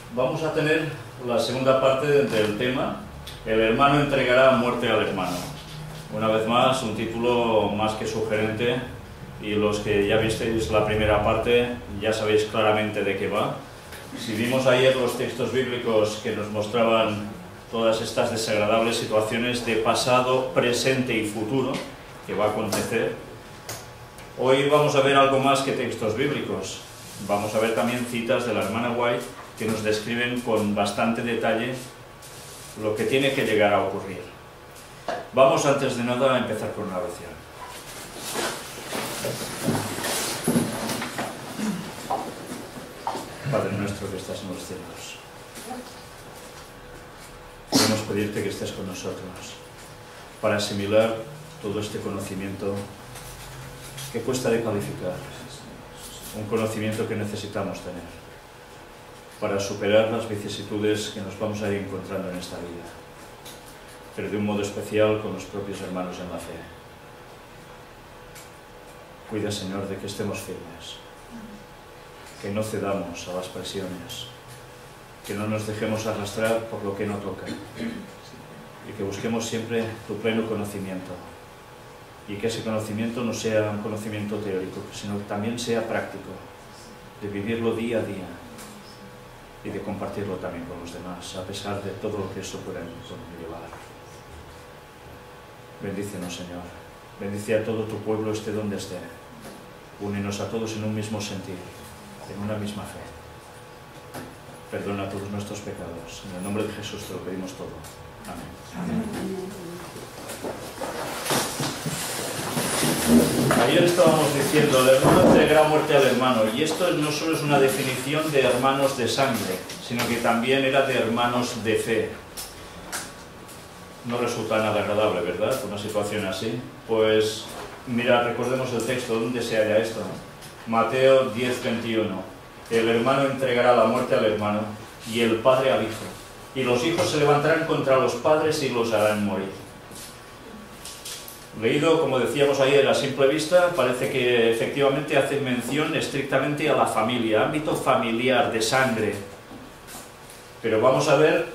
vamos a tener la segunda parte del tema. El hermano entregará muerte al hermano. Una vez más, un título más que sugerente, y los que ya visteis la primera parte ya sabéis claramente de qué va. Si vimos ayer los textos bíblicos que nos mostraban todas estas desagradables situaciones de pasado, presente y futuro que va a acontecer, hoy vamos a ver algo más que textos bíblicos. Vamos a ver también citas de la hermana White que nos describen con bastante detalle lo que tiene que llegar a ocurrir. Vamos antes de nada a empezar con una oración. Padre nuestro que estás en los cielos, queremos pedirte que estés con nosotros para asimilar todo este conocimiento que cuesta de calificar, un conocimiento que necesitamos tener para superar las vicisitudes que nos vamos a ir encontrando en esta vida, pero de un modo especial con los propios hermanos en la fe. Cuida, Señor, de que estemos firmes, que no cedamos a las presiones, que no nos dejemos arrastrar por lo que no toca, y que busquemos siempre tu pleno conocimiento, y que ese conocimiento no sea un conocimiento teórico, sino que también sea práctico, de vivirlo día a día, y de compartirlo también con los demás, a pesar de todo lo que eso pueda llevar. Bendícenos, Señor. Bendice a todo tu pueblo, esté donde esté. Únenos a todos en un mismo sentir, en una misma fe. Perdona todos nuestros pecados. En el nombre de Jesús te lo pedimos todo. Amén. Amén. Ayer estábamos diciendo, el hermano entregará muerte al hermano, y esto no solo es una definición de hermanos de sangre, sino que también era de hermanos de fe. No resulta nada agradable, ¿verdad?, una situación así. Pues, mira, recordemos el texto, ¿dónde se halla esto? Mateo 10:21. El hermano entregará la muerte al hermano, y el padre al hijo. Y los hijos se levantarán contra los padres y los harán morir. Leído, como decíamos ayer, a simple vista, parece que efectivamente hace mención estrictamente a la familia, ámbito familiar, de sangre. Pero vamos a ver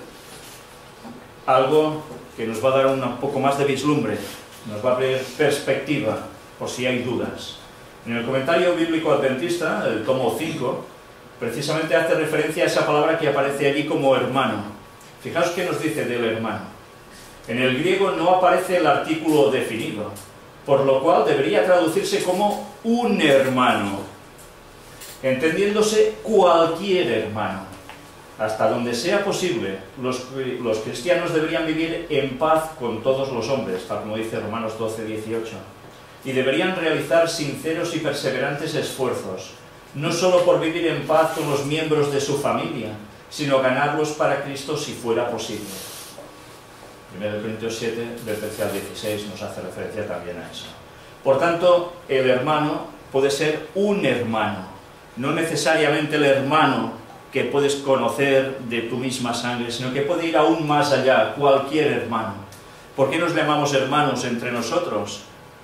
algo que nos va a dar un poco más de vislumbre, nos va a abrir perspectiva, por si hay dudas. En el comentario bíblico adventista, el tomo 5, precisamente hace referencia a esa palabra que aparece allí como hermano. Fijaos qué nos dice del hermano. En el griego no aparece el artículo definido, por lo cual debería traducirse como un hermano, entendiéndose cualquier hermano. Hasta donde sea posible, los cristianos deberían vivir en paz con todos los hombres, tal como dice Romanos 12:18, y deberían realizar sinceros y perseverantes esfuerzos, no solo por vivir en paz con los miembros de su familia, sino ganarlos para Cristo si fuera posible. 1 Corintios 7, del 13 al 16, nos hace referencia también a eso. Por tanto, el hermano puede ser un hermano, no necesariamente el hermano que puedes conocer de tu misma sangre, sino que puede ir aún más allá, cualquier hermano. ¿Por qué nos llamamos hermanos entre nosotros?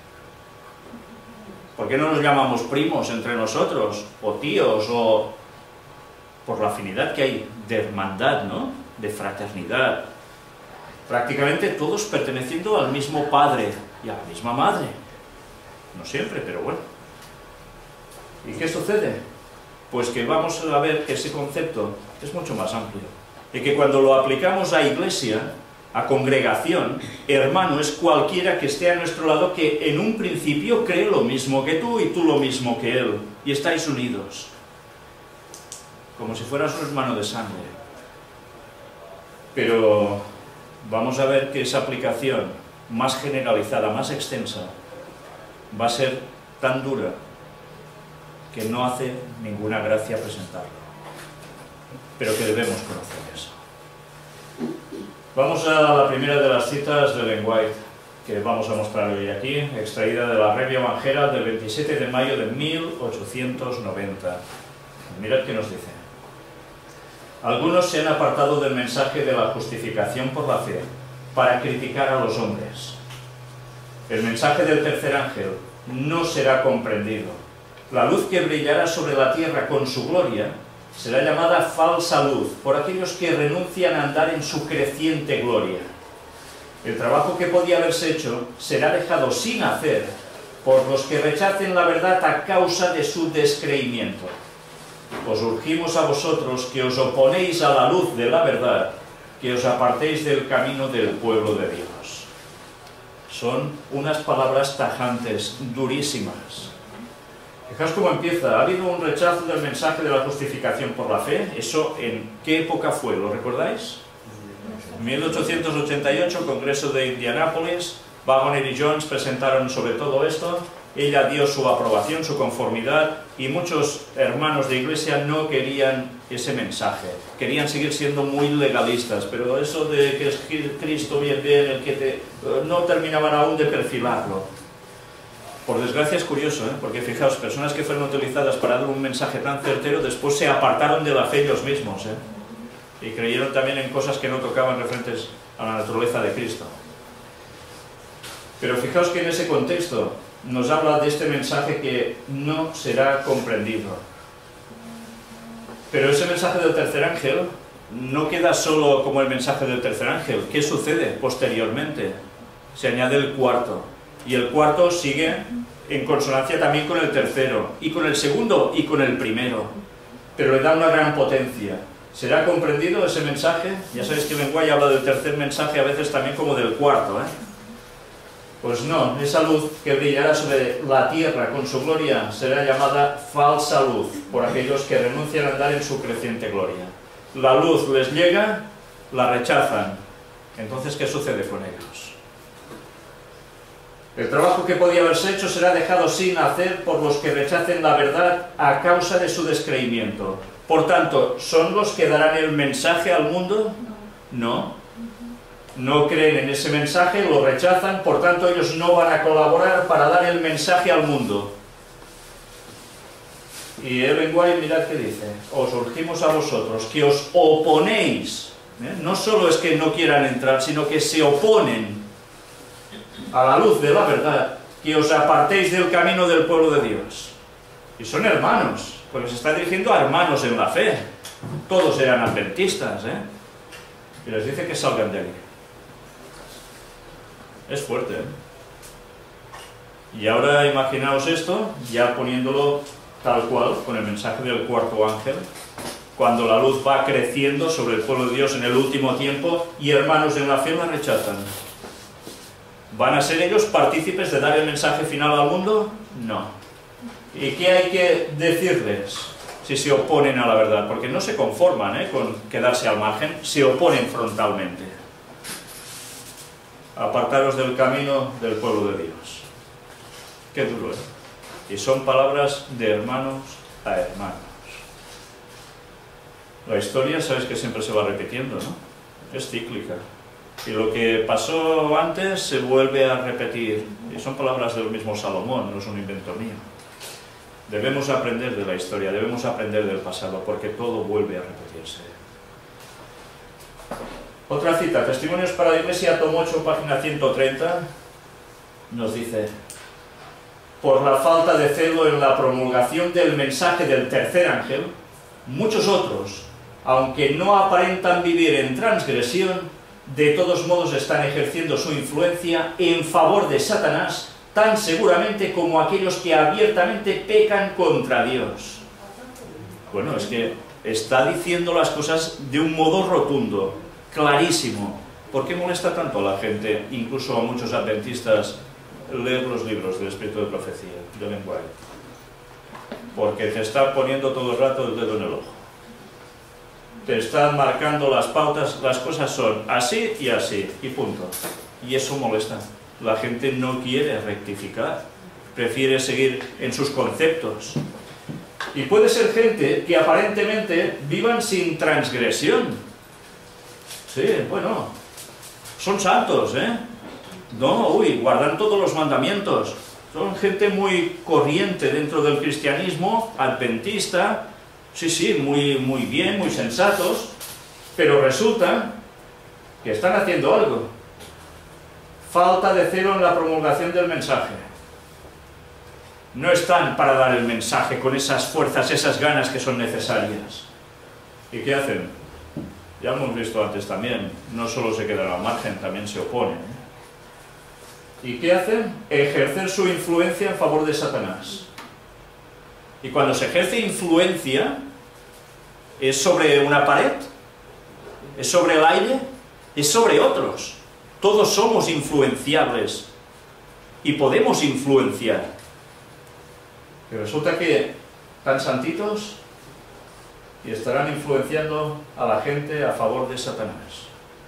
¿Por qué no nos llamamos primos entre nosotros? O tíos, o por la afinidad que hay de hermandad, ¿no?, de fraternidad. Prácticamente todos perteneciendo al mismo padre y a la misma madre. No siempre, pero bueno. ¿Y qué sucede? Pues que vamos a ver que ese concepto es mucho más amplio. Y que cuando lo aplicamos a iglesia, a congregación, hermano es cualquiera que esté a nuestro lado que en un principio cree lo mismo que tú y tú lo mismo que él. Y estáis unidos. Como si fueras un hermano de sangre. Pero vamos a ver que esa aplicación más generalizada, más extensa, va a ser tan dura que no hace ninguna gracia presentarlo, pero que debemos conocer eso. Vamos a la primera de las citas de Ellen White, que vamos a mostrar hoy aquí, extraída de la Revia Evangelica del 27 de mayo de 1890. Mirad qué nos dice. Algunos se han apartado del mensaje de la justificación por la fe para criticar a los hombres. El mensaje del tercer ángel no será comprendido. La luz que brillará sobre la tierra con su gloria será llamada falsa luz por aquellos que renuncian a andar en su creciente gloria. El trabajo que podía haberse hecho será dejado sin hacer por los que rechacen la verdad a causa de su descreimiento. Os urgimos a vosotros que os oponéis a la luz de la verdad, que os apartéis del camino del pueblo de Dios. Son unas palabras tajantes, durísimas. Fijaos cómo empieza. Ha habido un rechazo del mensaje de la justificación por la fe. ¿Eso en qué época fue? ¿Lo recordáis? 1888, Congreso de Indianápolis. Waggoner y Jones presentaron sobre todo esto. Ella dio su aprobación, su conformidad, y muchos hermanos de iglesia no querían ese mensaje. Querían seguir siendo muy legalistas, pero eso de que es Cristo bien, el que no terminaban aún de perfilarlo. Por desgracia es curioso, porque fijaos, personas que fueron utilizadas para dar un mensaje tan certero, después se apartaron de la fe ellos mismos, y creyeron también en cosas que no tocaban referentes a la naturaleza de Cristo. Pero fijaos que en ese contexto nos habla de este mensaje que no será comprendido. Pero ese mensaje del tercer ángel no queda solo como el mensaje del tercer ángel. ¿Qué sucede posteriormente? Se añade el cuarto. Y el cuarto sigue en consonancia también con el tercero, y con el segundo y con el primero. Pero le da una gran potencia. ¿Será comprendido ese mensaje? Ya sabéis que Lenguay habla del tercer mensaje a veces también como del cuarto, Pues no, esa luz que brillará sobre la tierra con su gloria será llamada falsa luz por aquellos que renuncian a andar en su creciente gloria. La luz les llega, la rechazan. Entonces, ¿qué sucede con ellos? El trabajo que podía haberse hecho será dejado sin hacer por los que rechacen la verdad a causa de su descreimiento. Por tanto, ¿son los que darán el mensaje al mundo? No. No creen en ese mensaje, lo rechazan, por tanto ellos no van a colaborar para dar el mensaje al mundo. Y Ellen White, mirad qué dice: os urgimos a vosotros que os oponéis, no solo es que no quieran entrar, sino que se oponen a la luz de la verdad, que os apartéis del camino del pueblo de Dios. Y son hermanos, porque se está dirigiendo a hermanos en la fe. Todos eran adventistas, y les dice que salgan de allí. Es fuerte, Y ahora imaginaos esto, ya poniéndolo tal cual, con el mensaje del cuarto ángel, cuando la luz va creciendo sobre el pueblo de Dios en el último tiempo, y hermanos en la fe la rechazan. ¿Van a ser ellos partícipes de dar el mensaje final al mundo? No. ¿Y qué hay que decirles si se oponen a la verdad? Porque no se conforman con quedarse al margen, se oponen frontalmente. Apartaros del camino del pueblo de Dios. Qué duro, Y son palabras de hermanos a hermanos. La historia, sabes que siempre se va repitiendo, ¿no? Es cíclica. Y lo que pasó antes se vuelve a repetir. Y son palabras del mismo Salomón, no es un invento mío. Debemos aprender de la historia, debemos aprender del pasado, porque todo vuelve a repetirse. Otra cita, Testimonios para la Iglesia, tomo 8, página 130, nos dice: por la falta de celo en la promulgación del mensaje del tercer ángel, muchos otros, aunque no aparentan vivir en transgresión, de todos modos están ejerciendo su influencia en favor de Satanás, tan seguramente como aquellos que abiertamente pecan contra Dios. Bueno, es que está diciendo las cosas de un modo rotundo, clarísimo. ¿Por qué molesta tanto a la gente, incluso a muchos adventistas, leer los libros del Espíritu de Profecía, de Ellen White? Porque te está poniendo todo el rato el dedo en el ojo. Te están marcando las pautas, las cosas son así, y punto. Y eso molesta. La gente no quiere rectificar, prefiere seguir en sus conceptos. Y puede ser gente que aparentemente vivan sin transgresión. Sí, bueno, son santos, No, guardan todos los mandamientos. Son gente muy corriente dentro del cristianismo, adventista, sí, muy bien, muy sensatos, pero resulta que están haciendo algo. Falta de celo en la promulgación del mensaje. No están para dar el mensaje con esas fuerzas, esas ganas que son necesarias. ¿Y qué hacen? Ya lo hemos visto antes también, no solo se quedan al margen, también se oponen. ¿Y qué hacen? Ejercer su influencia en favor de Satanás. Y cuando se ejerce influencia, ¿es sobre una pared? ¿Es sobre el aire? Es sobre otros. Todos somos influenciables y podemos influenciar. Y resulta que tan santitos y estarán influenciando a la gente a favor de Satanás,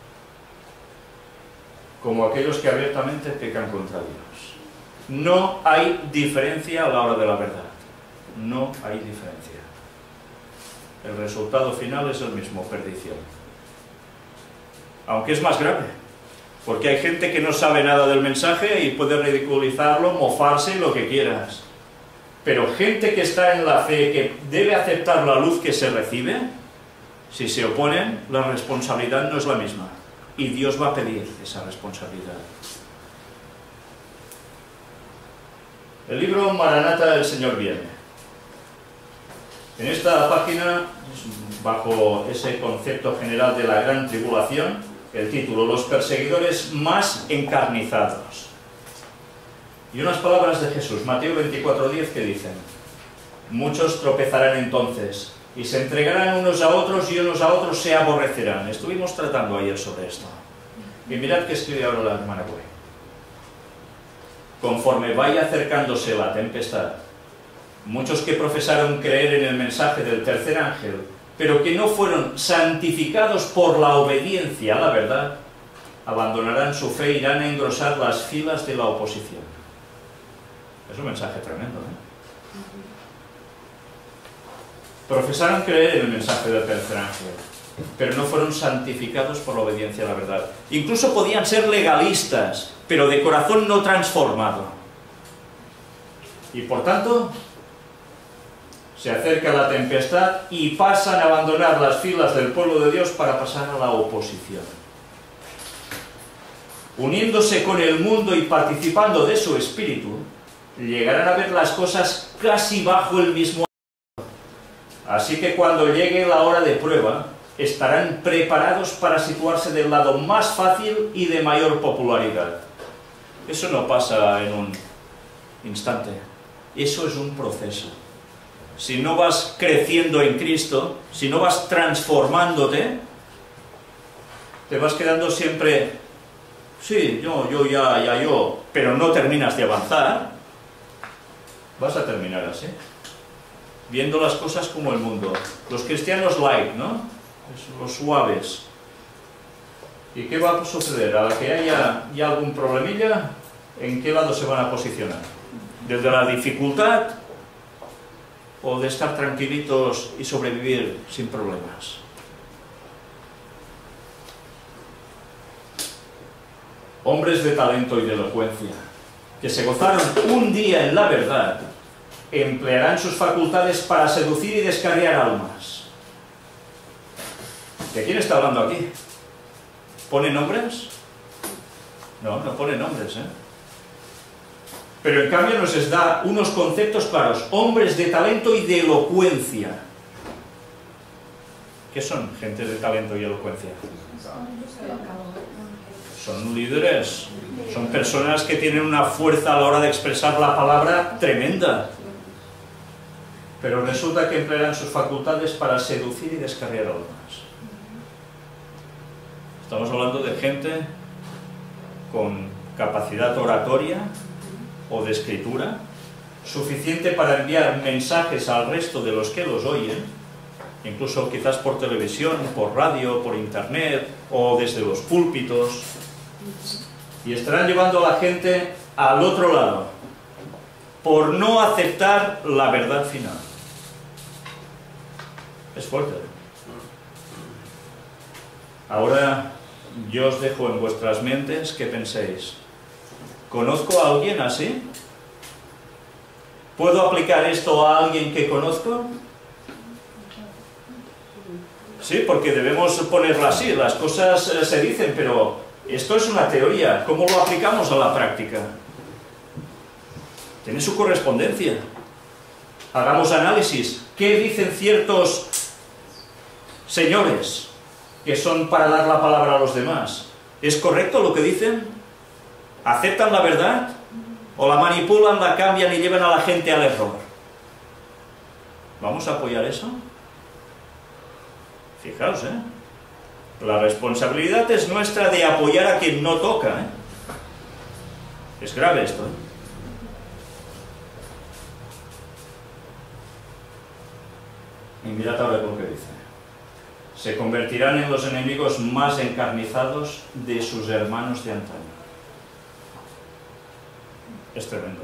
como aquellos que abiertamente pecan contra Dios. No hay diferencia a la hora de la verdad. No hay diferencia. El resultado final es el mismo, perdición. Aunque es más grave, porque hay gente que no sabe nada del mensaje y puede ridiculizarlo, mofarse, lo que quieras. Pero gente que está en la fe, que debe aceptar la luz que se recibe, si se oponen, la responsabilidad no es la misma. Y Dios va a pedir esa responsabilidad. El libro Maranata, el Señor viene. En esta página, bajo ese concepto general de la gran tribulación, el título, los perseguidores más encarnizados. Y unas palabras de Jesús, Mateo 24:10, que dicen: muchos tropezarán entonces, y se entregarán unos a otros, y unos a otros se aborrecerán. Estuvimos tratando ayer sobre esto. Y mirad que escribe ahora la hermana Güey. Conforme vaya acercándose la tempestad, muchos que profesaron creer en el mensaje del tercer ángel, pero que no fueron santificados por la obediencia a la verdad, abandonarán su fe e irán a engrosar las filas de la oposición. Es un mensaje tremendo, ¿eh? Profesaron creer en el mensaje del tercer ángel, pero no fueron santificados por la obediencia a la verdad. Incluso podían ser legalistas, pero de corazón no transformado. Y por tanto, se acerca la tempestad y pasan a abandonar las filas del pueblo de Dios para pasar a la oposición. Uniéndose con el mundo y participando de su espíritu, llegarán a ver las cosas casi bajo el mismo. Así que cuando llegue la hora de prueba, estarán preparados para situarse del lado más fácil y de mayor popularidad. Eso no pasa en un instante, eso es un proceso. Si no vas creciendo en Cristo, si no vas transformándote, te vas quedando siempre, sí, yo, pero no terminas de avanzar, vas a terminar así, viendo las cosas como el mundo. Los cristianos light, ¿no? Los suaves. ¿Y qué va a suceder? A la que haya ya algún problemilla, ¿en qué lado se van a posicionar? ¿Desde la dificultad o de estar tranquilitos y sobrevivir sin problemas? Hombres de talento y de elocuencia, que se gozaron un día en la verdad, emplearán sus facultades para seducir y descarriar almas. ¿De quién está hablando aquí? ¿Pone nombres? No, no pone nombres, ¿eh? Pero en cambio nos da unos conceptos claros. Hombres de talento y de elocuencia. ¿Qué son gente de talento y elocuencia? Son líderes. Son personas que tienen una fuerza a la hora de expresar la palabra tremenda. Pero resulta que emplearán sus facultades para seducir y descarriar almas. Estamos hablando de gente con capacidad oratoria o de escritura, suficiente para enviar mensajes al resto de los que los oyen, incluso quizás por televisión, por radio, por internet o desde los púlpitos, y estarán llevando a la gente al otro lado, por no aceptar la verdad final. Es fuerte. Ahora yo os dejo en vuestras mentes que penséis: ¿conozco a alguien así? ¿Puedo aplicar esto a alguien que conozco? Sí, porque debemos ponerlo así. Las cosas se dicen, pero esto es una teoría. ¿Cómo lo aplicamos a la práctica? Tiene su correspondencia. Hagamos análisis. ¿Qué dicen ciertos señores, que son para dar la palabra a los demás. ¿Es correcto lo que dicen? ¿Aceptan la verdad? ¿O la manipulan, la cambian y llevan a la gente al error? ¿Vamos a apoyar eso? Fijaos, la responsabilidad es nuestra de apoyar a quien no toca, Es grave esto, Y mirad ahora lo que dice. Se convertirán en los enemigos más encarnizados de sus hermanos de antaño. Es tremendo.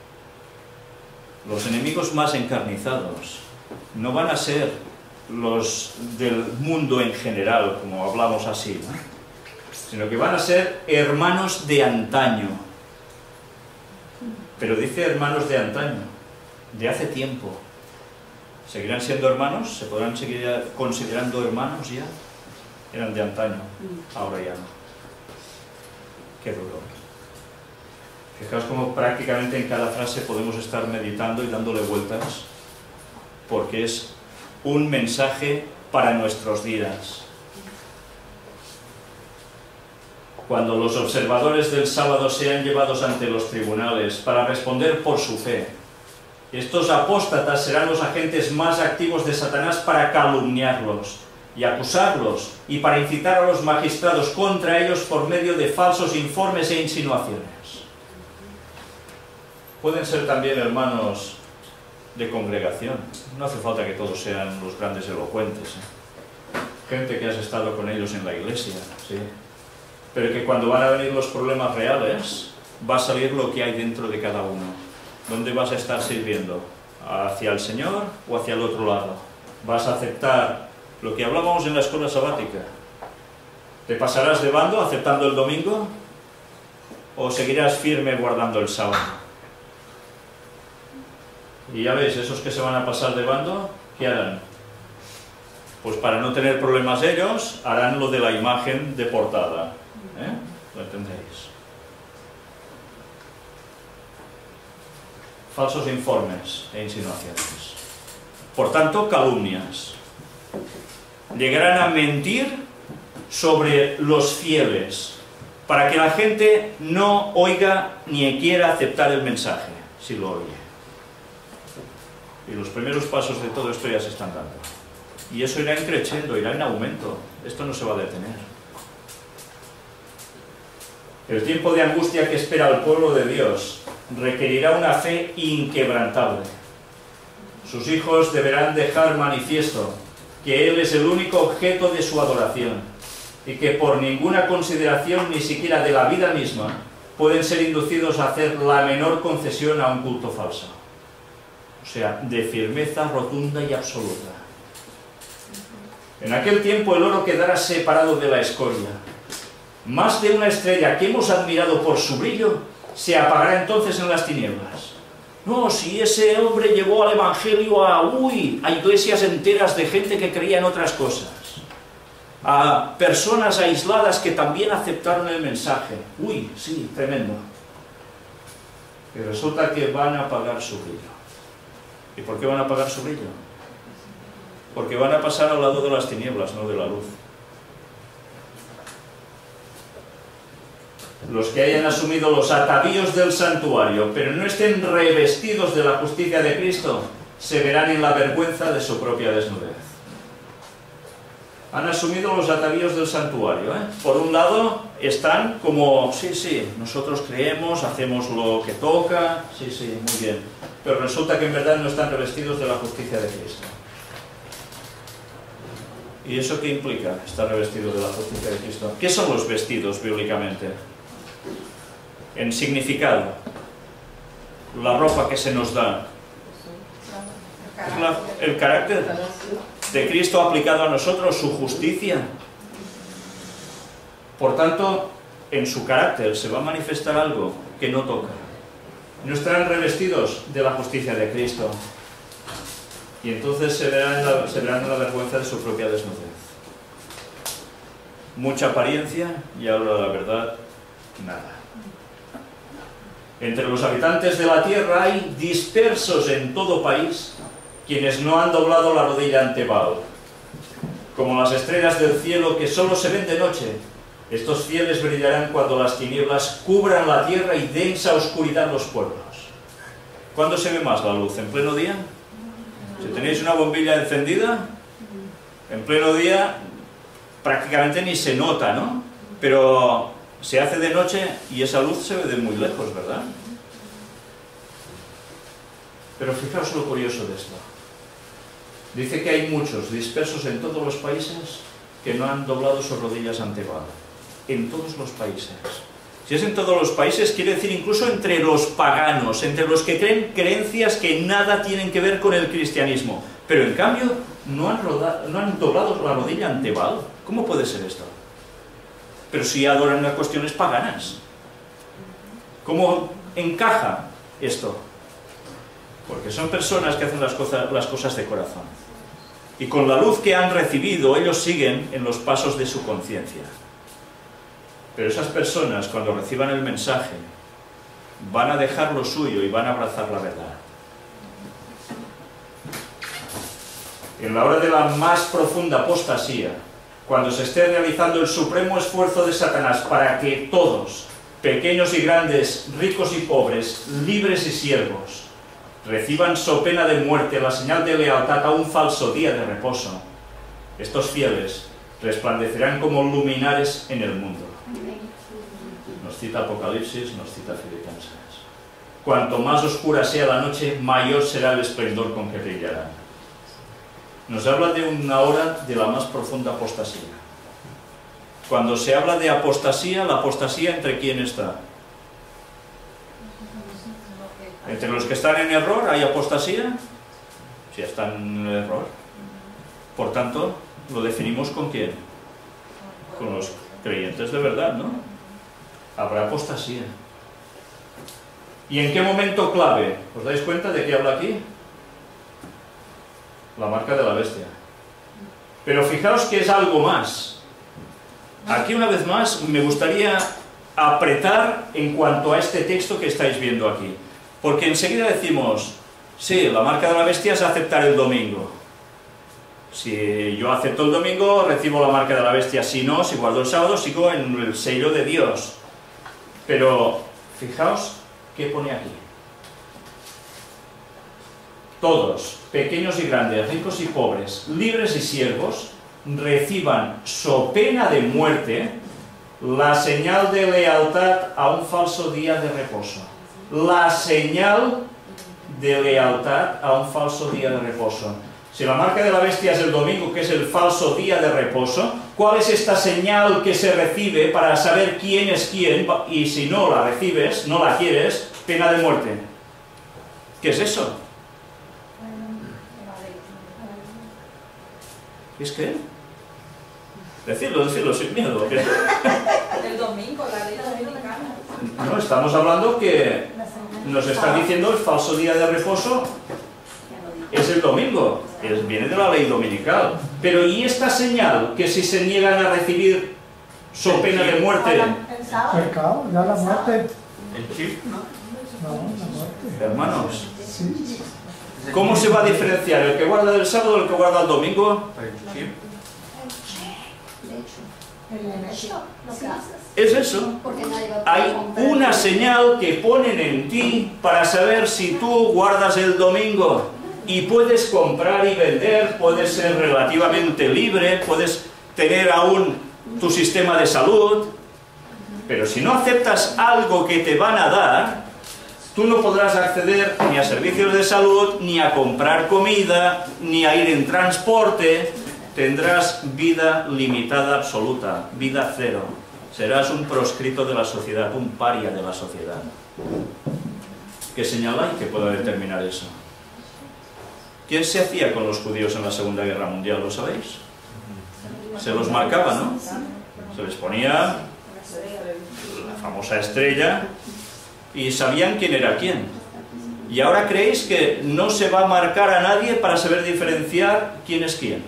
Los enemigos más encarnizados no van a ser los del mundo en general, como hablamos así, sino que van a ser hermanos de antaño. Pero dice hermanos de antaño, de hace tiempo. ¿Seguirán siendo hermanos? ¿Se podrán seguir considerando hermanos ya? Eran de antaño, ahora ya no. Qué duro. Fijaos cómo prácticamente en cada frase podemos estar meditando y dándole vueltas, porque es un mensaje para nuestros días. Cuando los observadores del sábado sean llevados ante los tribunales para responder por su fe, estos apóstatas serán los agentes más activos de Satanás para calumniarlos y acusarlos y para incitar a los magistrados contra ellos por medio de falsos informes e insinuaciones. Pueden ser también hermanos de congregación. No hace falta que todos sean los grandes elocuentes. Gente que has estado con ellos en la iglesia, ¿sí? Pero que cuando van a venir los problemas reales, va a salir lo que hay dentro de cada uno. ¿Dónde vas a estar sirviendo? ¿Hacia el Señor o hacia el otro lado? ¿Vas a aceptar lo que hablábamos en la escuela sabática? ¿Te pasarás de bando aceptando el domingo? ¿O seguirás firme guardando el sábado? Y ya veis, esos que se van a pasar de bando, ¿qué harán? Pues para no tener problemas ellos, harán lo de la imagen de portada. ¿Lo entendéis? Falsos informes e insinuaciones. Por tanto, calumnias. Llegarán a mentir sobre los fieles, para que la gente no oiga ni quiera aceptar el mensaje, si lo oye. Y los primeros pasos de todo esto ya se están dando. Y eso irá creciendo, irá en aumento. Esto no se va a detener. El tiempo de angustia que espera al pueblo de Dios requerirá una fe inquebrantable. Sus hijos deberán dejar manifiesto que Él es el único objeto de su adoración y que por ninguna consideración, ni siquiera de la vida misma, pueden ser inducidos a hacer la menor concesión a un culto falso. O sea, de firmeza rotunda y absoluta. En aquel tiempo el oro quedará separado de la escoria. Más de una estrella que hemos admirado por su brillo se apagará entonces en las tinieblas. No, si ese hombre llevó al Evangelio a iglesias enteras de gente que creía en otras cosas, a personas aisladas que también aceptaron el mensaje. Sí, tremendo. Y resulta que van a apagar su brillo. ¿Y por qué van a apagar su brillo? Porque van a pasar al lado de las tinieblas, no de la luz. Los que hayan asumido los atavíos del santuario, pero no estén revestidos de la justicia de Cristo, se verán en la vergüenza de su propia desnudez. Han asumido los atavíos del santuario, Por un lado, están como, sí, nosotros creemos, hacemos lo que toca, sí, muy bien. Pero resulta que en verdad no están revestidos de la justicia de Cristo. ¿Y eso qué implica, estar revestidos de la justicia de Cristo? ¿Qué son los vestidos bíblicamente? En significado, la ropa que se nos da, es el carácter de Cristo aplicado a nosotros, su justicia. Por tanto, en su carácter se va a manifestar algo que no toca. No estarán revestidos de la justicia de Cristo. Y entonces se verán en la vergüenza de su propia desnudez. Mucha apariencia y ahora la verdad, nada. Entre los habitantes de la tierra hay dispersos en todo país quienes no han doblado la rodilla ante Baal. como las estrellas del cielo que solo se ven de noche. Estos fieles brillarán cuando las tinieblas cubran la tierra y densa oscuridad los pueblos. ¿Cuándo se ve más la luz? ¿En pleno día? Si tenéis una bombilla encendida, en pleno día prácticamente ni se nota, ¿no? Pero se hace de noche y esa luz se ve de muy lejos, ¿verdad? Pero fijaos lo curioso de esto. Dice que hay muchos dispersos en todos los países que no han doblado sus rodillas ante Baal. En todos los países. Si es en todos los países, quiere decir incluso entre los paganos, entre los que creen creencias que nada tienen que ver con el cristianismo. Pero en cambio, no han doblado la rodilla ante Baal. ¿Cómo puede ser esto? Pero si adoran las cuestiones paganas. ¿Cómo encaja esto? Porque son personas que hacen las cosas de corazón. Y con la luz que han recibido, ellos siguen en los pasos de su conciencia. Pero esas personas, cuando reciban el mensaje, van a dejar lo suyo y van a abrazar la verdad. En la hora de la más profunda apostasía, cuando se esté realizando el supremo esfuerzo de Satanás para que todos, pequeños y grandes, ricos y pobres, libres y siervos, reciban so pena de muerte la señal de lealtad a un falso día de reposo, estos fieles resplandecerán como luminares en el mundo. Nos cita Apocalipsis, nos cita Filipenses. Cuanto más oscura sea la noche, mayor será el esplendor con que brillarán. Nos habla de una hora de la más profunda apostasía. Cuando se habla de apostasía, la apostasía ¿entre quién está? ¿Entre los que están en error hay apostasía? Si están en error. Por tanto, lo definimos ¿con quién? Con los creyentes de verdad, ¿no? Habrá apostasía. ¿Y en qué momento clave? ¿Os dais cuenta de qué habla aquí? La marca de la bestia. Pero fijaos que es algo más. Aquí una vez más me gustaría apretar en cuanto a este texto que estáis viendo aquí. Porque enseguida decimos, sí, la marca de la bestia es aceptar el domingo. Si yo acepto el domingo, recibo la marca de la bestia. Si no, si guardo el sábado, sigo en el sello de Dios. Pero fijaos qué pone aquí. Todos, pequeños y grandes, ricos y pobres, libres y siervos, reciban so pena de muerte la señal de lealtad a un falso día de reposo. La señal de lealtad a un falso día de reposo. Si la marca de la bestia es el domingo, que es el falso día de reposo, ¿cuál es esta señal que se recibe para saber quién es quién? Y si no la recibes, no la quieres, pena de muerte. ¿Qué es eso? ¿Es qué? Decidlo sin miedo. ¿Qué? El domingo, la ley dominicana. No, estamos hablando que nos está diciendo el falso día de reposo es el domingo, viene de la ley dominical. Pero ¿y esta señal que si se niegan a recibir so pena de muerte? Pecado, ya la muerte. ¿El chip? No, la muerte. Hermanos, Sí. ¿cómo se va a diferenciar el que guarda el sábado del que guarda el domingo? Es eso. Hay una señal que ponen en ti para saber si tú guardas el domingo. Y puedes comprar y vender, puedes ser relativamente libre, puedes tener aún tu sistema de salud, pero si no aceptas algo que te van a dar, tú no podrás acceder ni a servicios de salud, ni a comprar comida, ni a ir en transporte. Tendrás vida limitada absoluta, vida cero. Serás un proscrito de la sociedad, un paria de la sociedad. ¿Qué señal hay que pueda determinar eso? ¿Quién se hacía con los judíos en la Segunda Guerra Mundial? ¿Lo sabéis? Se los marcaba, ¿no? Se les ponía la famosa estrella y sabían quién era quién. ¿Y ahora creéis que no se va a marcar a nadie para saber diferenciar quién es quién?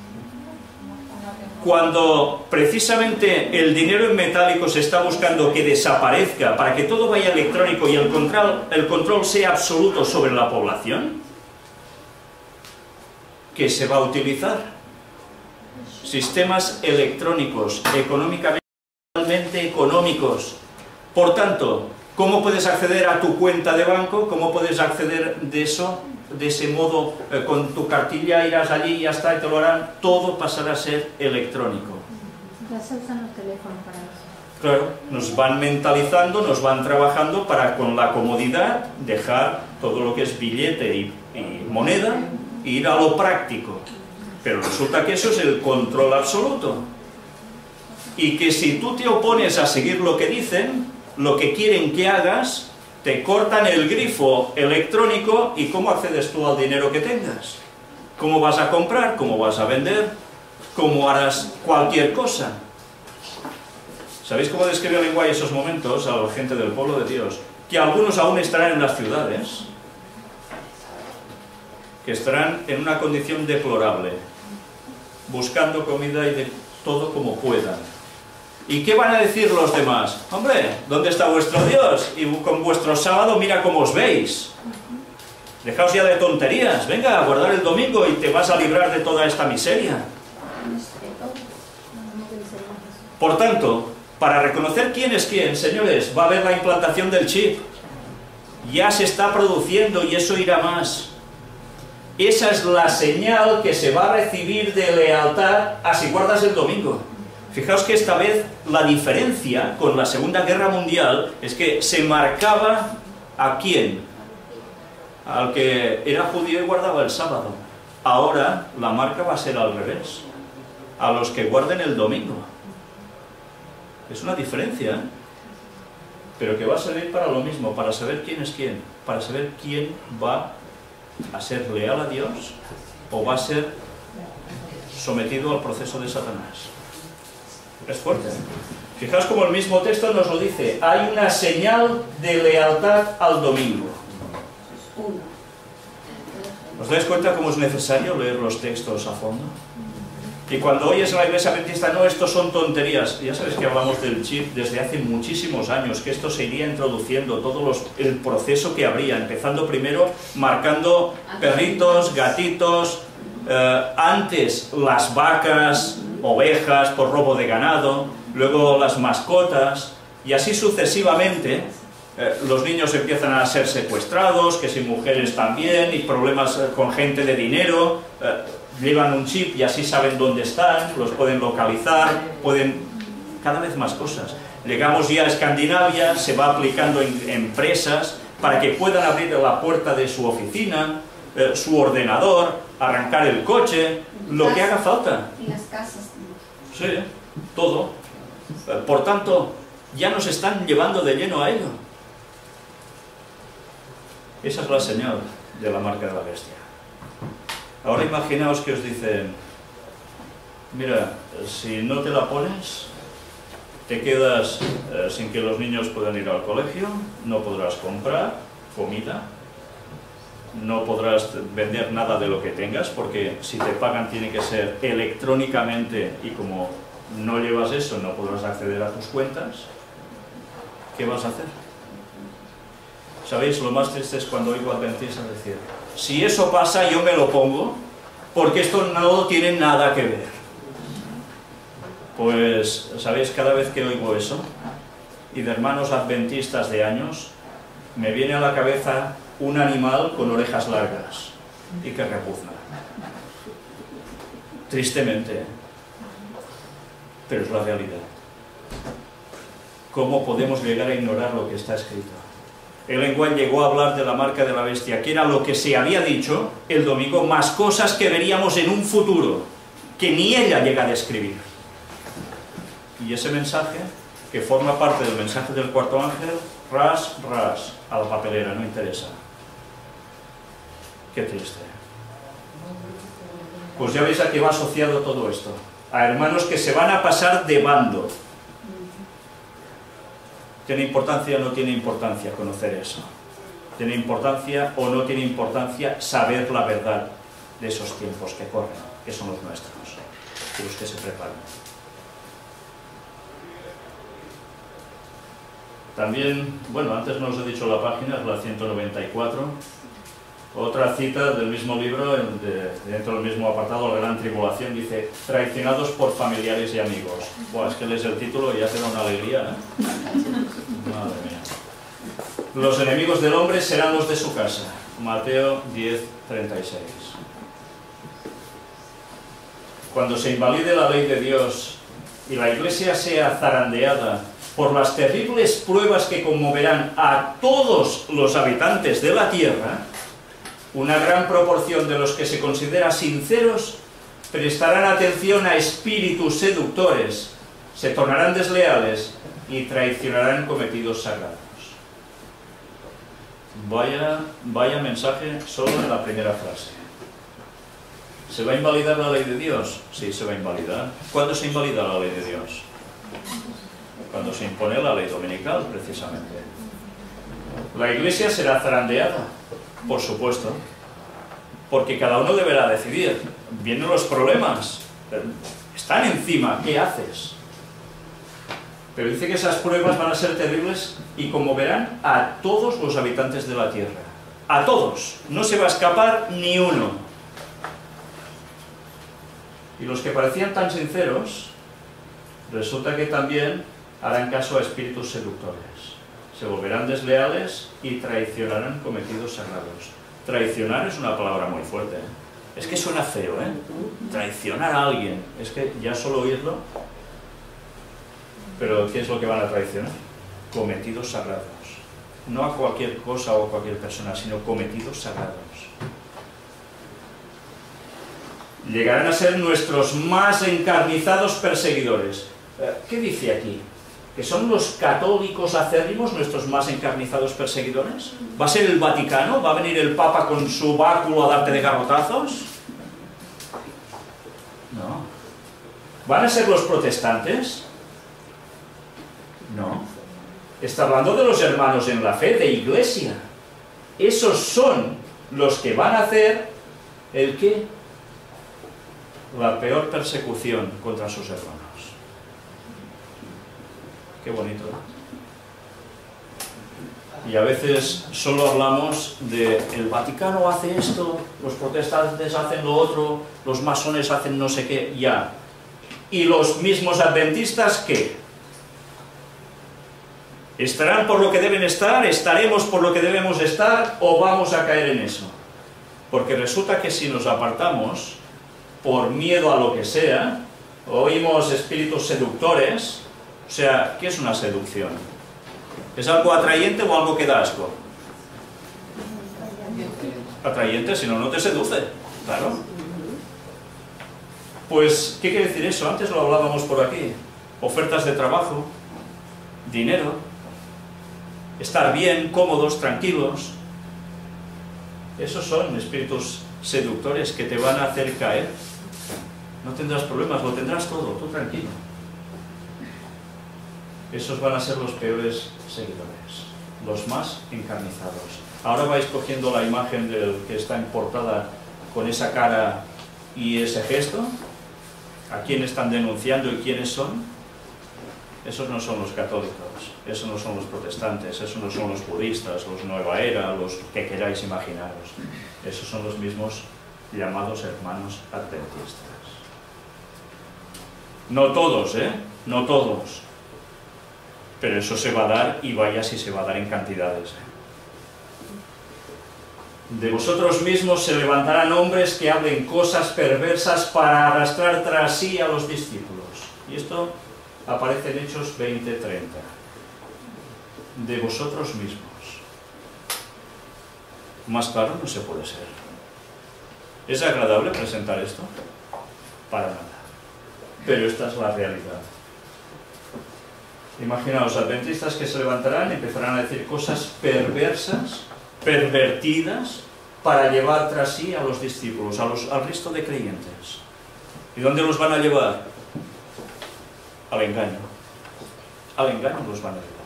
Cuando precisamente el dinero en metálico se está buscando que desaparezca para que todo vaya electrónico y el control sea absoluto sobre la población, ¿qué se va a utilizar? sistemas electrónicos, económicamente económicos. Por tanto, ¿cómo puedes acceder a tu cuenta de banco? ¿Cómo puedes acceder de eso? De ese modo, con tu cartilla irás allí y ya está, y te lo harán. Todo pasará a ser electrónico. Ya se usan los teléfonos para eso. Claro, nos van mentalizando, nos van trabajando para con la comodidad dejar todo lo que es billete y moneda e ir a lo práctico. Pero resulta que eso es el control absoluto. Y que si tú te opones a seguir lo que dicen, lo que quieren que hagas, te cortan el grifo electrónico. ¿Y cómo accedes tú al dinero que tengas? ¿Cómo vas a comprar? ¿Cómo vas a vender? ¿Cómo harás cualquier cosa? ¿Sabéis cómo describe el lenguaje esos momentos a la gente del pueblo de Dios? Que algunos aún estarán en las ciudades, que estarán en una condición deplorable, buscando comida y de todo como puedan. ¿Y qué van a decir los demás? Hombre, ¿dónde está vuestro Dios? Y con vuestro sábado mira cómo os veis. Dejaos ya de tonterías, venga a guardar el domingo y te vas a librar de toda esta miseria. Por tanto, para reconocer quién es quién, señores, va a haber la implantación del chip. Ya se está produciendo y eso irá más. Esa es la señal que se va a recibir de lealtad a si guardas el domingo. Fijaos que esta vez la diferencia con la Segunda Guerra Mundial es que se marcaba a quién. Al que era judío y guardaba el sábado. Ahora la marca va a ser al revés. A los que guarden el domingo. Es una diferencia, ¿eh? Pero que va a servir para lo mismo, para saber quién es quién, para saber quién va a ser leal a Dios o va a ser sometido al proceso de Satanás. Es fuerte, ¿eh? Fijaos como el mismo texto nos lo dice, hay una señal de lealtad al domingo. ¿Os dais cuenta cómo es necesario leer los textos a fondo? Y cuando oyes en la iglesia adventista, no, estos son tonterías. Ya sabes que hablamos del chip desde hace muchísimos años, que esto se iría introduciendo, el proceso que habría, empezando primero marcando perritos, gatitos, antes las vacas, ovejas por robo de ganado, luego las mascotas, y así sucesivamente. Los niños empiezan a ser secuestrados, que si mujeres también, y problemas con gente de dinero. Llevan un chip y así saben dónde están, los pueden localizar, pueden... cada vez más cosas. Llegamos ya a Escandinavia, se va aplicando en empresas para que puedan abrir la puerta de su oficina, su ordenador, arrancar el coche, lo que haga falta. Y las casas. Sí, todo. Por tanto, ya nos están llevando de lleno a ello. Esa es la señal de la marca de la bestia. Ahora imaginaos que os dicen, mira, si no te la pones, te quedas sin que los niños puedan ir al colegio, no podrás comprar comida, no podrás vender nada de lo que tengas, porque si te pagan tiene que ser electrónicamente y como no llevas eso no podrás acceder a tus cuentas. ¿Qué vas a hacer? ¿Sabéis? Lo más triste es cuando oigo adventistas decir, si eso pasa yo me lo pongo, porque esto no tiene nada que ver. Pues, ¿sabéis? Cada vez que oigo eso, y de hermanos adventistas de años, me viene a la cabeza un animal con orejas largas, y que repugna. Tristemente, pero es la realidad. ¿Cómo podemos llegar a ignorar lo que está escrito? Ellen White llegó a hablar de la marca de la bestia, que era lo que se había dicho el domingo, más cosas que veríamos en un futuro, que ni ella llega a describir. Y ese mensaje, que forma parte del mensaje del cuarto ángel, ras, ras, a la papelera, no interesa. Qué triste. Pues ya veis a qué va asociado todo esto. A hermanos que se van a pasar de bando. ¿Tiene importancia o no tiene importancia conocer eso? ¿Tiene importancia o no tiene importancia saber la verdad de esos tiempos que corren, que son los nuestros, de los que se preparan? También, bueno, antes no os he dicho la página, es la 194. Otra cita del mismo libro, dentro del mismo apartado, La Gran Tribulación, dice: traicionados por familiares y amigos. Buah, es que lees el título y ya te da una alegría, ¿eh? Madre mía. Los enemigos del hombre serán los de su casa. Mateo 10:36. Cuando se invalide la ley de Dios y la Iglesia sea zarandeada por las terribles pruebas que conmoverán a todos los habitantes de la tierra, una gran proporción de los que se considera sinceros prestarán atención a espíritus seductores, se tornarán desleales y traicionarán cometidos sagrados. Vaya mensaje solo en la primera frase. ¿Se va a invalidar la ley de Dios? Sí, se va a invalidar. ¿Cuándo se invalida la ley de Dios? Cuando se impone la ley dominical, precisamente. La Iglesia será zarandeada, por supuesto, porque cada uno deberá decidir. Vienen los problemas, están encima, ¿qué haces? Pero dice que esas pruebas van a ser terribles y conmoverán a todos los habitantes de la tierra. A todos, no se va a escapar ni uno. Y los que parecían tan sinceros, resulta que también harán caso a espíritus seductores. Se volverán desleales y traicionarán cometidos sagrados. Traicionar es una palabra muy fuerte, ¿eh? Es que suena feo, ¿eh? Traicionar a alguien. Es que ya solo oírlo. Pero ¿qué es lo que van a traicionar? Cometidos sagrados. No a cualquier cosa o cualquier persona, sino cometidos sagrados. Llegarán a ser nuestros más encarnizados perseguidores. ¿Qué dice aquí? ¿Que son los católicos acérrimos nuestros más encarnizados perseguidores? ¿Va a ser el Vaticano? ¿Va a venir el Papa con su báculo a darte de garrotazos? No. ¿Van a ser los protestantes? No. Está hablando de los hermanos en la fe, de Iglesia. Esos son los que van a hacer ¿el qué? La peor persecución contra sus hermanos. Qué bonito, ¿eh? Y a veces solo hablamos de el Vaticano hace esto, los protestantes hacen lo otro, los masones hacen no sé qué, ya. ¿Y los mismos adventistas qué? ¿Estarán por lo que deben estar? ¿Estaremos por lo que debemos estar? ¿O vamos a caer en eso? Porque resulta que si nos apartamos por miedo a lo que sea, oímos espíritus seductores. O sea, ¿qué es una seducción? ¿Es algo atrayente o algo que da asco? Atrayente, si no, no te seduce, claro. Pues, ¿qué quiere decir eso? Antes lo hablábamos por aquí. Ofertas de trabajo, dinero, estar bien, cómodos, tranquilos. Esos son espíritus seductores que te van a hacer caer. No tendrás problemas, lo tendrás todo, tú tranquilo. Esos van a ser los peores seguidores, los más encarnizados. Ahora vais cogiendo la imagen del que está en portada con esa cara y ese gesto. ¿A quién están denunciando y quiénes son? Esos no son los católicos, esos no son los protestantes, esos no son los budistas, los Nueva Era, los que queráis imaginaros. Esos son los mismos llamados hermanos adventistas. No todos, ¿eh? No todos. Pero eso se va a dar, y vaya si se va a dar en cantidades. De vosotros mismos se levantarán hombres que hablen cosas perversas para arrastrar tras sí a los discípulos. Y esto aparece en Hechos 20:30. De vosotros mismos. Más claro no se puede ser. ¿Es agradable presentar esto? Para nada. Pero esta es la realidad. Imaginaos, adventistas que se levantarán y empezarán a decir cosas perversas, pervertidas, para llevar tras sí a los discípulos, al resto de creyentes. ¿Y dónde los van a llevar? Al engaño. Al engaño los van a llevar.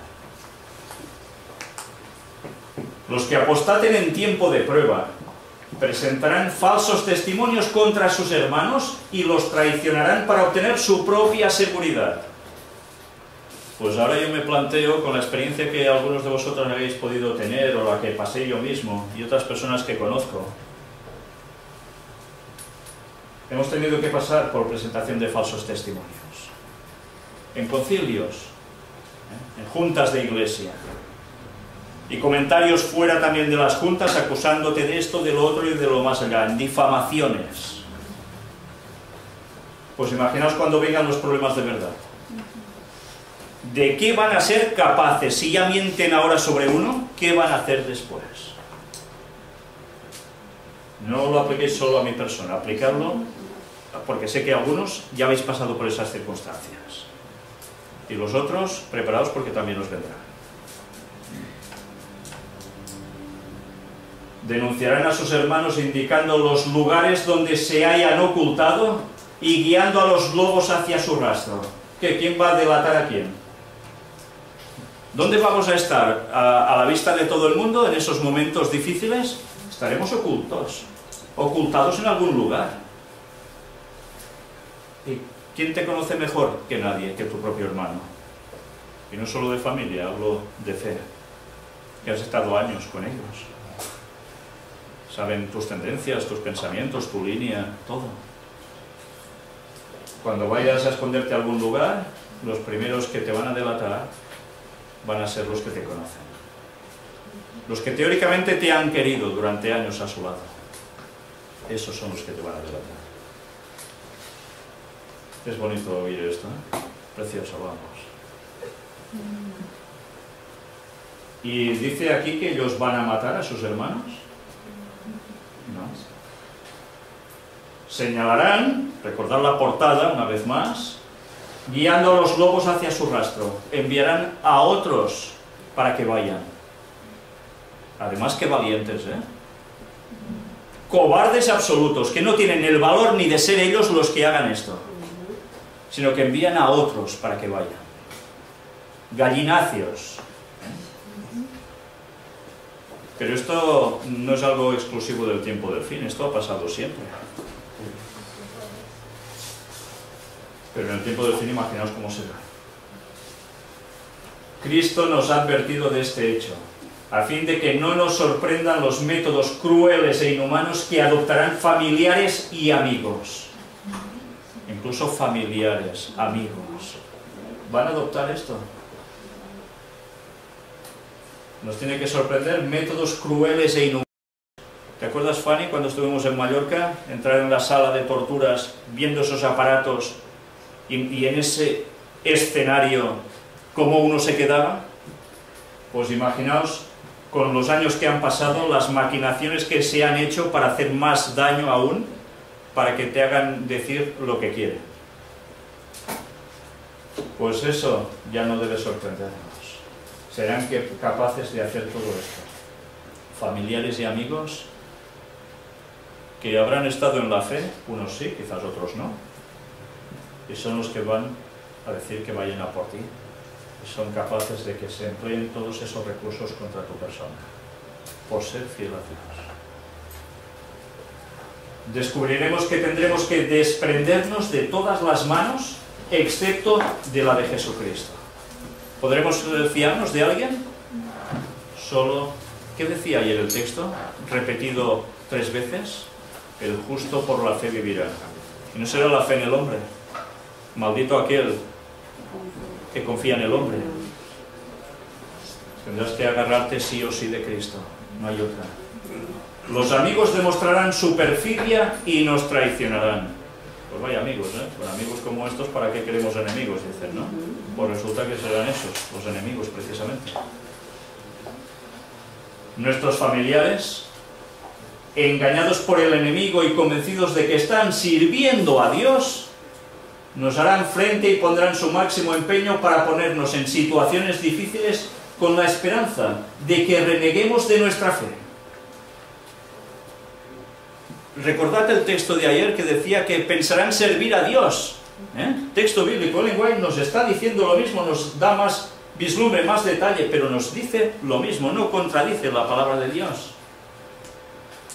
Los que apostaten en tiempo de prueba presentarán falsos testimonios contra sus hermanos y los traicionarán para obtener su propia seguridad. Pues ahora yo me planteo, con la experiencia que algunos de vosotros habéis podido tener, o la que pasé yo mismo, y otras personas que conozco, hemos tenido que pasar por presentación de falsos testimonios, en concilios, en juntas de iglesia, y comentarios fuera también de las juntas acusándote de esto, de lo otro y de lo más allá, en difamaciones. Pues imaginaos cuando vengan los problemas de verdad. ¿De qué van a ser capaces? Si ya mienten ahora sobre uno, ¿qué van a hacer después? No lo apliquéis solo a mi persona, aplicadlo, porque sé que algunos ya habéis pasado por esas circunstancias. Y los otros, preparaos porque también os vendrá. Denunciarán a sus hermanos indicando los lugares donde se hayan ocultado y guiando a los lobos hacia su rastro. ¿Qué? ¿Quién va a delatar a quién? ¿Dónde vamos a estar? ¿A la vista de todo el mundo en esos momentos difíciles? Estaremos ocultados en algún lugar. ¿Y quién te conoce mejor que nadie, que tu propio hermano? Y no solo de familia, hablo de fe, que has estado años con ellos. Saben tus tendencias, tus pensamientos, tu línea, todo. Cuando vayas a esconderte a algún lugar, los primeros que te van a delatar van a ser los que te conocen. Los que teóricamente te han querido durante años a su lado. Esos son los que te van a delatar. Es bonito oír esto, ¿eh? Precioso, vamos. Y dice aquí que ellos van a matar a sus hermanos. No. Señalarán, recordad la portada una vez más, guiando a los lobos hacia su rastro. Enviarán a otros para que vayan. Además, qué valientes, ¿eh? Cobardes absolutos, que no tienen el valor ni de ser ellos los que hagan esto, sino que envían a otros para que vayan. Gallinacios. Pero esto no es algo exclusivo del tiempo del fin, esto ha pasado siempre. Pero en el tiempo del fin, imaginaos cómo será. Cristo nos ha advertido de este hecho, a fin de que no nos sorprendan los métodos crueles e inhumanos que adoptarán familiares y amigos. Incluso familiares, amigos. ¿Van a adoptar esto? Nos tiene que sorprender métodos crueles e inhumanos. ¿Te acuerdas, Fanny, cuando estuvimos en Mallorca? Entrar en la sala de torturas, viendo esos aparatos y en ese escenario, ¿cómo uno se quedaba? Pues imaginaos, con los años que han pasado, las maquinaciones que se han hecho para hacer más daño aún, para que te hagan decir lo que quieren. Pues eso ya no debe sorprendernos. Serán capaces de hacer todo esto. Familiares y amigos que habrán estado en la fe, unos sí, quizás otros no, y son los que van a decir que vayan a por ti, y son capaces de que se empleen todos esos recursos contra tu persona, por ser fiel a Dios. Descubriremos que tendremos que desprendernos de todas las manos, excepto de la de Jesucristo. ¿Podremos fiarnos de alguien? Solo, ¿qué decía ayer el texto? Repetido 3 veces, el justo por la fe vivirá. Y no será la fe en el hombre. Maldito aquel que confía en el hombre. Tendrás que agarrarte sí o sí de Cristo, no hay otra. Los amigos demostrarán su perfidia y nos traicionarán. Pues vaya amigos, ¿eh? Con amigos como estos, ¿para qué queremos enemigos? Dicen, ¿no? Pues resulta que serán esos, los enemigos precisamente. Nuestros familiares, engañados por el enemigo y convencidos de que están sirviendo a Dios, nos harán frente y pondrán su máximo empeño para ponernos en situaciones difíciles con la esperanza de que reneguemos de nuestra fe. Recordad el texto de ayer que decía que pensarán servir a Dios. Texto bíblico, Ellen White nos está diciendo lo mismo, nos da más vislumbre, más detalle, pero nos dice lo mismo, no contradice la palabra de Dios.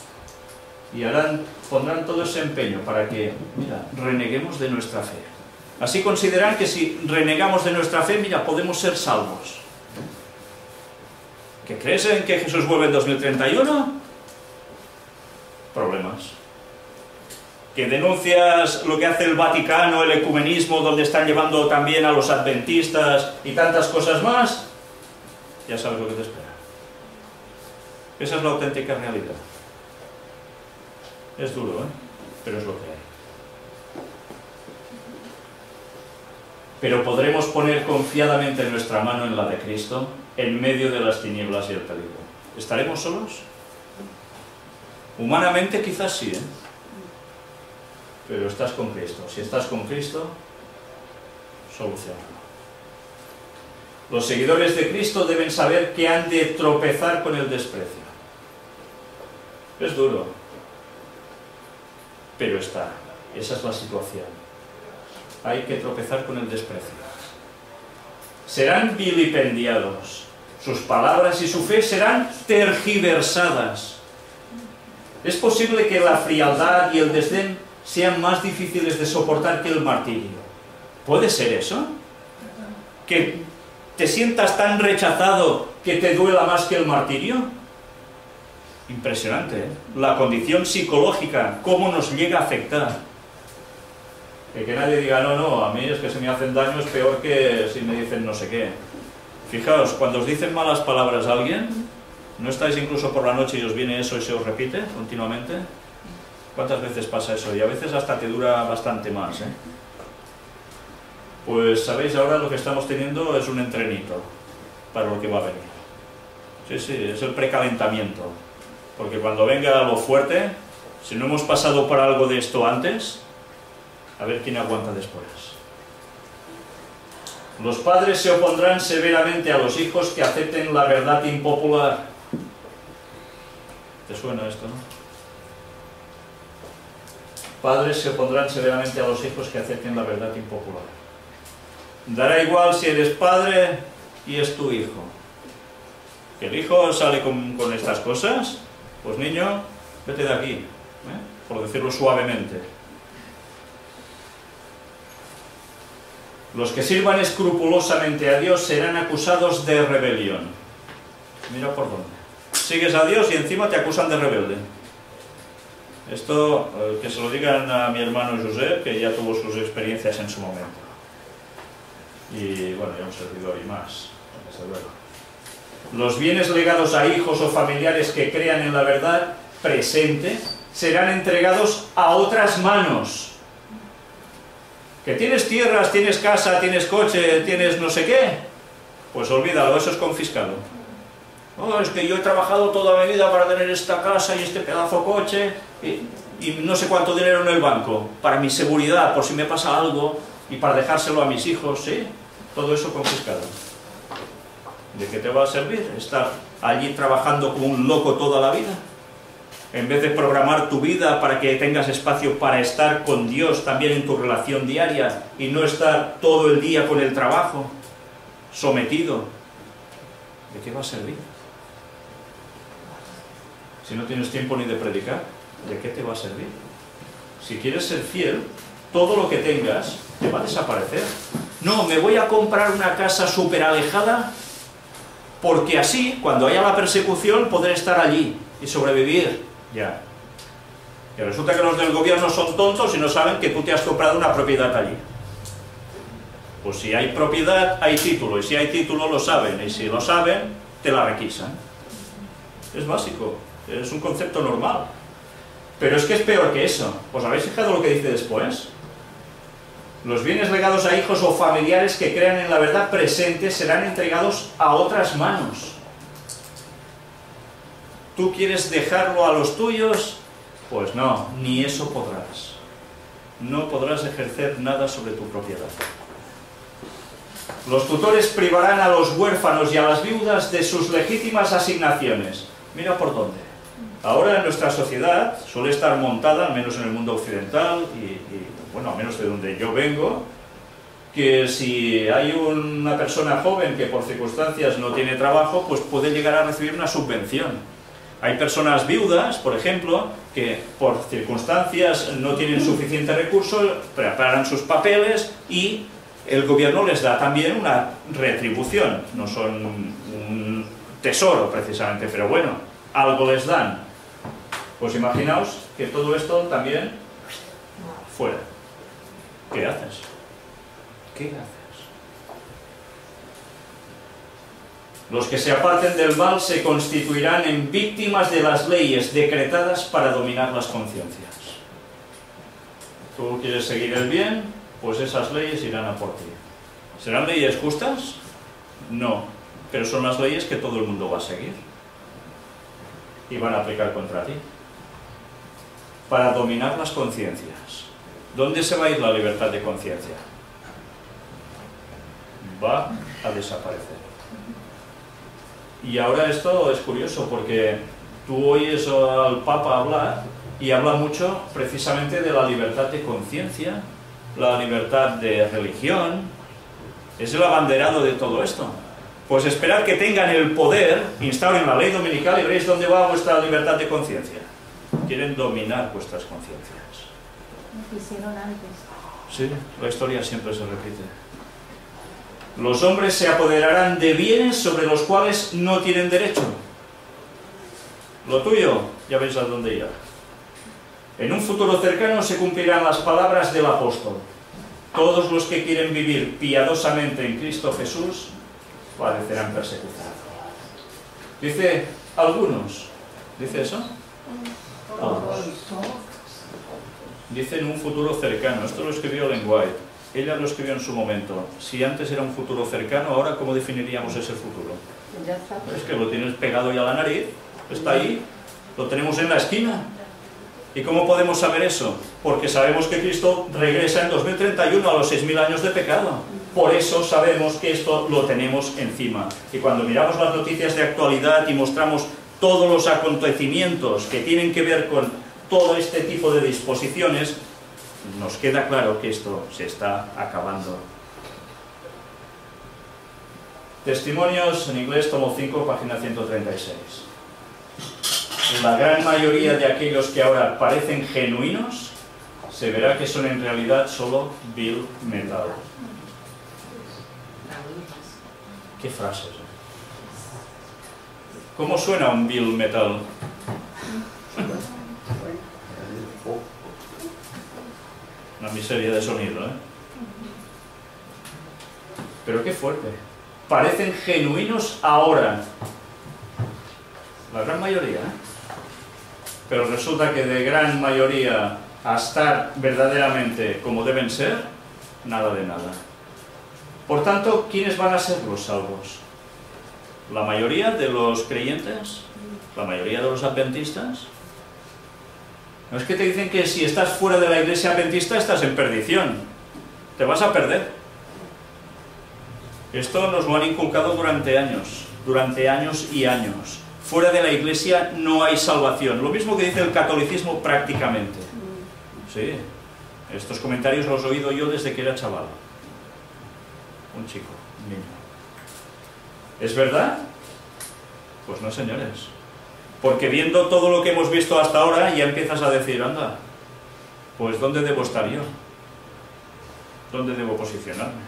Y pondrán todo ese empeño para que, mira, reneguemos de nuestra fe. Así consideran que si renegamos de nuestra fe, mira, podemos ser salvos. ¿Que crees en que Jesús vuelve en 2031? Problemas. ¿Que denuncias lo que hace el Vaticano, el ecumenismo, donde están llevando también a los adventistas y tantas cosas más? Ya sabes lo que te espera. Esa es la auténtica realidad. Es duro, ¿eh? Pero es lo que hay. Pero podremos poner confiadamente nuestra mano en la de Cristo en medio de las tinieblas y el peligro. ¿Estaremos solos? Humanamente quizás sí, ¿eh? Pero estás con Cristo. Si estás con Cristo, solucionalo. Los seguidores de Cristo deben saber que han de tropezar con el desprecio. Es duro, pero está. Esa es la situación. Hay que tropezar con el desprecio. Serán vilipendiados. Sus palabras y su fe serán tergiversadas. Es posible que la frialdad y el desdén sean más difíciles de soportar que el martirio. ¿Puede ser eso? ¿Que te sientas tan rechazado que te duela más que el martirio? Impresionante, ¿eh? La condición psicológica, cómo nos llega a afectar. Que nadie diga, no, a mí es que se me hacen daño, es peor que si me dicen no sé qué. Fijaos, cuando os dicen malas palabras a alguien, ¿no estáis incluso por la noche y os viene eso y se os repite continuamente? ¿Cuántas veces pasa eso? Y a veces hasta te dura bastante más, ¿eh? Pues, ¿sabéis? Ahora lo que estamos teniendo es un entrenito para lo que va a venir. Sí, es el precalentamiento. Porque cuando venga lo fuerte, si no hemos pasado por algo de esto antes, a ver quién aguanta después. Los padres se opondrán severamente a los hijos que acepten la verdad impopular. ¿Te suena esto, no? Padres se opondrán severamente a los hijos que acepten la verdad impopular. Dará igual si eres padre y es tu hijo. Que el hijo sale con estas cosas, pues niño, vete de aquí, ¿eh? Por decirlo suavemente. Los que sirvan escrupulosamente a Dios serán acusados de rebelión. Mira por dónde. Sigues a Dios y encima te acusan de rebelde. Esto, que se lo digan a mi hermano José, que ya tuvo sus experiencias en su momento. Y bueno, ya un servidor y más, desde luego. Los bienes legados a hijos o familiares que crean en la verdad presente serán entregados a otras manos. Que tienes tierras, tienes casa, tienes coche, tienes no sé qué, pues olvídalo, eso es confiscado. Oh, es que yo he trabajado toda mi vida para tener esta casa y este pedazo coche y no sé cuánto dinero en el banco, para mi seguridad, por si me pasa algo y para dejárselo a mis hijos, sí, todo eso confiscado. ¿De qué te va a servir estar allí trabajando como un loco toda la vida? En vez de programar tu vida para que tengas espacio para estar con Dios también en tu relación diaria y no estar todo el día con el trabajo, sometido, ¿de qué va a servir? Si no tienes tiempo ni de predicar, ¿de qué te va a servir? Si quieres ser fiel, todo lo que tengas te va a desaparecer. No, me voy a comprar una casa súper alejada porque así, cuando haya la persecución, podré estar allí y sobrevivir. Ya. Y resulta que los del gobierno son tontos y no saben que tú te has comprado una propiedad allí. Pues si hay propiedad, hay título, y si hay título lo saben, y si lo saben, te la requisan. Es básico, es un concepto normal. Pero es que es peor que eso. ¿Os habéis fijado lo que dice después? Los bienes legados a hijos o familiares que crean en la verdad presente serán entregados a otras manos. ¿Tú quieres dejarlo a los tuyos? Pues no, ni eso podrás. No podrás ejercer nada sobre tu propiedad. Los tutores privarán a los huérfanos y a las viudas de sus legítimas asignaciones. Mira por dónde. Ahora en nuestra sociedad suele estar montada, al menos en el mundo occidental, bueno, al menos de donde yo vengo, que si hay una persona joven que por circunstancias no tiene trabajo, pues puede llegar a recibir una subvención. Hay personas viudas, por ejemplo, que por circunstancias no tienen suficiente recurso, preparan sus papeles y el gobierno les da también una retribución. No son un tesoro precisamente, pero bueno, algo les dan. Pues imaginaos que todo esto también fuera. ¿Qué haces? ¿Qué haces? Los que se aparten del mal se constituirán en víctimas de las leyes decretadas para dominar las conciencias. ¿Tú quieres seguir el bien? Pues esas leyes irán a por ti. ¿Serán leyes justas? No, pero son las leyes que todo el mundo va a seguir y van a aplicar contra ti para dominar las conciencias. ¿Dónde se va a ir la libertad de conciencia? Va a desaparecer. Y ahora esto es curioso porque tú oyes al Papa hablar y habla mucho precisamente de la libertad de conciencia, la libertad de religión. Es el abanderado de todo esto. Pues esperad que tengan el poder, instauren la ley dominical y veréis dónde va vuestra libertad de conciencia. Quieren dominar vuestras conciencias. Lo hicieron antes. Sí, la historia siempre se repite. Los hombres se apoderarán de bienes sobre los cuales no tienen derecho. Lo tuyo, ya veis a dónde irá. En un futuro cercano se cumplirán las palabras del apóstol. Todos los que quieren vivir piadosamente en Cristo Jesús padecerán persecución. Dice algunos. ¿Dice eso? Todos. Dice en un futuro cercano. Esto lo escribió Ellen White. Ella lo escribió en su momento. Si antes era un futuro cercano, ahora ¿cómo definiríamos ese futuro? Ya está. Es que lo tienes pegado ya a la nariz, está ahí, lo tenemos en la esquina. ¿Y cómo podemos saber eso? Porque sabemos que Cristo regresa en 2031 a los 6000 años de pecado. Por eso sabemos que esto lo tenemos encima. Y cuando miramos las noticias de actualidad y mostramos todos los acontecimientos que tienen que ver con todo este tipo de disposiciones, nos queda claro que esto se está acabando. Testimonios en inglés, tomo 5, página 136. La gran mayoría de aquellos que ahora parecen genuinos, se verá que son en realidad solo Bill Metal. ¿Qué frases? ¿Cómo suena un Bill Metal? Una miseria de sonido, ¿eh? Pero qué fuerte. Parecen genuinos ahora. La gran mayoría, ¿eh? Pero resulta que de gran mayoría a estar verdaderamente como deben ser, nada de nada. Por tanto, ¿quiénes van a ser los salvos? ¿La mayoría de los creyentes? ¿La mayoría de los adventistas? No es que te dicen que si estás fuera de la iglesia adventista estás en perdición. Te vas a perder. Esto nos lo han inculcado durante años y años. Fuera de la iglesia no hay salvación. Lo mismo que dice el catolicismo prácticamente. Sí, estos comentarios los he oído yo desde que era chaval. Un chico, un niño. ¿Es verdad? Pues no, señores. Porque viendo todo lo que hemos visto hasta ahora, ya empiezas a decir, anda, pues ¿dónde debo estar yo? ¿Dónde debo posicionarme?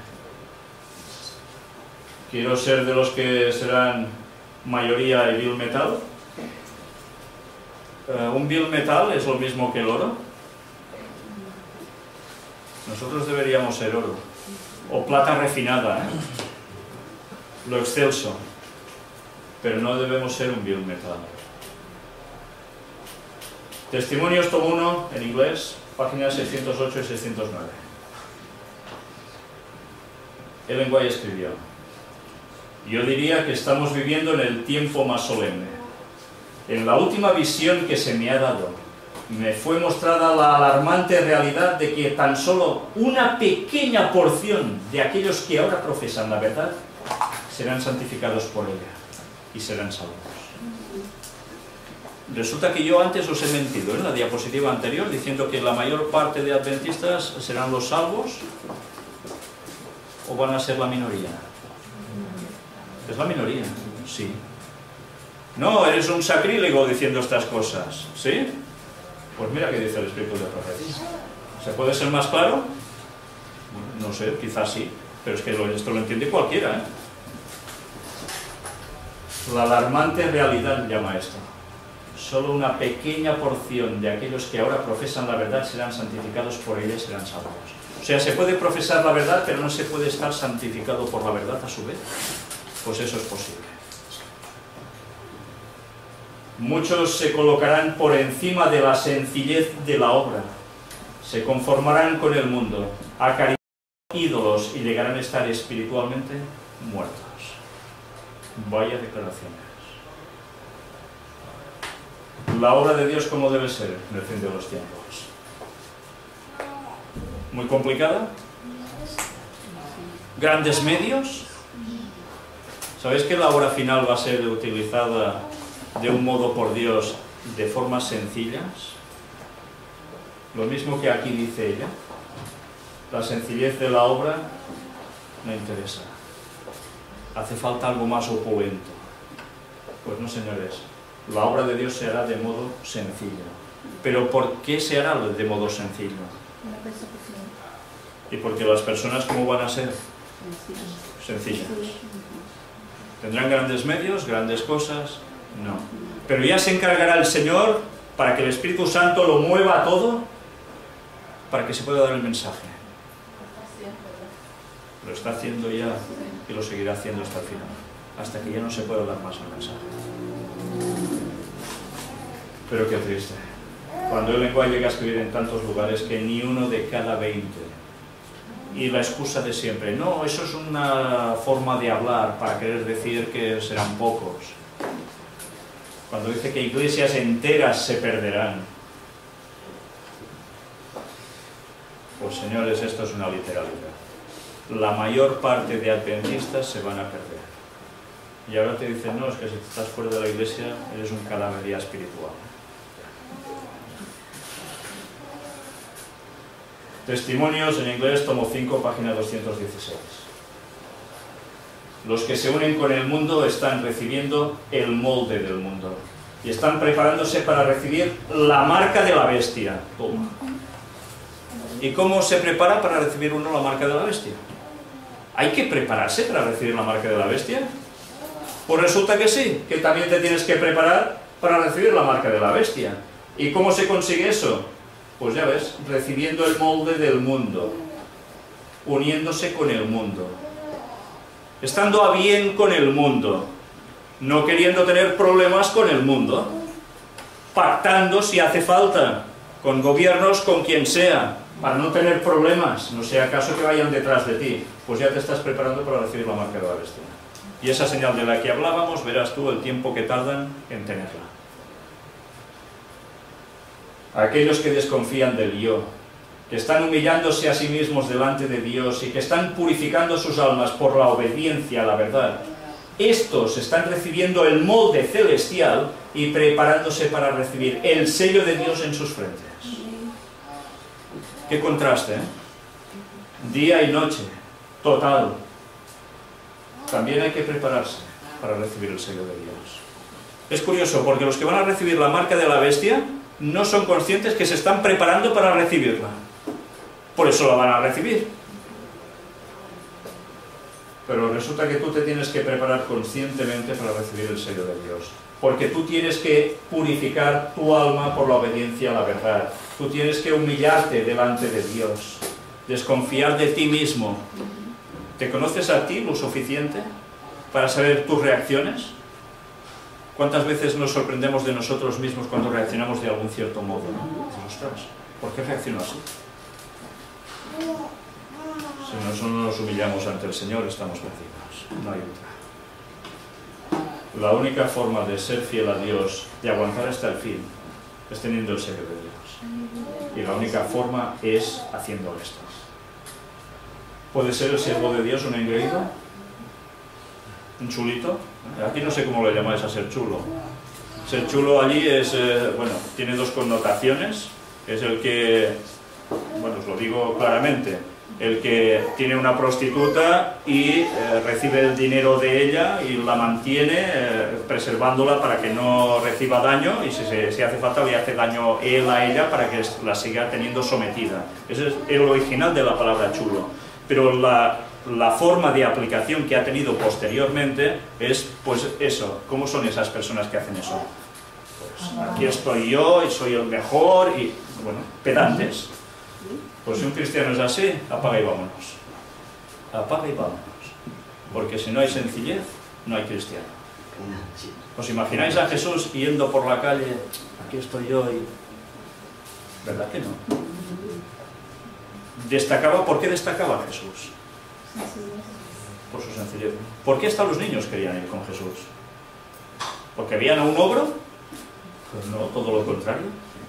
¿Quiero ser de los que serán mayoría y Bill Metal? ¿Un Bill Metal es lo mismo que el oro? Nosotros deberíamos ser oro. O plata refinada, ¿eh? Lo excelso. Pero no debemos ser un Bill Metal. Testimonios tomo 1, en inglés, páginas 608 y 609. Ellen White escribió: yo diría que estamos viviendo en el tiempo más solemne. En la última visión que se me ha dado, me fue mostrada la alarmante realidad de que tan solo una pequeña porción de aquellos que ahora profesan la verdad serán santificados por ella y serán salvos. Resulta que yo antes os he mentido en la diapositiva anterior diciendo que la mayor parte de adventistas serán los salvos, o van a ser la minoría. ¿Es la minoría? Sí. No, eres un sacrílego diciendo estas cosas. ¿Sí? Pues mira qué dice el Espíritu de profecía. ¿Se puede ser más claro? No sé, quizás sí, pero es que esto lo entiende cualquiera, ¿eh? La alarmante realidad llama esto. Solo una pequeña porción de aquellos que ahora profesan la verdad serán santificados por ella y serán salvos. O sea, se puede profesar la verdad, pero no se puede estar santificado por la verdad a su vez. Pues eso es posible. Muchos se colocarán por encima de la sencillez de la obra. Se conformarán con el mundo, acariciarán ídolos y llegarán a estar espiritualmente muertos. Vaya declaraciones. La obra de Dios, ¿cómo debe ser en el fin de los tiempos? ¿Muy complicada? ¿Grandes medios? ¿Sabéis que la obra final va a ser utilizada de un modo por Dios de formas sencillas? Lo mismo que aquí dice ella. La sencillez de la obra me interesa. ¿Hace falta algo más opulento? Pues no, señores. La obra de Dios se hará de modo sencillo. ¿Pero por qué se hará de modo sencillo? Y porque las personas, ¿cómo van a ser? Sencillas. ¿Tendrán grandes medios, grandes cosas? No. Pero ya se encargará el Señor para que el Espíritu Santo lo mueva a todo, para que se pueda dar el mensaje. Lo está haciendo ya y lo seguirá haciendo hasta el final, hasta que ya no se pueda dar más el mensaje. Pero qué triste. Cuando el lenguaje llega a escribir en tantos lugares que ni uno de cada 20. Y la excusa de siempre, no, eso es una forma de hablar para querer decir que serán pocos. Cuando dice que iglesias enteras se perderán. Pues señores, esto es una literalidad. La mayor parte de adventistas se van a perder. Y ahora te dicen, no, es que si estás fuera de la iglesia eres un cadáver ya espiritual. Testimonios en inglés, tomo 5, página 216. Los que se unen con el mundo están recibiendo el molde del mundo y están preparándose para recibir la marca de la bestia. Toma. ¿Y cómo se prepara para recibir uno la marca de la bestia? ¿Hay que prepararse para recibir la marca de la bestia? Pues resulta que sí, que también te tienes que preparar para recibir la marca de la bestia. ¿Y cómo se consigue eso? Pues ya ves, recibiendo el molde del mundo, uniéndose con el mundo, estando a bien con el mundo, no queriendo tener problemas con el mundo, pactando si hace falta, con gobiernos, con quien sea, para no tener problemas, no sea acaso que vayan detrás de ti, pues ya te estás preparando para recibir la marca de la bestia. Y esa señal de la que hablábamos, verás tú el tiempo que tardan en tenerla. Aquellos que desconfían del yo, que están humillándose a sí mismos delante de Dios y que están purificando sus almas por la obediencia a la verdad, estos están recibiendo el molde celestial y preparándose para recibir el sello de Dios en sus frentes. Qué contraste, ¿eh? Día y noche, total. También hay que prepararse para recibir el sello de Dios. Es curioso, porque los que van a recibir la marca de la bestia no son conscientes que se están preparando para recibirla. Por eso la van a recibir. Pero resulta que tú te tienes que preparar conscientemente para recibir el sello de Dios. Porque tú tienes que purificar tu alma por la obediencia a la verdad. Tú tienes que humillarte delante de Dios. Desconfiar de ti mismo. ¿Te conoces a ti lo suficiente para saber tus reacciones? ¿Cuántas veces nos sorprendemos de nosotros mismos cuando reaccionamos de algún cierto modo, ¿no? Dices, ostras, ¿por qué reacciono así? Si nosotros no nos humillamos ante el Señor, estamos perdidos. No hay otra. La única forma de ser fiel a Dios, de aguantar hasta el fin, es teniendo el sello de Dios. Y la única forma es haciendo esto. ¿Puede ser el siervo de Dios un engreído? ¿Un chulito? Aquí no sé cómo lo llamáis a ser chulo. Ser chulo allí es, bueno, tiene dos connotaciones. Es el que, bueno, os lo digo claramente, el que tiene una prostituta y recibe el dinero de ella y la mantiene preservándola para que no reciba daño, y si hace falta le hace daño él a ella para que la siga teniendo sometida. Ese es el original de la palabra chulo, pero la forma de aplicación que ha tenido posteriormente es pues eso. ¿Cómo son esas personas que hacen eso? Pues aquí estoy yo y soy el mejor, y bueno, pedantes. Pues si un cristiano es así, apaga y vámonos. Apaga y vámonos. Porque si no hay sencillez, no hay cristiano. ¿Os imagináis a Jesús yendo por la calle? Aquí estoy yo y... ¿Verdad que no? Destacaba. ¿Por qué destacaba Jesús? Por su sencillez. ¿Por qué hasta los niños querían ir con Jesús? ¿Porque veían a un ogro? Pues no, todo lo contrario.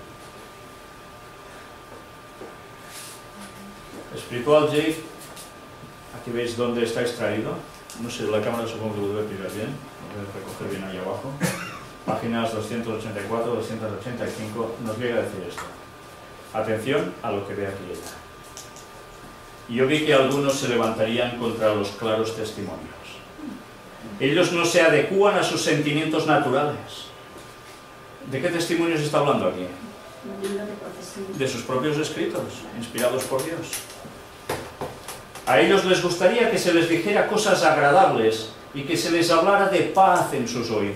Espiritual Jade, aquí veis dónde está extraído. No sé, la cámara supongo que lo debe pillar bien, lo debe recoger bien ahí abajo. Páginas 284, 285, nos llega a decir esto. Atención a lo que ve aquí ella. Yo vi que algunos se levantarían contra los claros testimonios. Ellos no se adecúan a sus sentimientos naturales. ¿De qué testimonios está hablando aquí? De sus propios escritos, inspirados por Dios. A ellos les gustaría que se les dijera cosas agradables y que se les hablara de paz en sus oídos.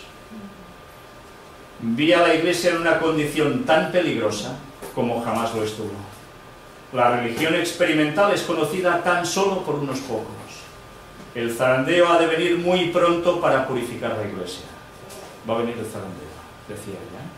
Vi a la Iglesia en una condición tan peligrosa como jamás lo estuvo. La religión experimental es conocida tan solo por unos pocos. El zarandeo ha de venir muy pronto para purificar la Iglesia. Va a venir el zarandeo, decía ella.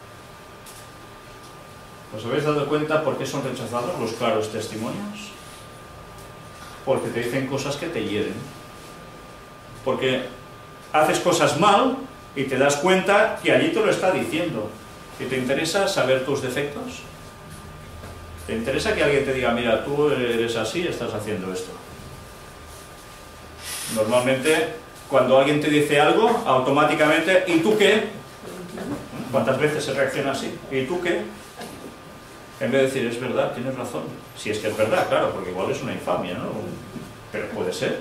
¿Os habéis dado cuenta por qué son rechazados los claros testimonios? Porque te dicen cosas que te hieren. Porque haces cosas mal y te das cuenta que allí te lo está diciendo. ¿Y te interesa saber tus defectos? ¿Te interesa que alguien te diga, mira, tú eres así, estás haciendo esto? Normalmente, cuando alguien te dice algo, automáticamente, ¿y tú qué? ¿Cuántas veces se reacciona así? ¿Y tú qué? En vez de decir, es verdad, tienes razón. Si es que es verdad, claro, porque igual es una infamia, ¿no? Pero puede ser.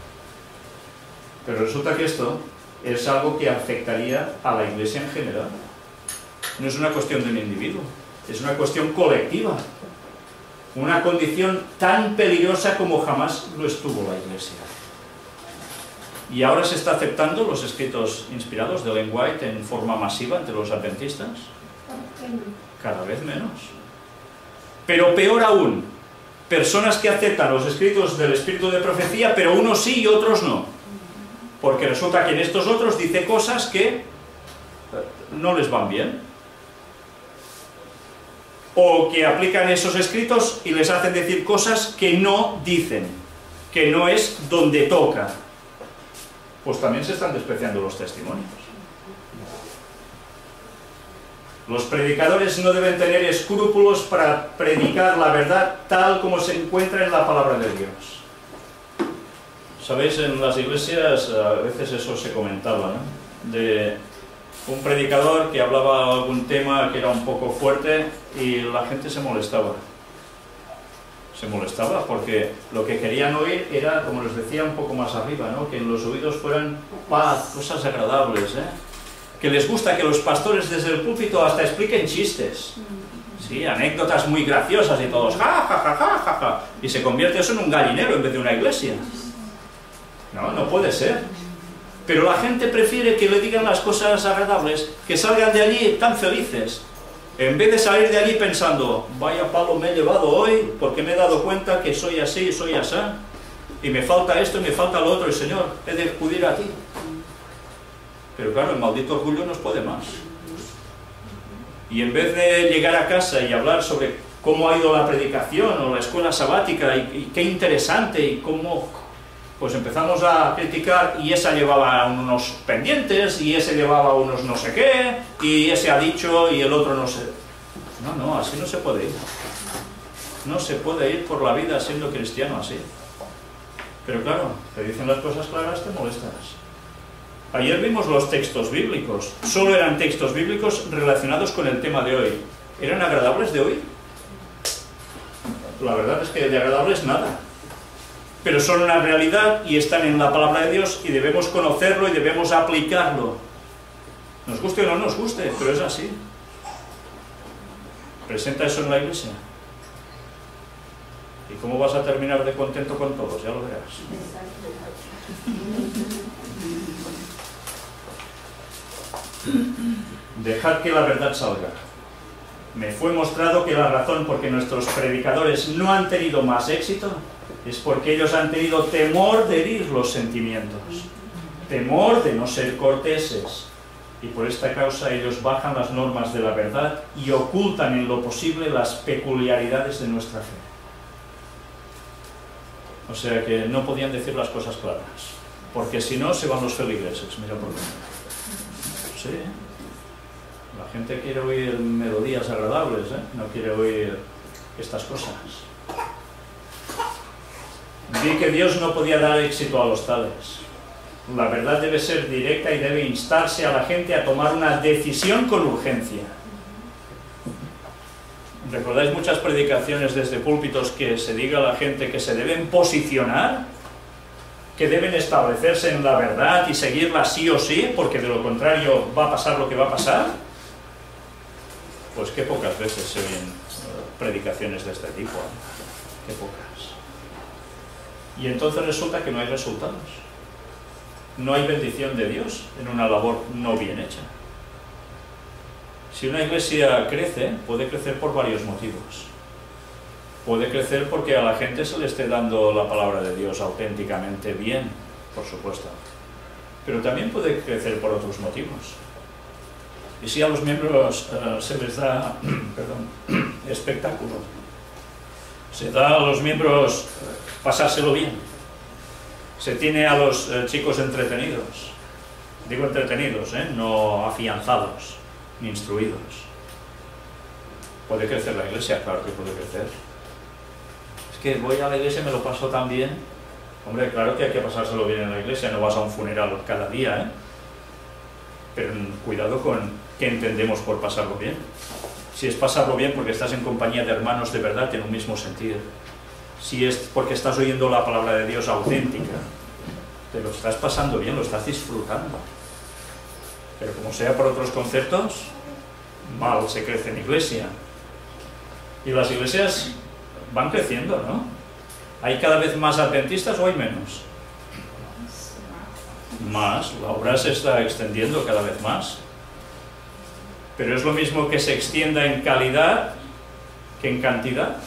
Pero resulta que esto es algo que afectaría a la Iglesia en general. No es una cuestión de un individuo, es una cuestión colectiva. Una condición tan peligrosa como jamás lo estuvo la Iglesia. Y ahora se está aceptando los escritos inspirados de Ellen White en forma masiva entre los adventistas. Cada vez menos. Pero peor aún, personas que aceptan los escritos del espíritu de profecía, pero unos sí y otros no. Porque resulta que en estos otros dice cosas que no les van bien. O que aplican esos escritos y les hacen decir cosas que no dicen, que no es donde toca. Pues también se están despreciando los testimonios. Los predicadores no deben tener escrúpulos para predicar la verdad tal como se encuentra en la palabra de Dios. Sabéis, en las iglesias a veces eso se comentaba, ¿no? De un predicador que hablaba algún tema que era un poco fuerte y la gente se molestaba. Se molestaba porque lo que querían oír era, como les decía un poco más arriba, ¿no? Que en los oídos fueran paz, cosas agradables, que les gusta que los pastores desde el púlpito hasta expliquen chistes, sí, anécdotas muy graciosas y todos ja, ja, ja, ja, ja, ja, y se convierte eso en un gallinero en vez de una iglesia. No, no puede ser. Pero la gente prefiere que le digan las cosas agradables, que salgan de allí tan felices, en vez de salir de allí pensando, vaya palo me he llevado hoy, porque me he dado cuenta que soy así y soy asá, y me falta esto y me falta lo otro, y Señor, he de acudir a ti. Pero claro, el maldito orgullo nos puede más. Y en vez de llegar a casa y hablar sobre cómo ha ido la predicación o la escuela sabática y qué interesante y cómo, pues empezamos a criticar y esa llevaba unos pendientes y ese llevaba unos no sé qué y ese ha dicho y el otro no sé. No, no, así no se puede ir. No se puede ir por la vida siendo cristiano así. Pero claro, te dicen las cosas claras, te molestas. Ayer vimos los textos bíblicos. Solo eran textos bíblicos relacionados con el tema de hoy. ¿Eran agradables de oír? la verdad es que de agradable es nada. Pero son una realidad y están en la palabra de Dios y debemos conocerlo y debemos aplicarlo. Nos guste o no nos guste, pero es así. Presenta eso en la iglesia. ¿Y cómo vas a terminar de contento con todos? Ya lo verás. Dejad que la verdad salga. Me fue mostrado que la razón por que nuestros predicadores no han tenido más éxito es porque ellos han tenido temor de herir los sentimientos, temor de no ser corteses, y por esta causa ellos bajan las normas de la verdad y ocultan en lo posible las peculiaridades de nuestra fe. O sea que no podían decir las cosas claras, porque si no se van los feligreses, mira por qué. Sí, la gente quiere oír melodías agradables, no quiere oír estas cosas. Vi que Dios no podía dar éxito a los tales. La verdad debe ser directa y debe instarse a la gente a tomar una decisión con urgencia. ¿Recordáis muchas predicaciones desde púlpitos que se diga a la gente que se deben posicionar? Que deben establecerse en la verdad y seguirla sí o sí, porque de lo contrario va a pasar lo que va a pasar. Pues qué pocas veces se oyen predicaciones de este tipo, qué pocas. Y entonces resulta que no hay resultados. No hay bendición de Dios en una labor no bien hecha. Si una iglesia crece, puede crecer por varios motivos. Puede crecer porque a la gente se le esté dando la palabra de Dios auténticamente bien, por supuesto. Pero también puede crecer por otros motivos. Y si a los miembros se les da espectáculo, se da a los miembros pasárselo bien, se tiene a los chicos entretenidos, digo entretenidos, no afianzados ni instruidos. ¿Puede crecer la iglesia? Claro que puede crecer. Es que voy a la iglesia y me lo paso tan bien. Hombre, claro que hay que pasárselo bien en la iglesia, no vas a un funeral cada día, pero cuidado con qué entendemos por pasarlo bien. Si es pasarlo bien porque estás en compañía de hermanos de verdad en un mismo sentido, si es porque estás oyendo la palabra de Dios auténtica, te lo estás pasando bien, lo estás disfrutando. Pero como sea por otros conceptos, mal se crece en iglesia. Y las iglesias van creciendo, ¿no? ¿Hay cada vez más adventistas o hay menos? Más, la obra se está extendiendo cada vez más. Pero es lo mismo que se extienda en calidad que en cantidad.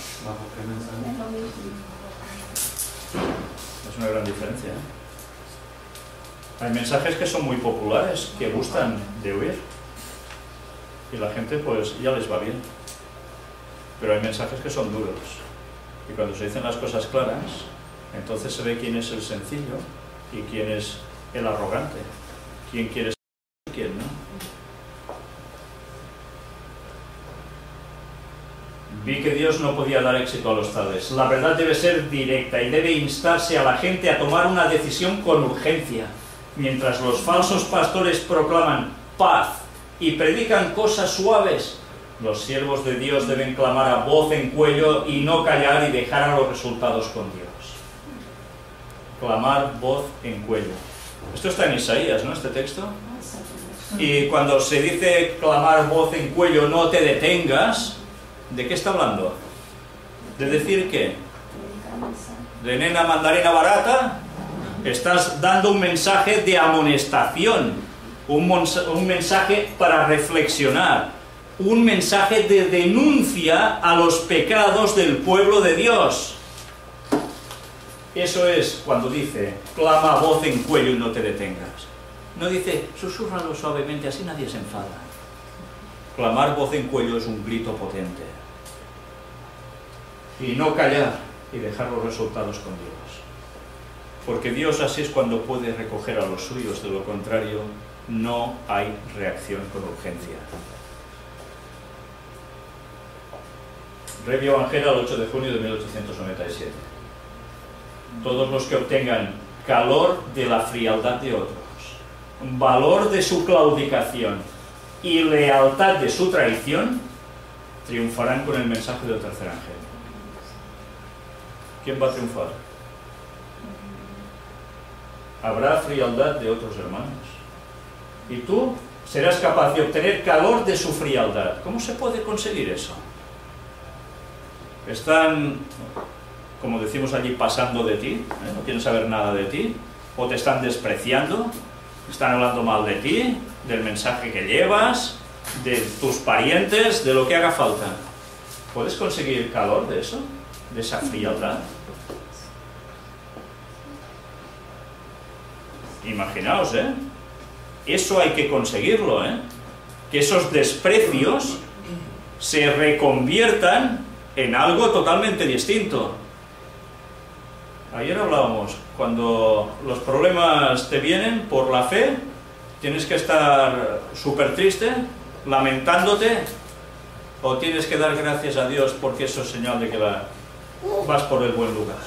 Es una gran diferencia, Hay mensajes que son muy populares, que gustan de oír. Y la gente pues ya les va bien. Pero hay mensajes que son duros. Y cuando se dicen las cosas claras, entonces se ve quién es el sencillo y quién es el arrogante. Quién quiere ser y quién no. Vi que Dios no podía dar éxito a los tales. La verdad debe ser directa y debe instarse a la gente a tomar una decisión con urgencia. Mientras los falsos pastores proclaman paz y predican cosas suaves, los siervos de Dios deben clamar a voz en cuello y no callar y dejar a los resultados con Dios. Clamar voz en cuello. Esto está en Isaías, ¿no? Este texto. Y cuando se dice clamar voz en cuello, no te detengas, ¿de qué está hablando? ¿De decir qué? ¿De nena mandarina barata? Estás dando un mensaje de amonestación, un mensaje para reflexionar, un mensaje de denuncia a los pecados del pueblo de Dios. Eso es cuando dice, clama a voz en cuello y no te detengas. No dice, susúrralo suavemente, así nadie se enfada. Clamar voz en cuello es un grito potente. Y no callar y dejar los resultados con Dios. Porque Dios así es cuando puede recoger a los suyos, de lo contrario, no hay reacción con urgencia. Revio Angera, el 8 de junio de 1897. Todos los que obtengan calor de la frialdad de otros, valor de su claudicación y lealtad de su traición, triunfarán con el mensaje del tercer ángel. ¿quién va a triunfar? Habrá frialdad de otros hermanos. Y tú serás capaz de obtener calor de su frialdad. ¿Cómo se puede conseguir eso? Están, como decimos allí, pasando de ti, no quieren saber nada de ti, o te están despreciando, están hablando mal de ti, del mensaje que llevas, de tus parientes, de lo que haga falta. ¿Puedes conseguir calor de eso? ¿De esa frialdad? Imaginaos, eso hay que conseguirlo, que esos desprecios se reconviertan en algo totalmente distinto. Ayer hablábamos, cuando los problemas te vienen por la fe, tienes que estar súper triste, lamentándote, o tienes que dar gracias a Dios porque eso es señal de que vas por el buen lugar.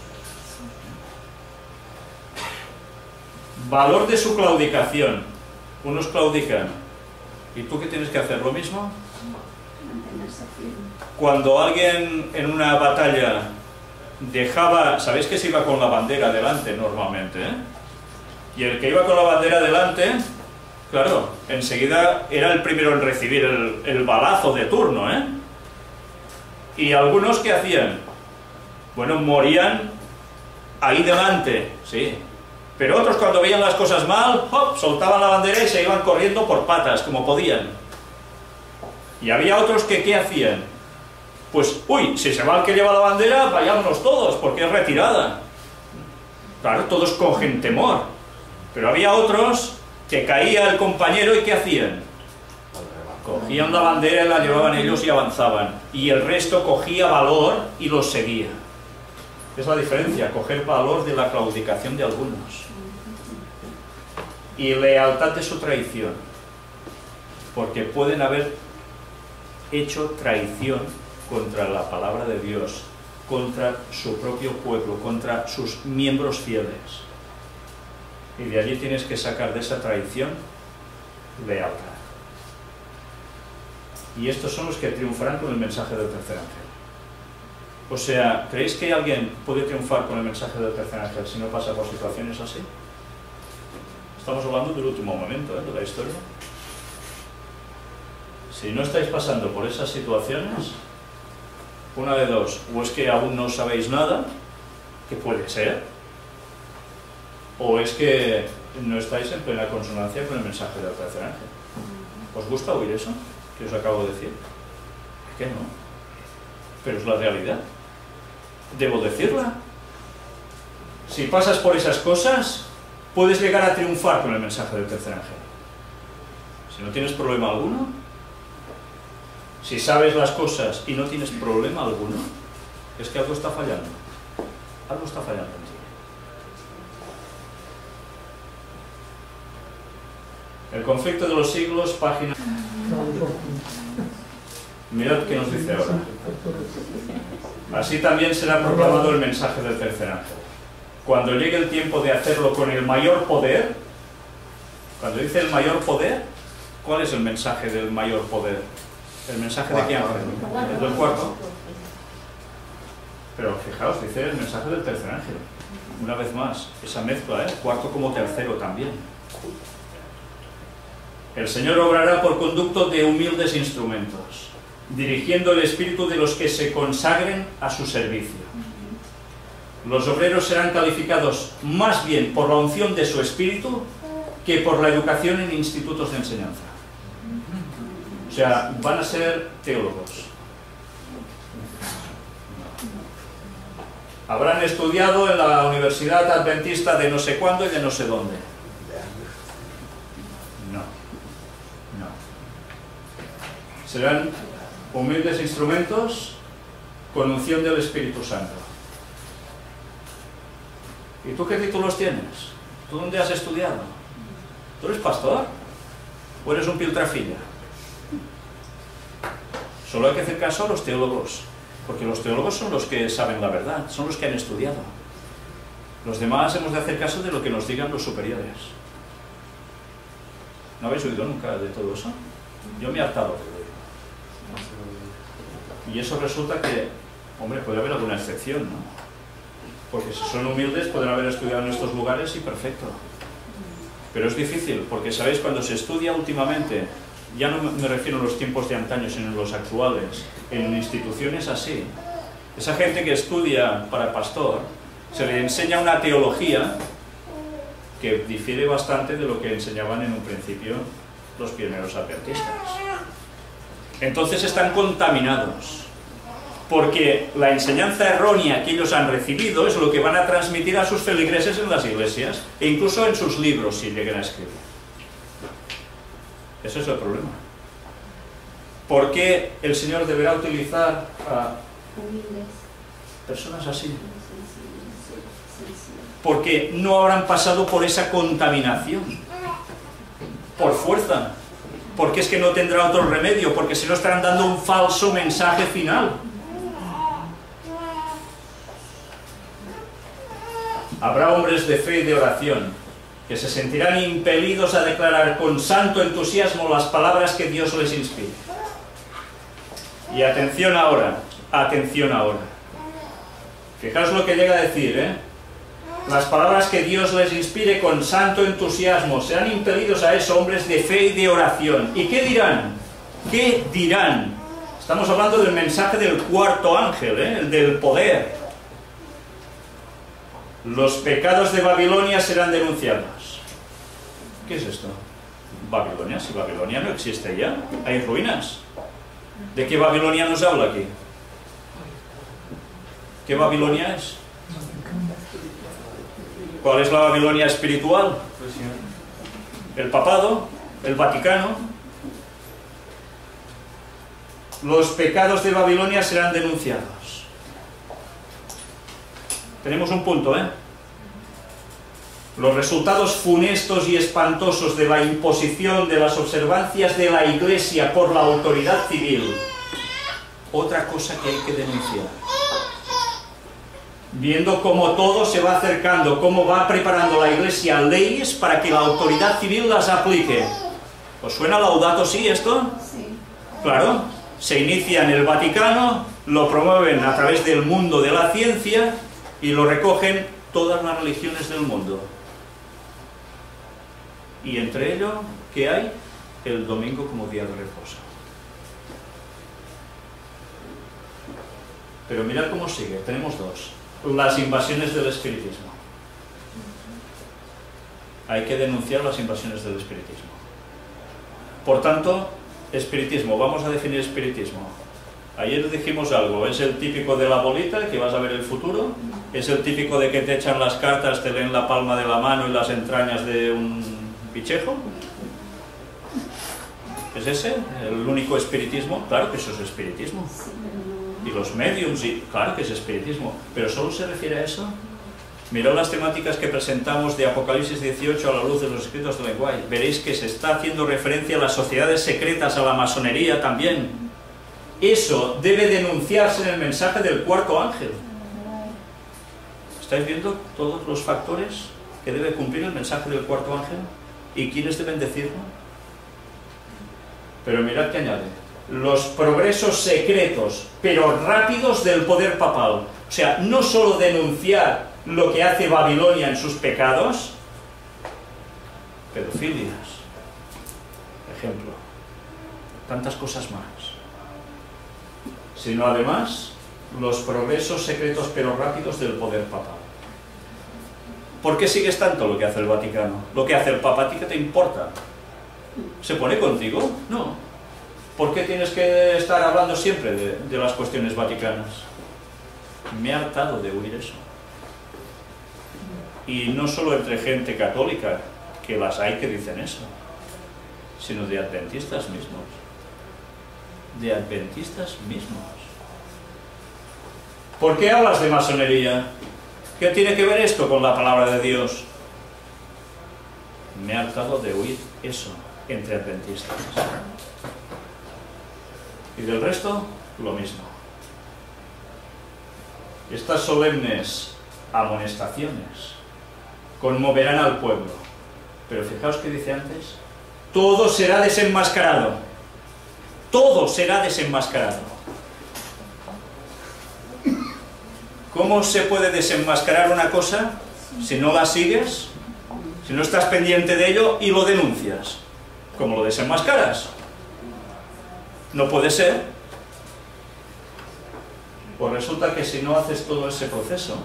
Valor de su claudicación. Unos claudican. ¿Y tú qué tienes que hacer? ¿Lo mismo? Cuando alguien en una batalla dejaba... ¿Sabéis que se iba con la bandera delante normalmente? Y el que iba con la bandera delante, claro, enseguida era el primero en recibir el balazo de turno, Y algunos, ¿qué hacían? Bueno, morían ahí delante, sí. Pero otros, cuando veían las cosas mal, ¡hop!, soltaban la bandera y se iban corriendo por patas, como podían. Y había otros que, ¿qué hacían? Pues, uy, si se va el que lleva la bandera, vayámonos todos, porque es retirada. Claro, todos cogen temor. Pero había otros que caía el compañero y ¿qué hacían? Cogían la bandera y la llevaban ellos y avanzaban. Y el resto cogía valor y los seguía. Es la diferencia, coger valor de la claudicación de algunos. Y lealtad de su traición. Porque pueden haber hecho traición contra la palabra de Dios, contra su propio pueblo, contra sus miembros fieles. Y de allí tienes que sacar de esa traición lealtad. Y estos son los que triunfarán con el mensaje del tercer ángel. O sea, ¿creéis que alguien puede triunfar con el mensaje del tercer ángel si no pasa por situaciones así? Estamos hablando del último momento de la historia. Si no estáis pasando por esas situaciones, una de dos: o es que aún no sabéis nada, que puede ser, o es que no estáis en plena consonancia con el mensaje del tercer ángel. ¿Os gusta oír eso que os acabo de decir? ¿Por qué no? Pero es la realidad. Debo decirla. Si pasas por esas cosas, puedes llegar a triunfar con el mensaje del tercer ángel. Si no tienes problema alguno, si sabes las cosas y no tienes problema alguno, es que algo está fallando. Algo está fallando en ti. El conflicto de los siglos, página... Mirad qué nos dice ahora. Así también será proclamado el mensaje del tercer ángel. Cuando llegue el tiempo de hacerlo con el mayor poder, cuando dice el mayor poder, ¿cuál es el mensaje del mayor poder? ¿El mensaje de qué ángel? ¿El del cuarto? Pero fijaos, dice el mensaje del tercer ángel. Una vez más, esa mezcla, cuarto como tercero también. El Señor obrará por conducto de humildes instrumentos, dirigiendo el espíritu de los que se consagren a su servicio. Los obreros serán calificados más bien por la unción de su espíritu que por la educación en institutos de enseñanza. O sea, van a ser teólogos. Habrán estudiado en la Universidad Adventista de no sé cuándo y de no sé dónde. No. Serán humildes instrumentos con unción del Espíritu Santo. ¿Y tú qué títulos tienes? ¿Tú dónde has estudiado? ¿Tú eres pastor? ¿O eres un piltrafilla? Solo hay que hacer caso a los teólogos, porque los teólogos son los que saben la verdad, son los que han estudiado. Los demás hemos de hacer caso de lo que nos digan los superiores. ¿No habéis oído nunca de todo eso? Yo me he hartado. Y eso resulta que, hombre, puede haber alguna excepción, ¿no? Porque si son humildes pueden haber estudiado en estos lugares y perfecto. Pero es difícil, porque sabéis, cuando se estudia últimamente, ya no me refiero a los tiempos de antaño, sino en los actuales, en instituciones así, esa gente que estudia para pastor, se le enseña una teología que difiere bastante de lo que enseñaban en un principio los pioneros adventistas. Entonces están contaminados, porque la enseñanza errónea que ellos han recibido es lo que van a transmitir a sus feligreses en las iglesias, e incluso en sus libros si llegan a escribir. Ese es el problema. ¿Por qué el Señor deberá utilizar a personas así? Porque no habrán pasado por esa contaminación, por fuerza, porque es que no tendrá otro remedio, porque si no estarán dando un falso mensaje final. Habrá hombres de fe y de oración que se sentirán impelidos a declarar con santo entusiasmo las palabras que Dios les inspire. Y atención ahora, atención ahora. Fijaos lo que llega a decir, ¿eh? Las palabras que Dios les inspire con santo entusiasmo, serán impelidos a eso hombres de fe y de oración. ¿Y qué dirán? ¿Qué dirán? Estamos hablando del mensaje del cuarto ángel, ¿eh? El del poder. Los pecados de Babilonia serán denunciados. ¿Qué es esto? Babilonia, si Babilonia no existe ya, hay ruinas. ¿De qué Babilonia nos habla aquí? ¿Qué Babilonia es? ¿Cuál es la Babilonia espiritual? El papado, el Vaticano. Los pecados de Babilonia serán denunciados. Tenemos un punto, ¿eh? Los resultados funestos y espantosos de la imposición de las observancias de la Iglesia por la autoridad civil. Otra cosa que hay que denunciar. Viendo cómo todo se va acercando, cómo va preparando la Iglesia leyes para que la autoridad civil las aplique. ¿Os suena Laudato Si esto? Sí. Claro, se inicia en el Vaticano, lo promueven a través del mundo de la ciencia y lo recogen todas las religiones del mundo. Y entre ello, ¿qué hay? El domingo como día de reposo. Pero mirad cómo sigue, tenemos dos. Las invasiones del espiritismo. Hay que denunciar las invasiones del espiritismo. Por tanto, espiritismo, vamos a definir espiritismo. Ayer dijimos algo, es el típico de la bolita, que vas a ver el futuro, es el típico de que te echan las cartas, te leen la palma de la mano y las entrañas de un pichejo. ¿Es ese el único espiritismo? Claro que eso es espiritismo. Y los mediums, y claro que es espiritismo, pero ¿solo se refiere a eso? Mirad las temáticas que presentamos de Apocalipsis 18 a la luz de los escritos de Ellen White. Veréis que se está haciendo referencia a las sociedades secretas, a la masonería también. Eso debe denunciarse en el mensaje del cuarto ángel. ¿Estáis viendo todos los factores que debe cumplir el mensaje del cuarto ángel? ¿Y quiénes deben decirlo? Pero mirad que añade. Los progresos secretos, pero rápidos del poder papal. O sea, no solo denunciar lo que hace Babilonia en sus pecados, pedofilias, ejemplo, tantas cosas más, sino además los progresos secretos pero rápidos del poder papal. ¿Por qué sigues tanto lo que hace el Vaticano? Lo que hace el Papa, ¿a ti qué te importa? ¿Se pone contigo? No. ¿Por qué tienes que estar hablando siempre de las cuestiones vaticanas? Me he hartado de oír eso. Y no solo entre gente católica, que las hay que dicen eso, sino de adventistas mismos. De adventistas mismos. ¿Por qué hablas de masonería? ¿Qué tiene que ver esto con la palabra de Dios? Me he hartado de oír eso entre adventistas. Y del resto, lo mismo. Estas solemnes amonestaciones conmoverán al pueblo. Pero fijaos que dice antes, todo será desenmascarado. Todo será desenmascarado. ¿cómo se puede desenmascarar una cosa si no la sigues, si no estás pendiente de ello y lo denuncias? ¿Cómo lo desenmascaras? No puede ser. Pues resulta que si no haces todo ese proceso,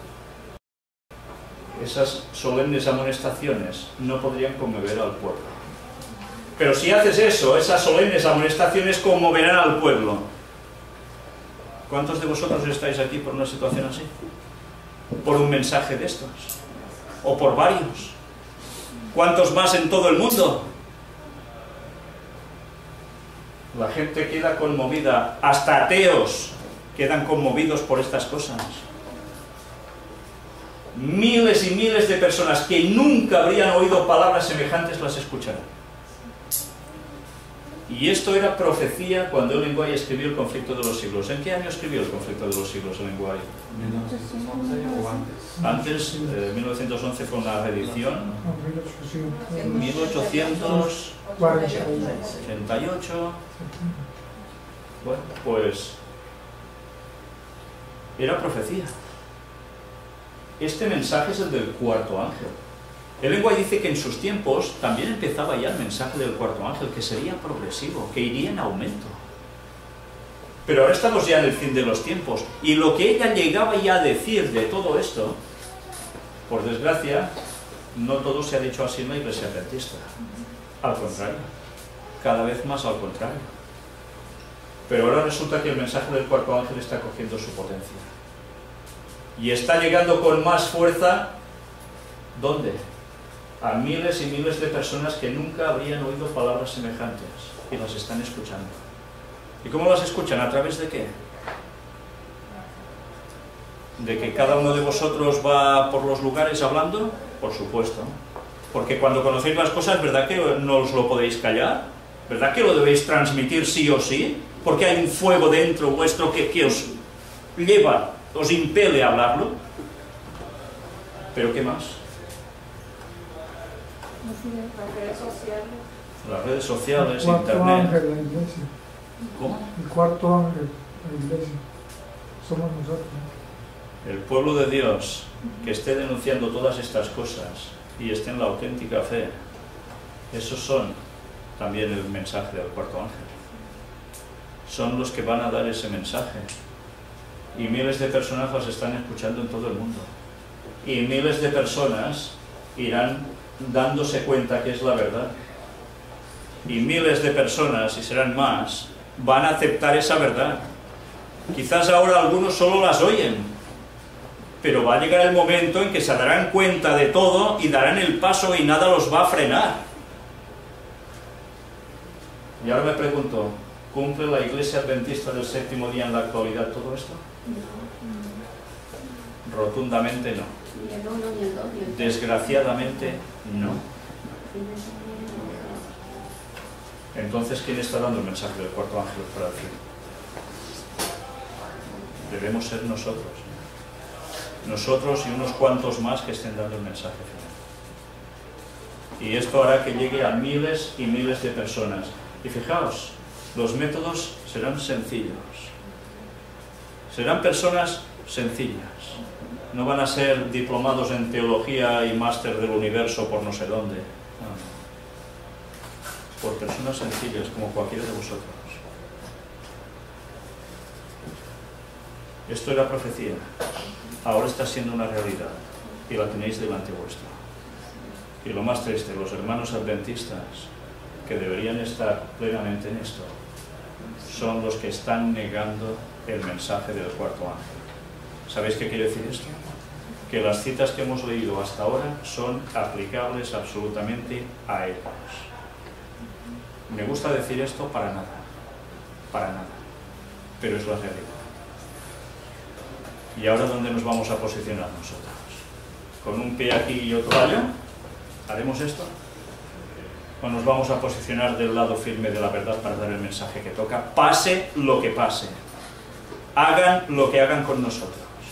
esas solemnes amonestaciones no podrían conmover al pueblo. Pero si haces eso, esas solemnes amonestaciones conmoverán al pueblo. ¿Cuántos de vosotros estáis aquí por una situación así? ¿Por un mensaje de estos? ¿O por varios? ¿Cuántos más en todo el mundo? La gente queda conmovida, hasta ateos quedan conmovidos por estas cosas. Miles y miles de personas que nunca habrían oído palabras semejantes las escucharán. Y esto era profecía cuando Ellen White escribió El conflicto de los siglos. ¿En qué año escribió El conflicto de los siglos Ellen White? 1911 o antes. Antes, 1911 fue una reedición. 1888. Bueno, pues era profecía. Este mensaje es el del cuarto ángel. Ellen White dice que en sus tiempos también empezaba ya el mensaje del cuarto ángel, que sería progresivo, que iría en aumento. Pero ahora estamos ya en el fin de los tiempos, y lo que ella llegaba ya a decir de todo esto, por desgracia, no todo se ha dicho así en la Iglesia Adventista. Al contrario, cada vez más al contrario. Pero ahora resulta que el mensaje del cuarto ángel está cogiendo su potencia. Y está llegando con más fuerza, ¿dónde? A miles y miles de personas que nunca habrían oído palabras semejantes y las están escuchando. ¿Y cómo las escuchan? ¿A través de qué? ¿De que cada uno de vosotros va por los lugares hablando? Por supuesto. Porque cuando conocéis las cosas, ¿verdad que no os lo podéis callar? ¿Verdad que lo debéis transmitir sí o sí? Porque hay un fuego dentro vuestro que os lleva, os impele a hablarlo. ¿Pero qué más? Las redes sociales. Las redes sociales, El cuarto internet. ángel, la iglesia. ¿Cómo? El cuarto ángel, la iglesia. Somos nosotros. El pueblo de Dios que esté denunciando todas estas cosas y esté en la auténtica fe, esos son también el mensaje del cuarto ángel. Son los que van a dar ese mensaje. Y miles de personas las están escuchando en todo el mundo. Y miles de personas irán dándose cuenta que es la verdad. Y miles de personas, y serán más, van a aceptar esa verdad. Quizás ahora algunos solo las oyen, pero va a llegar el momento en que se darán cuenta de todo y darán el paso y nada los va a frenar. Y ahora me pregunto, ¿cumple la Iglesia Adventista del Séptimo Día en la actualidad todo esto? Rotundamente no. Desgraciadamente no. Entonces, ¿quién está dando el mensaje del cuarto ángel para el fin? Debemos ser nosotros. Nosotros y unos cuantos más que estén dando el mensaje final. Y esto hará que llegue a miles y miles de personas. Y fijaos, los métodos serán sencillos. Serán personas sencillas. No van a ser diplomados en teología y máster del universo por no sé dónde. No. Por personas sencillas, como cualquiera de vosotros. Esto era profecía. Ahora está siendo una realidad. Y la tenéis delante vuestro. Y lo más triste, los hermanos adventistas, que deberían estar plenamente en esto, son los que están negando el mensaje del cuarto ángel. ¿Sabéis qué quiere decir esto? Que las citas que hemos leído hasta ahora son aplicables absolutamente a ellos. Me gusta decir esto para nada, pero es la realidad. ¿Y ahora dónde nos vamos a posicionar nosotros? ¿Con un pie aquí y otro allá? ¿Haremos esto? ¿O nos vamos a posicionar del lado firme de la verdad para dar el mensaje que toca? Pase lo que pase. Hagan lo que hagan con nosotros.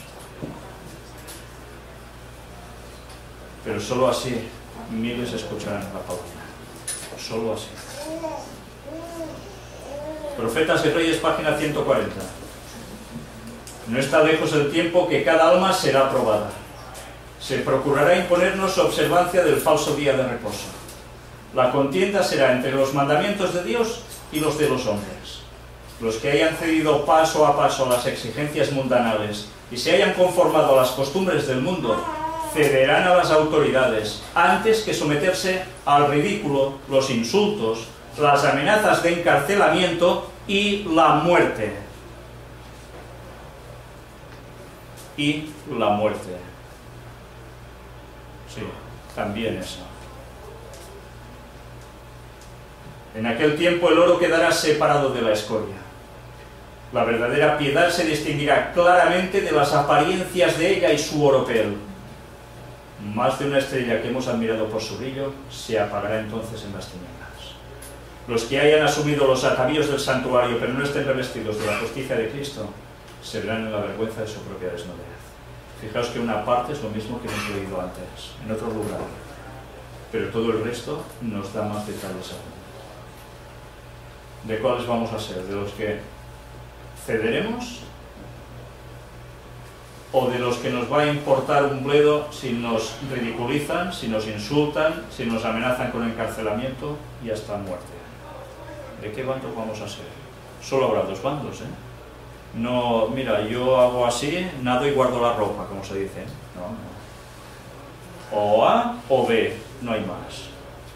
Pero solo así miles escucharán la palabra. Solo así. Profetas y Reyes, página 140. No está lejos el tiempo que cada alma será probada. Se procurará imponernos observancia del falso día de reposo. La contienda será entre los mandamientos de Dios y los de los hombres. Los que hayan cedido paso a paso a las exigencias mundanales y se hayan conformado a las costumbres del mundo, cederán a las autoridades antes que someterse al ridículo, los insultos, las amenazas de encarcelamiento y la muerte. Y la muerte. Sí, también eso. En aquel tiempo el oro quedará separado de la escoria. La verdadera piedad se distinguirá claramente de las apariencias de ella y su oropel. Más de una estrella que hemos admirado por su brillo se apagará entonces en las tinieblas. Los que hayan asumido los atavíos del santuario pero no estén revestidos de la justicia de Cristo se verán en la vergüenza de su propia desnudez. Fijaos que una parte es lo mismo que hemos leído antes, en otro lugar, pero todo el resto nos da más detalles aún. ¿De cuáles vamos a ser? ¿De los que cederemos? ¿O de los que nos va a importar un bledo si nos ridiculizan, si nos insultan, si nos amenazan con encarcelamiento y hasta muerte? ¿De qué bando vamos a ser? Solo habrá dos bandos, ¿eh? No, mira, yo hago así, nado y guardo la ropa, como se dice. No, no. O A o B, no hay más.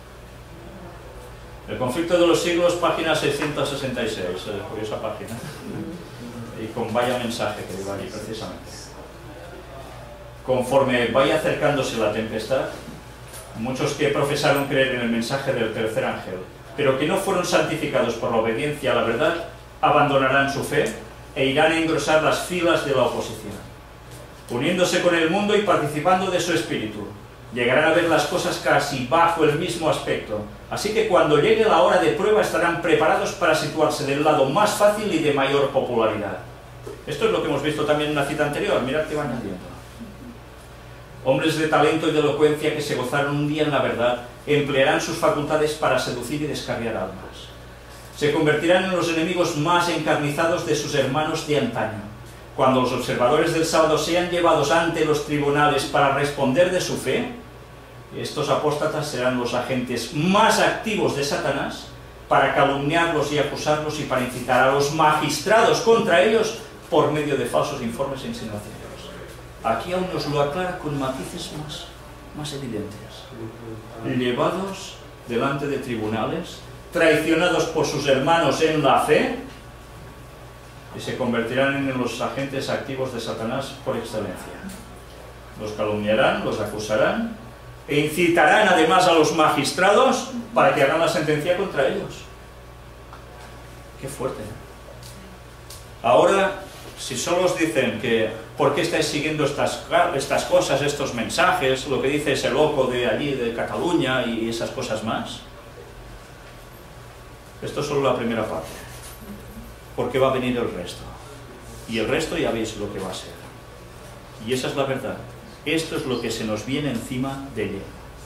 El conflicto de los siglos, página 666, curiosa página. Y con vaya mensaje que lleva allí precisamente. Conforme vaya acercándose la tempestad, muchos que profesaron creer en el mensaje del tercer ángel, pero que no fueron santificados por la obediencia a la verdad, abandonarán su fe e irán a engrosar las filas de la oposición, uniéndose con el mundo y participando de su espíritu. Llegarán a ver las cosas casi bajo el mismo aspecto, así que cuando llegue la hora de prueba estarán preparados para situarse del lado más fácil y de mayor popularidad. Esto es lo que hemos visto también en una cita anterior, mirad que va añadiendo. Hombres de talento y de elocuencia que se gozaron un día en la verdad, emplearán sus facultades para seducir y descarriar almas. Se convertirán en los enemigos más encarnizados de sus hermanos de antaño. Cuando los observadores del sábado sean llevados ante los tribunales para responder de su fe, estos apóstatas serán los agentes más activos de Satanás para calumniarlos y acusarlos y para incitar a los magistrados contra ellos por medio de falsos informes e insinuaciones. Aquí aún nos lo aclara con matices más evidentes. Llevados delante de tribunales, traicionados por sus hermanos en la fe, y se convertirán en los agentes activos de Satanás por excelencia. Los calumniarán, los acusarán, e incitarán además a los magistrados para que hagan la sentencia contra ellos. ¡Qué fuerte! Ahora, si solo os dicen que ¿por qué estáis siguiendo estas cosas, estos mensajes, lo que dice ese loco de allí, de Cataluña y esas cosas más? Esto es solo la primera parte, porque va a venir el resto. Y el resto ya veis lo que va a ser. Y esa es la verdad. Esto es lo que se nos viene encima de lleno.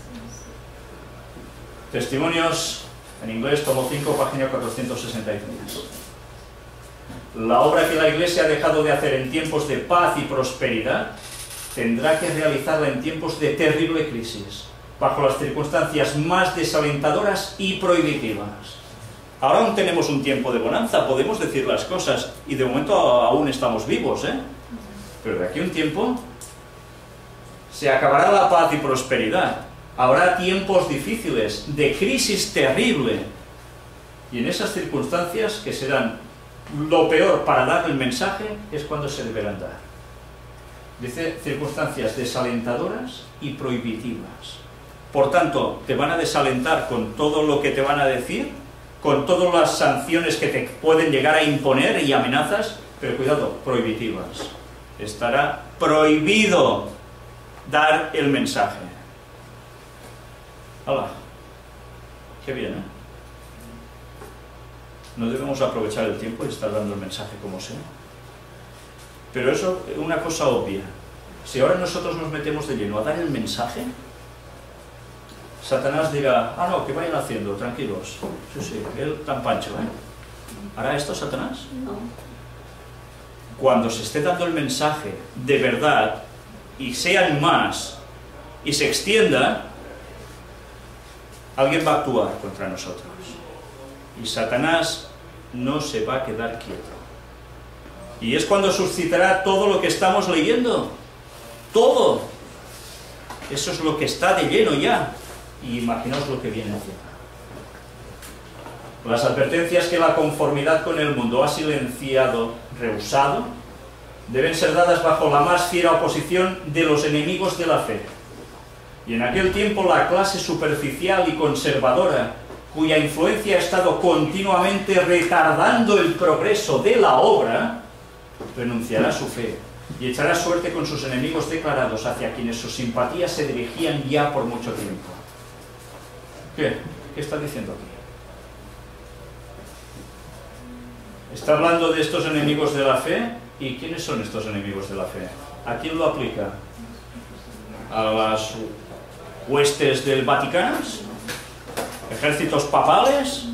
Testimonios, en inglés, tomo 5, página 463. La obra que la Iglesia ha dejado de hacer en tiempos de paz y prosperidad, tendrá que realizarla en tiempos de terrible crisis, bajo las circunstancias más desalentadoras y prohibitivas. Ahora aún tenemos un tiempo de bonanza, podemos decir las cosas, y de momento aún estamos vivos, ¿eh? Pero de aquí a un tiempo se acabará la paz y prosperidad, habrá tiempos difíciles, de crisis terrible, y en esas circunstancias, que serán lo peor para dar el mensaje, es cuando se deberán dar. Dice, circunstancias desalentadoras y prohibitivas. Por tanto, te van a desalentar con todo lo que te van a decir, con todas las sanciones que te pueden llegar a imponer y amenazas, pero cuidado, prohibitivas. Estará prohibido dar el mensaje. ¡Hala! ¡Qué bien, eh! No debemos aprovechar el tiempo y estar dando el mensaje como sea. Pero eso es una cosa obvia. Si ahora nosotros nos metemos de lleno a dar el mensaje, Satanás dirá, ah no, que vayan haciendo, tranquilos. Sí, sí, él tan pancho, ¿eh? ¿Hará esto Satanás? No. cuando se esté dando el mensaje de verdad, y sean más, y se extienda, alguien va a actuar contra nosotros. Y Satanás no se va a quedar quieto. Y es cuando suscitará todo lo que estamos leyendo. Todo. Eso es lo que está de lleno ya. Y imaginaos lo que viene encima. Las advertencias que la conformidad con el mundo ha silenciado, rehusado, deben ser dadas bajo la más fiera oposición de los enemigos de la fe. Y en aquel tiempo la clase superficial y conservadora, cuya influencia ha estado continuamente retardando el progreso de la obra, renunciará a su fe y echará suerte con sus enemigos declarados, hacia quienes sus simpatías se dirigían ya por mucho tiempo. ¿Qué? ¿Qué está diciendo aquí? Está hablando de estos enemigos de la fe. ¿Y quiénes son estos enemigos de la fe? ¿A quién lo aplica? ¿A las huestes del Vaticano? ¿Ejércitos papales?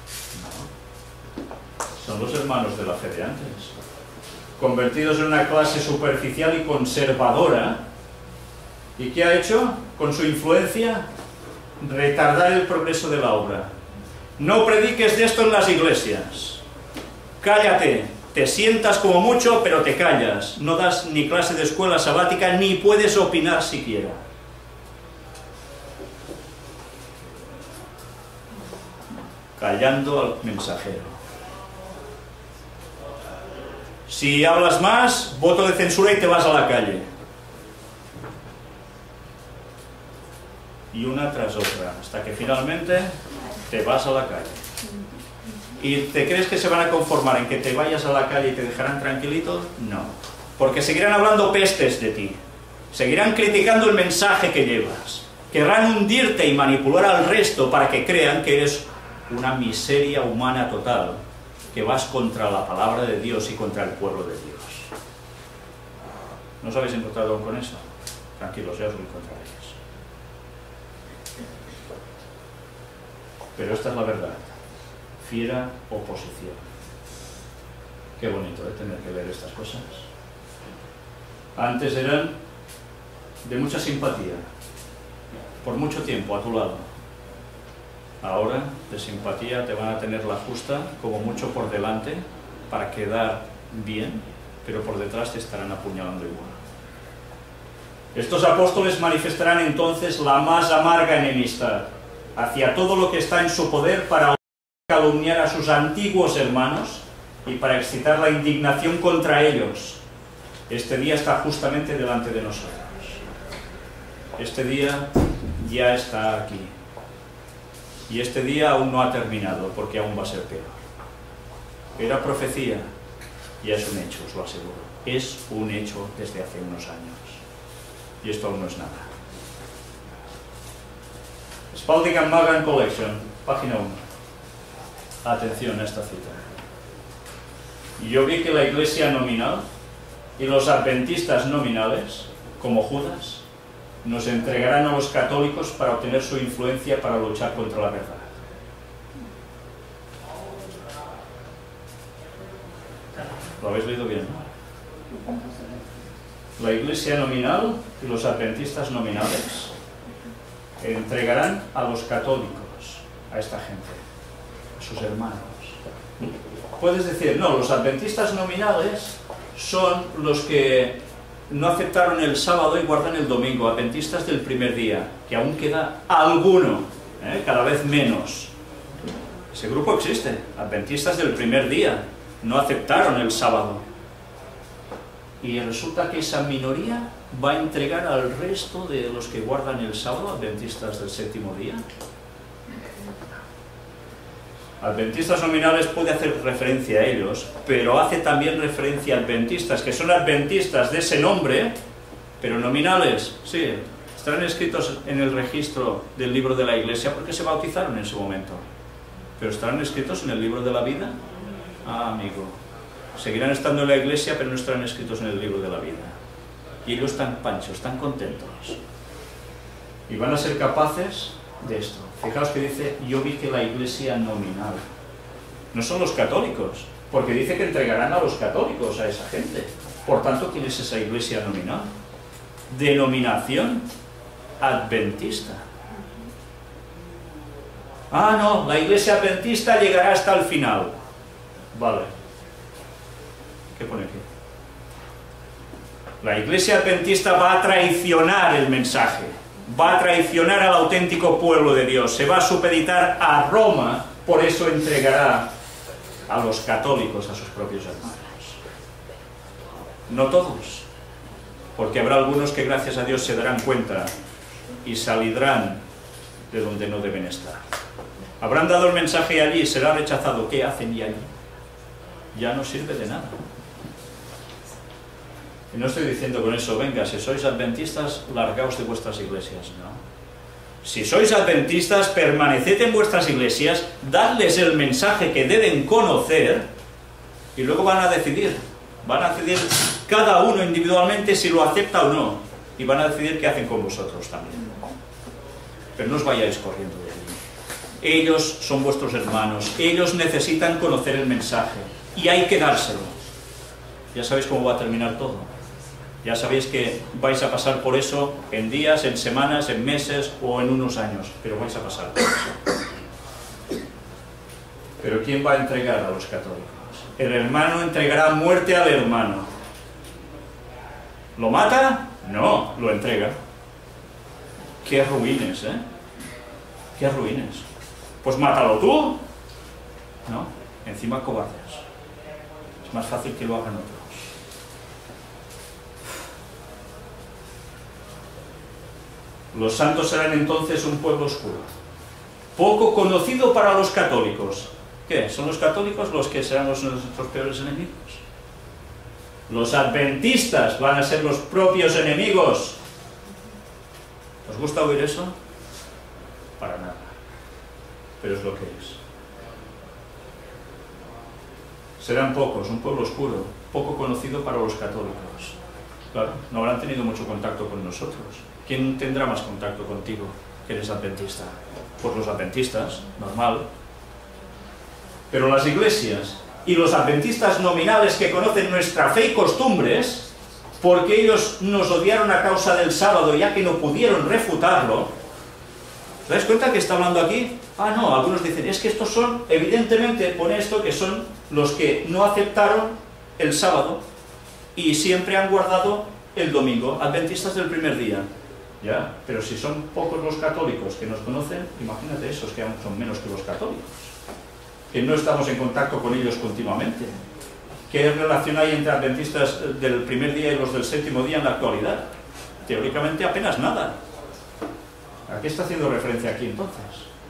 No. Son los hermanos de la fe de antes, convertidos en una clase superficial y conservadora. ¿Y qué ha hecho con su influencia? Retardar el progreso de la obra. No prediques de esto en las iglesias. Cállate, te sientas como mucho, pero te callas. No das ni clase de escuela sabática, ni puedes opinar siquiera. Callando al mensajero. Si hablas más, voto de censura y te vas a la calle. Y una tras otra, hasta que finalmente te vas a la calle. ¿Y te crees que se van a conformar en que te vayas a la calle y te dejarán tranquilito? No. Porque seguirán hablando pestes de ti. Seguirán criticando el mensaje que llevas. Querrán hundirte y manipular al resto para que crean que eres una miseria humana total, que vas contra la palabra de Dios y contra el pueblo de Dios. ¿No os habéis encontrado aún con eso? Tranquilos, ya os lo encontraréis. Pero esta es la verdad. Fiera oposición. Qué bonito, tener que leer estas cosas. Antes eran de mucha simpatía, por mucho tiempo a tu lado. Ahora de simpatía te van a tener la justa, como mucho por delante, para quedar bien, pero por detrás te estarán apuñalando igual. Estos apóstoles manifestarán entonces la más amarga enemistad hacia todo lo que está en su poder para calumniar a sus antiguos hermanos y para excitar la indignación contra ellos. Este día está justamente delante de nosotros. Este día ya está aquí. Y este día aún no ha terminado, porque aún va a ser peor. Era profecía, ya es un hecho, os lo aseguro. Es un hecho desde hace unos años. Y esto aún no es nada. Spalding and Magan Collection, página 1. Atención a esta cita. Yo vi que la iglesia nominal y los adventistas nominales, como Judas, nos entregarán a los católicos para obtener su influencia para luchar contra la verdad. ¿Lo habéis leído bien, no? La iglesia nominal y los adventistas nominales entregarán a los católicos, a esta gente, a sus hermanos. Puedes decir, no, los adventistas nominales son los que no aceptaron el sábado y guardan el domingo, adventistas del primer día, que aún queda alguno, cada vez menos. Ese grupo existe, adventistas del primer día, no aceptaron el sábado. Y resulta que esa minoría va a entregar al resto de los que guardan el sábado, adventistas del séptimo día. Adventistas nominales puede hacer referencia a ellos, pero hace también referencia a adventistas, que son adventistas de ese nombre, pero nominales, sí, estarán escritos en el registro del libro de la iglesia porque se bautizaron en su momento. Pero estarán escritos en el libro de la vida. Ah, amigo, seguirán estando en la iglesia, pero no estarán escritos en el libro de la vida. Y ellos están panchos, están contentos. Y van a ser capaces de esto. Fijaos que dice, yo vi que la iglesia nominal. No son los católicos, porque dice que entregarán a los católicos, a esa gente. Por tanto, ¿quién es esa iglesia nominal? Denominación adventista. Ah, no, la iglesia adventista llegará hasta el final. Vale. ¿Qué pone aquí? La iglesia adventista va a traicionar el mensaje, va a traicionar al auténtico pueblo de Dios, se va a supeditar a Roma, por eso entregará a los católicos a sus propios hermanos. No todos, porque habrá algunos que gracias a Dios se darán cuenta y saldrán de donde no deben estar. Habrán dado el mensaje allí, será rechazado. ¿Qué hacen y allí? Ya no sirve de nada. Y no estoy diciendo con eso, venga, si sois adventistas, largaos de vuestras iglesias, no. Si sois adventistas, permaneced en vuestras iglesias, dadles el mensaje que deben conocer, y luego van a decidir cada uno individualmente si lo acepta o no, y van a decidir qué hacen con vosotros también. Pero no os vayáis corriendo de allí. Ellos son vuestros hermanos, ellos necesitan conocer el mensaje, y hay que dárselo. Ya sabéis cómo va a terminar todo. Ya sabéis que vais a pasar por eso en días, en semanas, en meses o en unos años, pero vais a pasar por eso. Pero ¿quién va a entregar a los católicos? El hermano entregará muerte al hermano. ¿Lo mata? No, lo entrega. ¡Qué ruines, eh! ¡Qué ruines! Pues mátalo tú. No, encima cobardes. Es más fácil que lo hagan otros. Los santos serán entonces un pueblo oscuro, poco conocido para los católicos. ¿Qué? ¿Son los católicos los que serán nuestros peores enemigos? Los adventistas van a ser los propios enemigos. ¿Os gusta oír eso? Para nada. Pero es lo que es. Serán pocos, un pueblo oscuro, poco conocido para los católicos. Claro, no habrán tenido mucho contacto con nosotros. ¿Quién tendrá más contacto contigo que eres adventista? Pues los adventistas, normal. Pero las iglesias y los adventistas nominales que conocen nuestra fe y costumbres, porque ellos nos odiaron a causa del sábado ya que no pudieron refutarlo, ¿os dais cuenta que está hablando aquí? Ah, no, algunos dicen, es que estos son, evidentemente pone esto, que son los que no aceptaron el sábado y siempre han guardado el domingo, adventistas del primer día. Ya, pero si son pocos los católicos que nos conocen, imagínate esos que son menos que los católicos, que no estamos en contacto con ellos continuamente. ¿Qué relación hay entre adventistas del primer día y los del séptimo día en la actualidad? Teóricamente apenas nada. ¿A qué está haciendo referencia aquí entonces?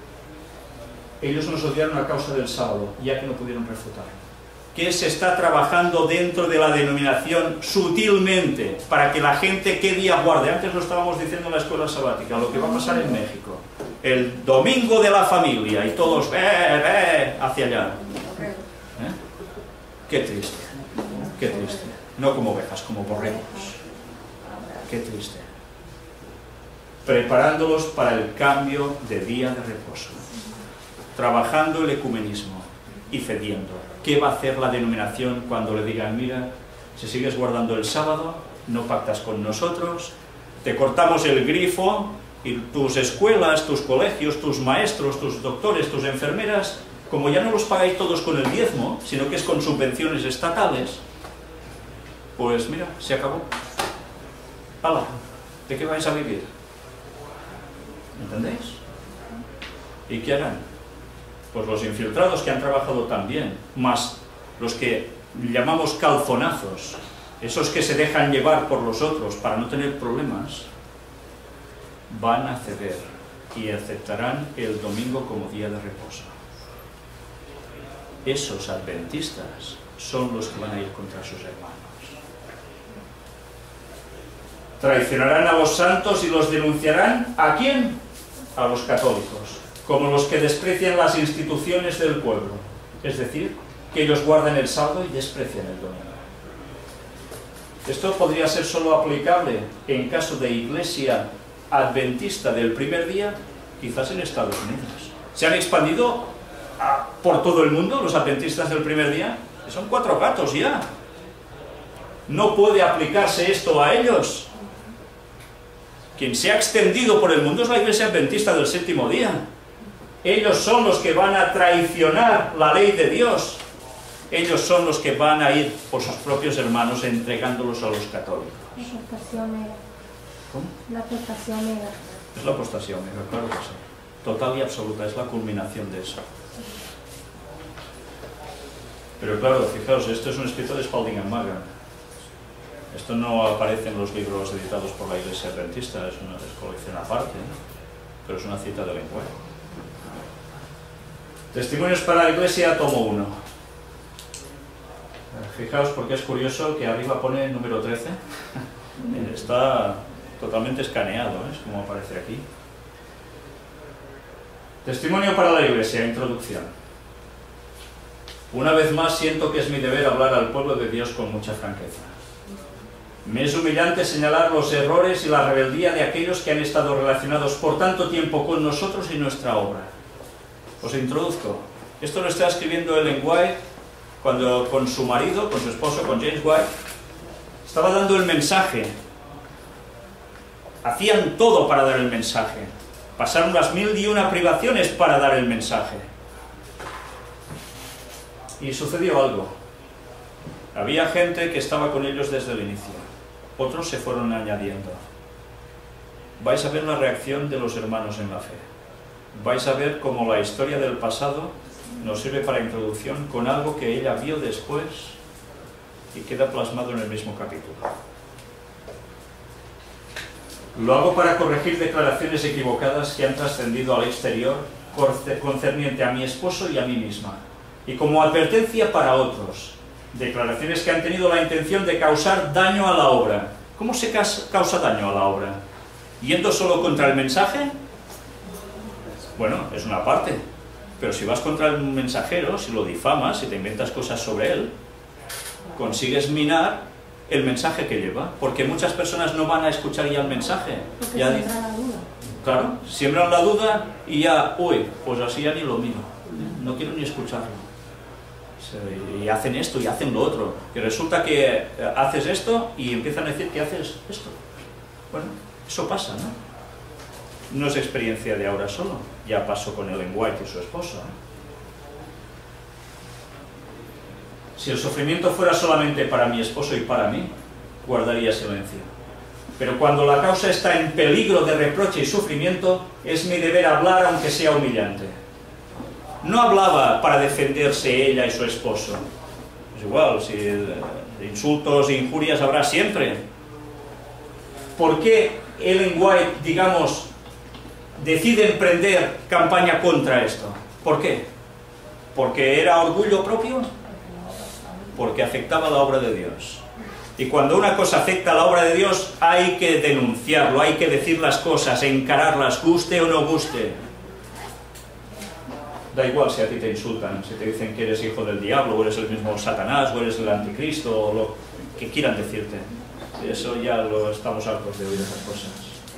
Ellos nos odiaron a causa del sábado, ya que no pudieron refutarlo. ¿Qué se está trabajando dentro de la denominación sutilmente para que la gente qué día guarde? Antes lo estábamos diciendo en la escuela sabática, lo que va a pasar en México. El domingo de la familia y todos hacia allá. ¿Eh? Qué triste, qué triste. No como ovejas, como borregos. Qué triste. Preparándolos para el cambio de día de reposo. Trabajando el ecumenismo y cediendo. ¿Qué va a hacer la denominación cuando le digan, mira, si sigues guardando el sábado, no pactas con nosotros, te cortamos el grifo y tus escuelas, tus colegios, tus maestros, tus doctores, tus enfermeras, como ya no los pagáis todos con el diezmo, sino que es con subvenciones estatales, pues mira, se acabó. ¡Hala! ¿De qué vais a vivir? ¿Entendéis? ¿Y qué harán? Pues los infiltrados que han trabajado también, más los que llamamos calzonazos, esos que se dejan llevar por los otros para no tener problemas, van a ceder y aceptarán el domingo como día de reposo. Esos adventistas son los que van a ir contra sus hermanos. Traicionarán a los santos y los denunciarán, ¿a quién? A los católicos, como los que desprecian las instituciones del pueblo, es decir, que ellos guardan el sábado y desprecian el domingo. Esto podría ser solo aplicable en caso de iglesia adventista del primer día, quizás en Estados Unidos. ¿Se han expandido por todo el mundo los adventistas del primer día? Son 4 gatos ya. ¿No puede aplicarse esto a ellos? Quien se ha extendido por el mundo es la Iglesia Adventista del Séptimo Día. Ellos son los que van a traicionar la ley de Dios. Ellos son los que van a ir por sus propios hermanos entregándolos a los católicos. La apostasía omega. ¿Cómo? La apostasía omega. Es la apostasía omega, claro que sí. Total y absoluta, es la culminación de eso. Pero claro, fijaos, esto es un escrito de Spalding and Magan. Esto no aparece en los libros editados por la Iglesia Adventista, es una colección aparte, ¿no? Pero es una cita de lenguaje. Testimonios para la Iglesia, tomo 1. Fijaos porque es curioso que arriba pone el número 13. Está totalmente escaneado, ¿eh? Es como aparece aquí. Testimonio para la Iglesia, introducción. Una vez más siento que es mi deber hablar al pueblo de Dios con mucha franqueza. Me es humillante señalar los errores y la rebeldía de aquellos que han estado relacionados por tanto tiempo con nosotros y nuestra obra. Os introduzco. Esto lo está escribiendo Ellen White cuando con su marido, con su esposo, con James White, estaba dando el mensaje. Hacían todo para dar el mensaje. Pasaron las 1001 privaciones para dar el mensaje. Y sucedió algo. Había gente que estaba con ellos desde el inicio. Otros se fueron añadiendo. Vais a ver la reacción de los hermanos en la fe. Vais a ver cómo la historia del pasado nos sirve para introducción con algo que ella vio después y queda plasmado en el mismo capítulo. Lo hago para corregir declaraciones equivocadas que han trascendido al exterior concerniente a mi esposo y a mí misma, y como advertencia para otros, declaraciones que han tenido la intención de causar daño a la obra. ¿Cómo se causa daño a la obra? ¿Yendo solo contra el mensaje? Bueno, es una parte, pero si vas contra el mensajero, si lo difamas, si te inventas cosas sobre él, consigues minar el mensaje que lleva, porque muchas personas no van a escuchar ya el mensaje. Porque Ya siembra la duda. Claro, siembran la duda y ya, uy, pues así ya ni lo miro, no quiero ni escucharlo. Y hacen esto y hacen lo otro, y resulta que haces esto y empiezan a decir que haces esto. Bueno, eso pasa, ¿no? No es experiencia de ahora solo, ya pasó con Ellen White y su esposo, ¿eh? Si el sufrimiento fuera solamente para mi esposo y para mí, guardaría silencio. Pero cuando la causa está en peligro de reproche y sufrimiento, es mi deber hablar aunque sea humillante. No hablaba para defenderse ella y su esposo. Es igual, si insultos e injurias habrá siempre. ¿Por qué Ellen White, digamos, decide emprender campaña contra esto? ¿Por qué? ¿Porque era orgullo propio? Porque afectaba la obra de Dios. Y cuando una cosa afecta a la obra de Dios, hay que denunciarlo, hay que decir las cosas, encararlas, guste o no guste. Da igual si a ti te insultan, si te dicen que eres hijo del diablo, o eres el mismo Satanás, o eres el anticristo, o lo que quieran decirte. Eso ya lo estamos hartos de oír esas cosas.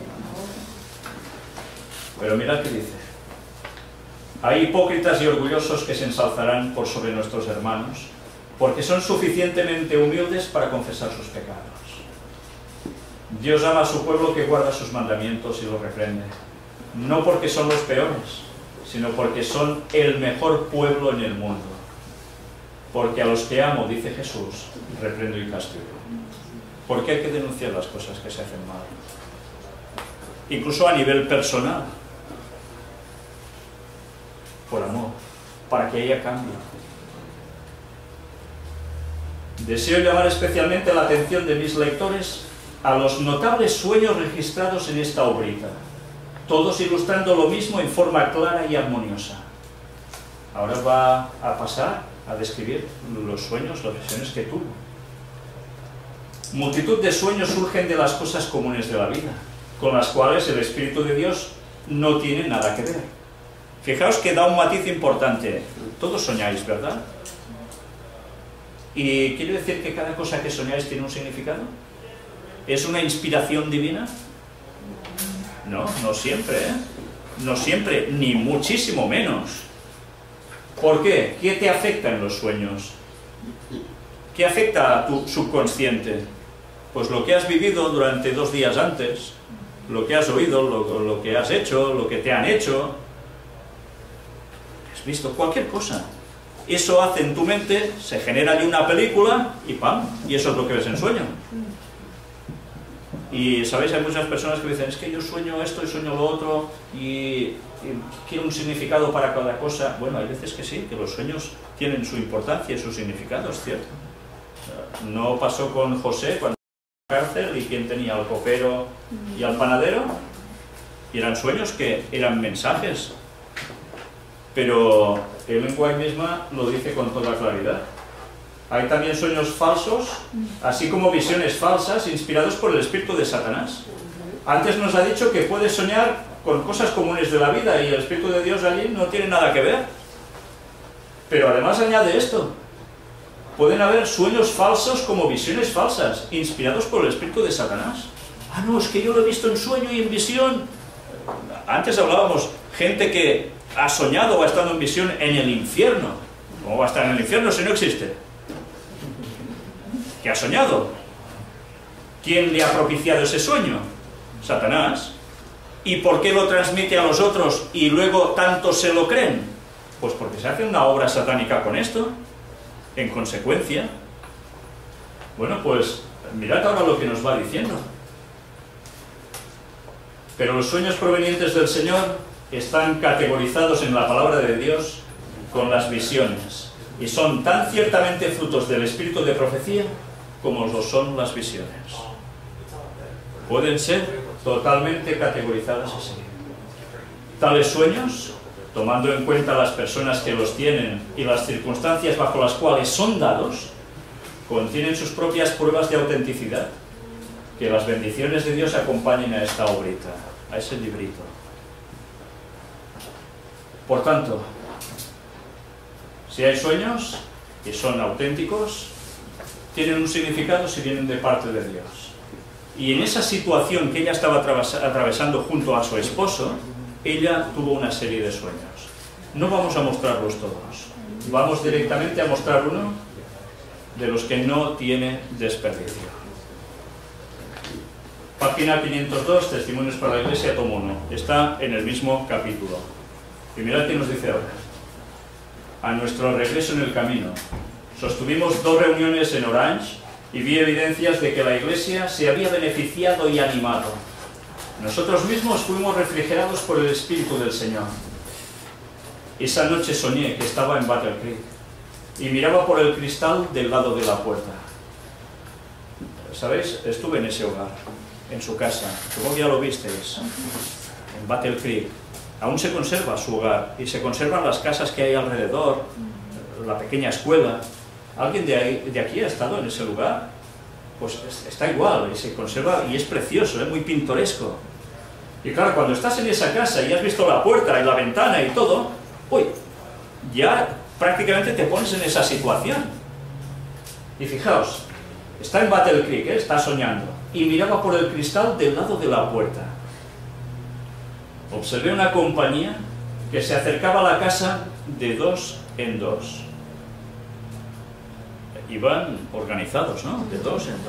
Pero mirad qué dice. Hay hipócritas y orgullosos que se ensalzarán por sobre nuestros hermanos, porque son suficientemente humildes para confesar sus pecados. Dios ama a su pueblo que guarda sus mandamientos y los reprende, no porque son los peores, sino porque son el mejor pueblo en el mundo. Porque a los que amo, dice Jesús, reprendo y castigo. Porque hay que denunciar las cosas que se hacen mal. Incluso a nivel personal. Por amor, para que haya cambio. Deseo llamar especialmente la atención de mis lectores a los notables sueños registrados en esta obrita, todos ilustrando lo mismo en forma clara y armoniosa. Ahora va a pasar a describir los sueños, las visiones que tuvo. Multitud de sueños surgen de las cosas comunes de la vida, con las cuales el Espíritu de Dios no tiene nada que ver. Fijaos que da un matiz importante. Todos soñáis, ¿verdad? ¿Y quiere decir que cada cosa que soñáis tiene un significado? ¿Es una inspiración divina? No, no siempre, ¿eh? No siempre, ni muchísimo menos. ¿Por qué? ¿Qué te afecta en los sueños? ¿Qué afecta a tu subconsciente? Pues lo que has vivido durante 2 días antes, lo que has oído, lo que has hecho, lo que te han hecho, has visto cualquier cosa. Eso hace en tu mente, se genera allí una película y ¡pam! Y eso es lo que ves en sueño. Y, ¿sabéis? Hay muchas personas que dicen, es que yo sueño esto y sueño lo otro y quiero un significado para cada cosa. Bueno, hay veces que sí, que los sueños tienen su importancia y su significado, es cierto. No pasó con José cuando estaba en la cárcel y quién tenía al copero y al panadero, y eran sueños que eran mensajes. Pero Ellen White misma lo dice con toda claridad. Hay también sueños falsos, así como visiones falsas inspirados por el espíritu de Satanás. Antes nos ha dicho que puedes soñar con cosas comunes de la vida y el espíritu de Dios allí no tiene nada que ver. Pero además añade esto: pueden haber sueños falsos como visiones falsas, inspirados por el espíritu de Satanás. Ah, no, es que yo lo he visto en sueño y en visión. Antes hablábamos, gente que ha soñado o ha estado en visión en el infierno. ¿Cómo va a estar en el infierno si no existe? ¿Qué ha soñado? ¿Quién le ha propiciado ese sueño? Satanás. ¿Y por qué lo transmite a los otros y luego tanto se lo creen? Pues porque se hace una obra satánica con esto. En consecuencia, bueno, pues mirad ahora lo que nos va diciendo. Pero los sueños provenientes del Señor están categorizados en la palabra de Dios con las visiones, y son tan ciertamente frutos del espíritu de profecía como lo son las visiones. Pueden ser totalmente categorizadas así. Tales sueños, tomando en cuenta las personas que los tienen y las circunstancias bajo las cuales son dados, contienen sus propias pruebas de autenticidad. Que las bendiciones de Dios acompañen a esta obrita, a ese librito. Por tanto, si hay sueños que son auténticos, tienen un significado si vienen de parte de Dios. Y en esa situación que ella estaba atravesando junto a su esposo, ella tuvo una serie de sueños. No vamos a mostrarlos todos. Vamos directamente a mostrar uno de los que no tiene desperdicio. Página 502, Testimonios para la Iglesia, tomo 1. Está en el mismo capítulo. Y mirad qué nos dice ahora. A nuestro regreso en el camino, sostuvimos 2 reuniones en Orange y vi evidencias de que la Iglesia se había beneficiado y animado. Nosotros mismos fuimos refrigerados por el Espíritu del Señor. Esa noche soñé que estaba en Battle Creek y miraba por el cristal del lado de la puerta. ¿Sabéis? Estuve en ese hogar, en su casa. Supongo que ya lo visteis. En Battle Creek. Aún se conserva su hogar y se conservan las casas que hay alrededor, la pequeña escuela. ¿Alguien de aquí ha estado en ese lugar? Pues está igual, y se conserva y es precioso, es muy pintoresco. Y claro, cuando estás en esa casa y has visto la puerta y la ventana y todo, uy, ya prácticamente te pones en esa situación. Y fijaos, está en Battle Creek, está soñando, y miraba por el cristal del lado de la puerta. Observé una compañía que se acercaba a la casa de 2 en 2. Iban organizados, ¿no? De 2 en 2.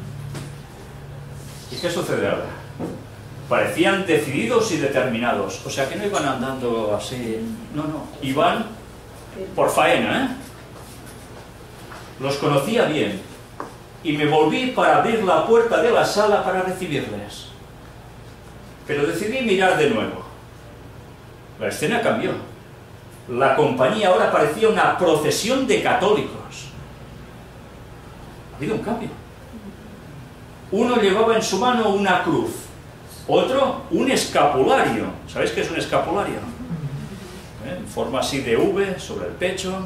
¿Y qué sucede ahora? Parecían decididos y determinados. O sea, que no iban andando así. No, no. Iban por faena, ¿eh? Los conocía bien. Y me volví para abrir la puerta de la sala para recibirles. Pero decidí mirar de nuevo. La escena cambió. La compañía ahora parecía una procesión de católicos. Ha habido un cambio. Uno llevaba en su mano una cruz, otro un escapulario. ¿Sabéis qué es un escapulario? En forma así de V sobre el pecho.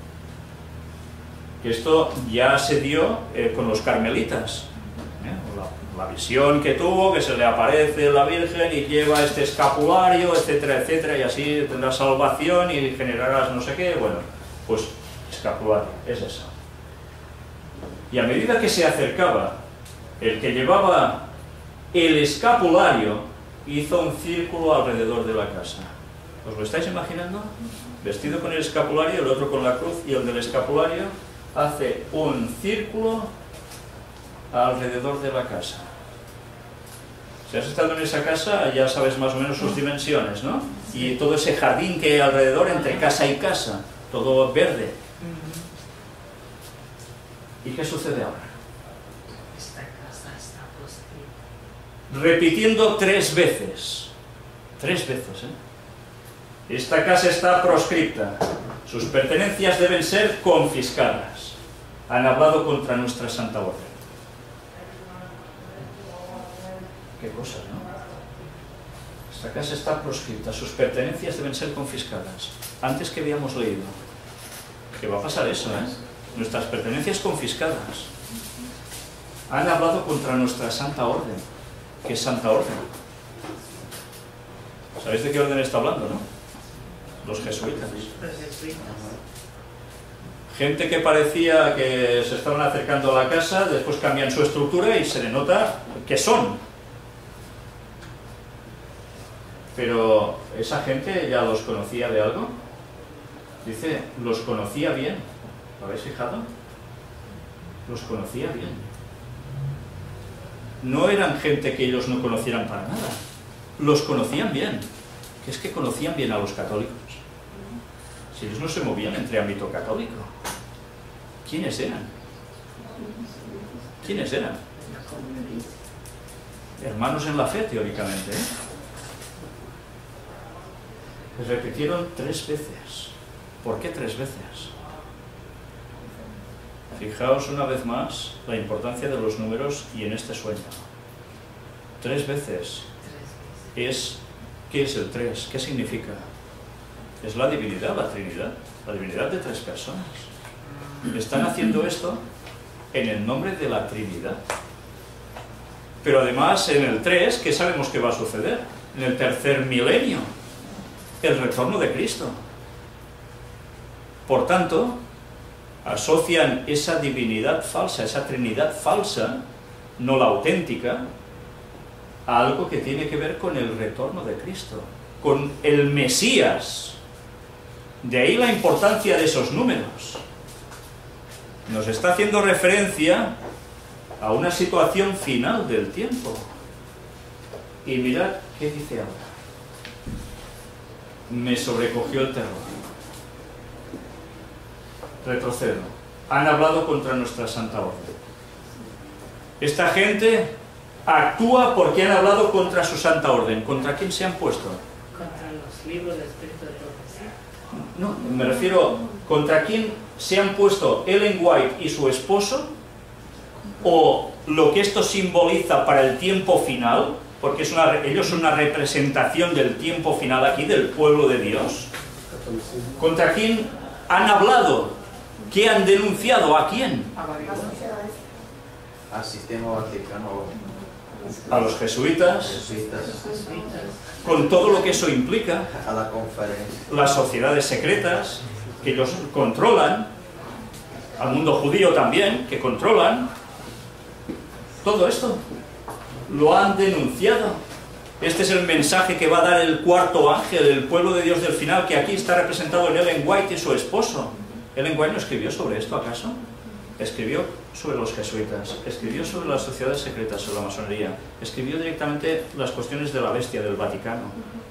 Que esto ya se dio con los carmelitas. La visión que tuvo, que se le aparece la Virgen y lleva este escapulario, etcétera, etcétera, y así tendrás salvación y generarás no sé qué. Bueno, pues escapulario, es eso. Y a medida que se acercaba, el que llevaba el escapulario hizo un círculo alrededor de la casa. ¿Os lo estáis imaginando? Vestido con el escapulario, el otro con la cruz, y el del escapulario hace un círculo alrededor de la casa. Si has estado en esa casa, ya sabes más o menos sus dimensiones, ¿no? Y todo ese jardín que hay alrededor, entre casa y casa, todo verde. ¿Y qué sucede ahora? Esta casa está proscrita. Repitiendo 3 veces. 3 veces, ¿eh? Esta casa está proscripta. Sus pertenencias deben ser confiscadas. Han hablado contra nuestra Santa Orden. Qué cosas, ¿no? Esta casa está proscripta. Sus pertenencias deben ser confiscadas. Antes que habíamos leído que va a pasar eso, ¿eh? Nuestras pertenencias confiscadas. Han hablado contra nuestra Santa Orden. ¿Qué es Santa Orden? ¿Sabéis de qué orden está hablando, no? Los jesuitas. Gente que parecía que se estaban acercando a la casa, después cambian su estructura y se denota que son. Pero esa gente ya los conocía de algo. Dice, los conocía bien. ¿Lo habéis fijado? Los conocía bien. No eran gente que ellos no conocieran para nada. Los conocían bien. Que es que conocían bien a los católicos. Si ellos no se movían entre ámbito católico. ¿Quiénes eran? ¿Quiénes eran? Hermanos en la fe, teóricamente, ¿eh? Repitieron 3 veces. ¿Por qué 3 veces? Fijaos una vez más la importancia de los números y en este sueño. 3 veces. ¿Qué es el 3? ¿Qué significa? Es la divinidad, la Trinidad. La divinidad de 3 personas. Están haciendo esto en el nombre de la Trinidad. Pero además en el 3, ¿qué sabemos que va a suceder? En el tercer milenio. El retorno de Cristo. Por tanto, asocian esa divinidad falsa, esa Trinidad falsa, no la auténtica, a algo que tiene que ver con el retorno de Cristo, con el Mesías. De ahí la importancia de esos números. Nos está haciendo referencia a una situación final del tiempo. Y mirad qué dice ahora. Me sobrecogió el terror. Retrocedo. Han hablado contra nuestra Santa Orden. Esta gente actúa porque han hablado contra su Santa Orden. ¿Contra quién se han puesto? Contra los libros del Espíritu de Profecía. No, me refiero, ¿contra quién se han puesto Ellen White y su esposo? ¿O lo que esto simboliza para el tiempo final? Porque ellos son una representación del tiempo final aquí, del pueblo de Dios. ¿Contra quién han hablado? ¿Qué han denunciado? ¿A quién? Al sistema vaticano. A los jesuitas, con todo lo que eso implica. A la conferencia. Las sociedades secretas, que ellos controlan. Al mundo judío también, que controlan. Todo esto lo han denunciado. Este es el mensaje que va a dar el cuarto ángel, el pueblo de Dios del final, que aquí está representado en Ellen White y su esposo. ¿Ellen White no escribió sobre esto, acaso? Escribió sobre los jesuitas, escribió sobre las sociedades secretas, sobre la masonería, escribió directamente las cuestiones de la bestia del Vaticano.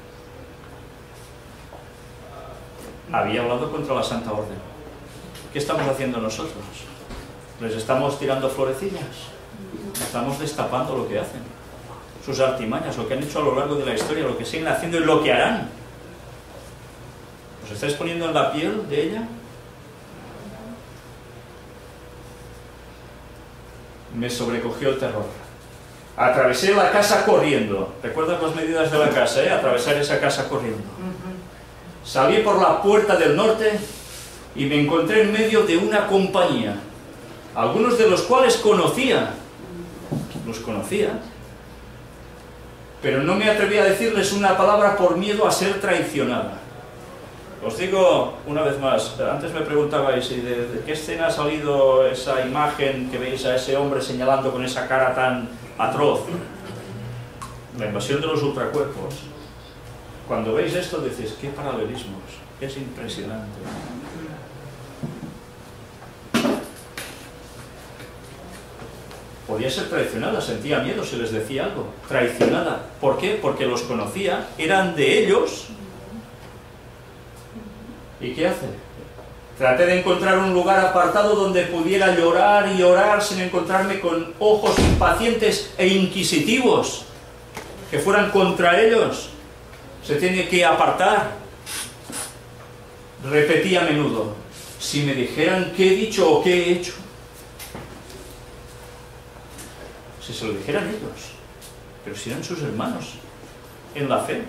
Había hablado contra la Santa Orden. ¿Qué estamos haciendo nosotros? ¿Les estamos tirando florecillas? Estamos destapando lo que hacen, sus artimañas, lo que han hecho a lo largo de la historia, lo que siguen haciendo y lo que harán. ¿Os estáis poniendo en la piel de ella? Me sobrecogió el terror. Atravesé la casa corriendo. ¿Recuerdas las medidas de la casa, Atravesar esa casa corriendo. Salí por la puerta del norte y me encontré en medio de una compañía, algunos de los cuales conocía. Los conocía, pero no me atreví a decirles una palabra por miedo a ser traicionada. Os digo una vez más, antes me preguntabais de qué escena ha salido esa imagen que veis a ese hombre señalando con esa cara tan atroz. La invasión de los ultracuerpos. Cuando veis esto decís, qué paralelismos, es impresionante. podía ser traicionada, sentía miedo si les decía algo. Traicionada. ¿Por qué? Porque los conocía, eran de ellos. ¿Y qué hace? Traté de encontrar un lugar apartado donde pudiera llorar y orar sin encontrarme con ojos impacientes e inquisitivos que fueran contra ellos. Se tiene que apartar. Repetí a menudo: si me dijeran qué he dicho o qué he hecho. Si se lo dijeran ellos, pero si eran sus hermanos en la fe.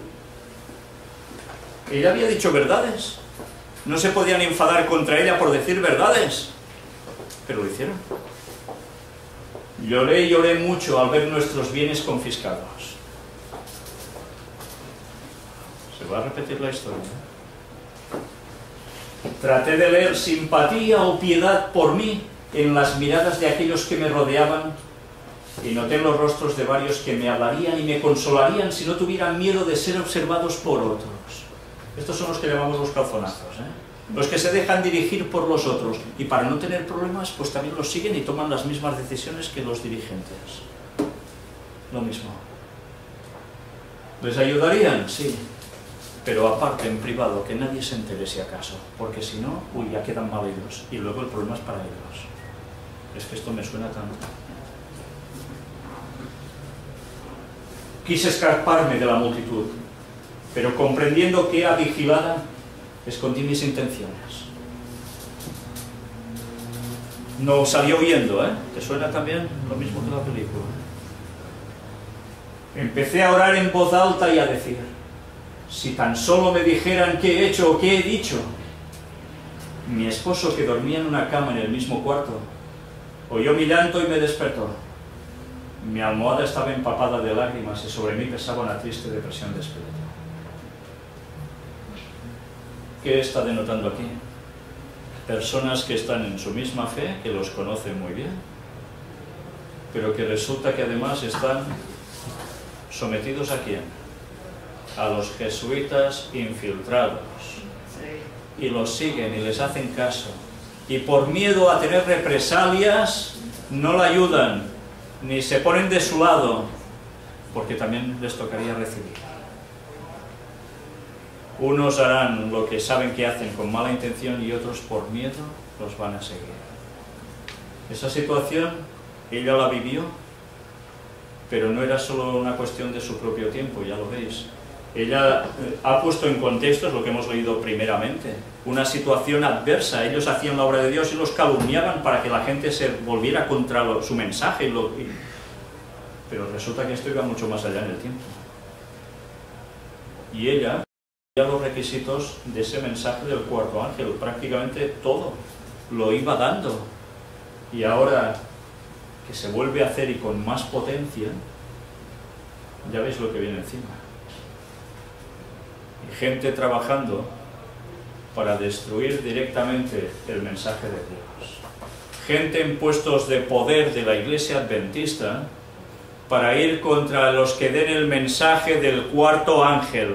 Ella había dicho verdades. No se podían enfadar contra ella por decir verdades, pero lo hicieron. Lloré y lloré mucho al ver nuestros bienes confiscados. Se va a repetir la historia. Traté de leer simpatía o piedad por mí en las miradas de aquellos que me rodeaban, y noté en los rostros de varios que me hablarían y me consolarían si no tuvieran miedo de ser observados por otros. Estos son los que llamamos los calzonazos, ¿eh? Los que se dejan dirigir por los otros, y para no tener problemas, pues también los siguen y toman las mismas decisiones que los dirigentes. Lo mismo. ¿Les ayudarían? Sí. Pero aparte, en privado, que nadie se entere si acaso, porque si no, uy, ya quedan mal ellos, y luego el problema es para ellos. Es que esto me suena tanto. Quise escaparme de la multitud, pero comprendiendo que era vigilada, escondí mis intenciones. No salí huyendo, ¿eh? ¿Te suena también lo mismo que la película? Empecé a orar en voz alta y a decir: si tan solo me dijeran qué he hecho o qué he dicho. Mi esposo, que dormía en una cama en el mismo cuarto, oyó mi llanto y me despertó. Mi almohada estaba empapada de lágrimas y sobre mí pesaba una triste depresión de espíritu. ¿Qué está denotando aquí? Personas que están en su misma fe, que los conocen muy bien, pero que resulta que además están sometidos ¿a quién? A los jesuitas infiltrados. Y los siguen y les hacen caso. Y por miedo a tener represalias, no la ayudan, ni se ponen de su lado, porque también les tocaría recibir. Unos harán lo que saben que hacen con mala intención y otros por miedo los van a seguir. Esa situación ella la vivió, pero no era solo una cuestión de su propio tiempo, ya lo veis. Ella ha puesto en contexto, es lo que hemos leído primeramente, una situación adversa. Ellos hacían la obra de Dios y los calumniaban para que la gente se volviera contra su mensaje. Pero resulta que esto iba mucho más allá en el tiempo. Y ella los requisitos de ese mensaje del cuarto ángel, prácticamente todo lo iba dando, y ahora que se vuelve a hacer y con más potencia, ya veis lo que viene encima. Y gente trabajando para destruir directamente el mensaje de Dios, gente en puestos de poder de la Iglesia Adventista para ir contra los que den el mensaje del cuarto ángel.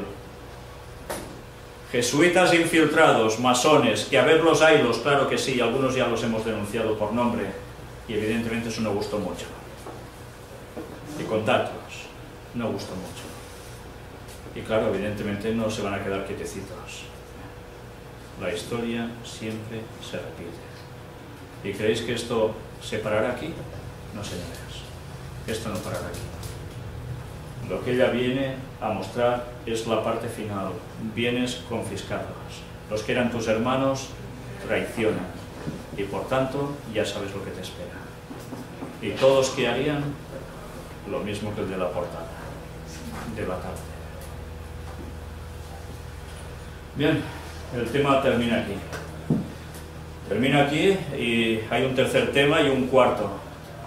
Jesuitas infiltrados, masones, que a verlos haylos, claro que sí, algunos ya los hemos denunciado por nombre, y evidentemente eso no gustó mucho. Y contactos, no gustó mucho. Y claro, evidentemente no se van a quedar quietecitos. La historia siempre se repite. ¿Y creéis que esto se parará aquí? No, señores, esto no parará aquí. Lo que ella viene a mostrar es la parte final: bienes confiscados. Los que eran tus hermanos traicionan, y por tanto ya sabes lo que te espera. Y todos que harían lo mismo que el de la portada de la tarde. Bien, el tema termina aquí. Termina aquí y hay un tercer tema y un cuarto.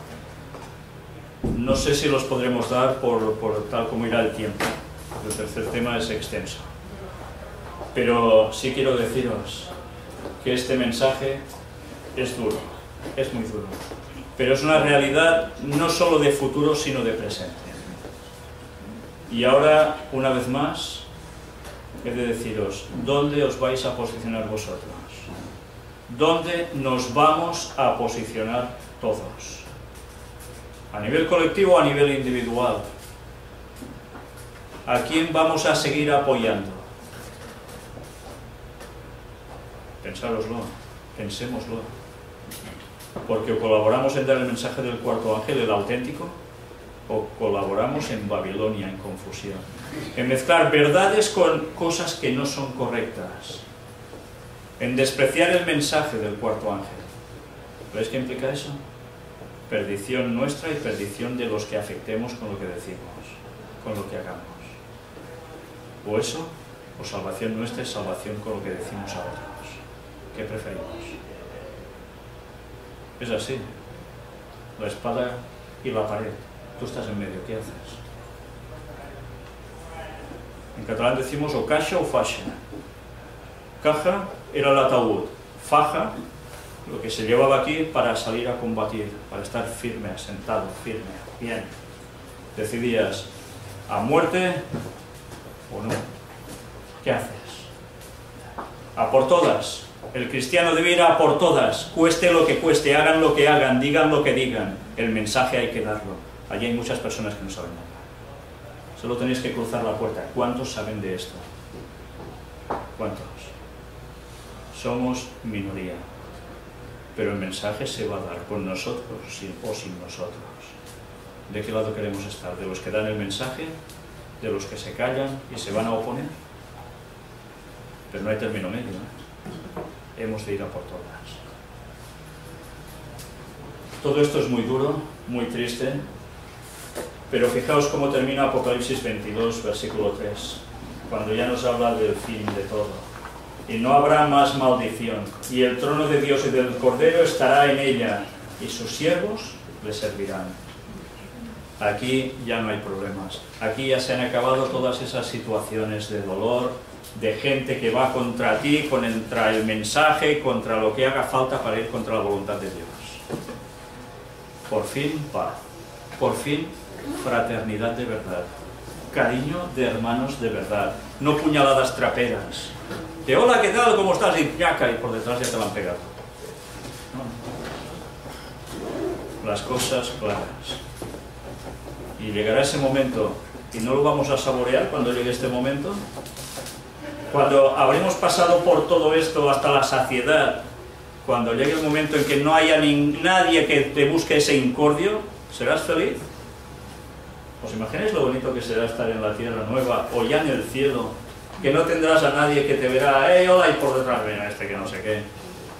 No sé si los podremos dar por tal como irá el tiempo. El tercer tema es extenso. Pero sí quiero deciros que este mensaje es duro, es muy duro. Pero es una realidad no solo de futuro, sino de presente. Y ahora, una vez más, he de deciros, ¿dónde os vais a posicionar vosotros? ¿Dónde nos vamos a posicionar todos? a nivel colectivo o a nivel individual. ¿A quién vamos a seguir apoyando? Pensároslo, pensémoslo. Porque o colaboramos en dar el mensaje del cuarto ángel, el auténtico, o colaboramos en Babilonia, en confusión, en mezclar verdades con cosas que no son correctas, en despreciar el mensaje del cuarto ángel. ¿Veis qué implica eso? Perdición nuestra y perdición de los que afectemos con lo que decimos, con lo que hagamos. O eso, o salvación nuestra y salvación con lo que decimos a otros. ¿Qué preferimos? Es así. La espada y la pared. Tú estás en medio, ¿qué haces? En catalán decimos o caixa o faixa. Caja era el ataúd, faja, lo que se llevaba aquí para salir a combatir, para estar firme, asentado, firme, bien. Decidías a muerte o no. ¿Qué haces? A por todas. El cristiano debe ir a por todas, cueste lo que cueste, hagan lo que hagan, digan lo que digan. El mensaje hay que darlo. Allí hay muchas personas que no saben nada. Solo tenéis que cruzar la puerta. ¿Cuántos saben de esto? ¿Cuántos? Somos minoría. Pero el mensaje se va a dar con nosotros o sin nosotros. ¿De qué lado queremos estar? ¿De los que dan el mensaje? ¿De los que se callan y se van a oponer? Pero no hay término medio, ¿eh? Hemos de ir a por todas. Todo esto es muy duro, muy triste, pero fijaos cómo termina Apocalipsis 22, versículo 3, cuando ya nos habla del fin de todo. Y no habrá más maldición, y el trono de Dios y del Cordero estará en ella, y sus siervos le servirán. Aquí ya no hay problemas, aquí ya se han acabado todas esas situaciones de dolor, de gente que va contra ti, contra el mensaje, contra lo que haga falta para ir contra la voluntad de Dios. Por fin, paz. Por fin, fraternidad de verdad. Cariño de hermanos de verdad. No puñaladas traperas. Que hola, ¿qué tal? ¿Cómo estás? Y yaca, y por detrás ya te la han pegado. No. Las cosas claras. Y llegará ese momento, y no lo vamos a saborear cuando llegue este momento. Cuando habremos pasado por todo esto hasta la saciedad, cuando llegue el momento en que no haya nadie que te busque ese incordio, ¿serás feliz? ¿Os imagináis lo bonito que será estar en la tierra nueva o ya en el cielo? Que no tendrás a nadie que te verá, hola, y por detrás, venga, que no sé qué.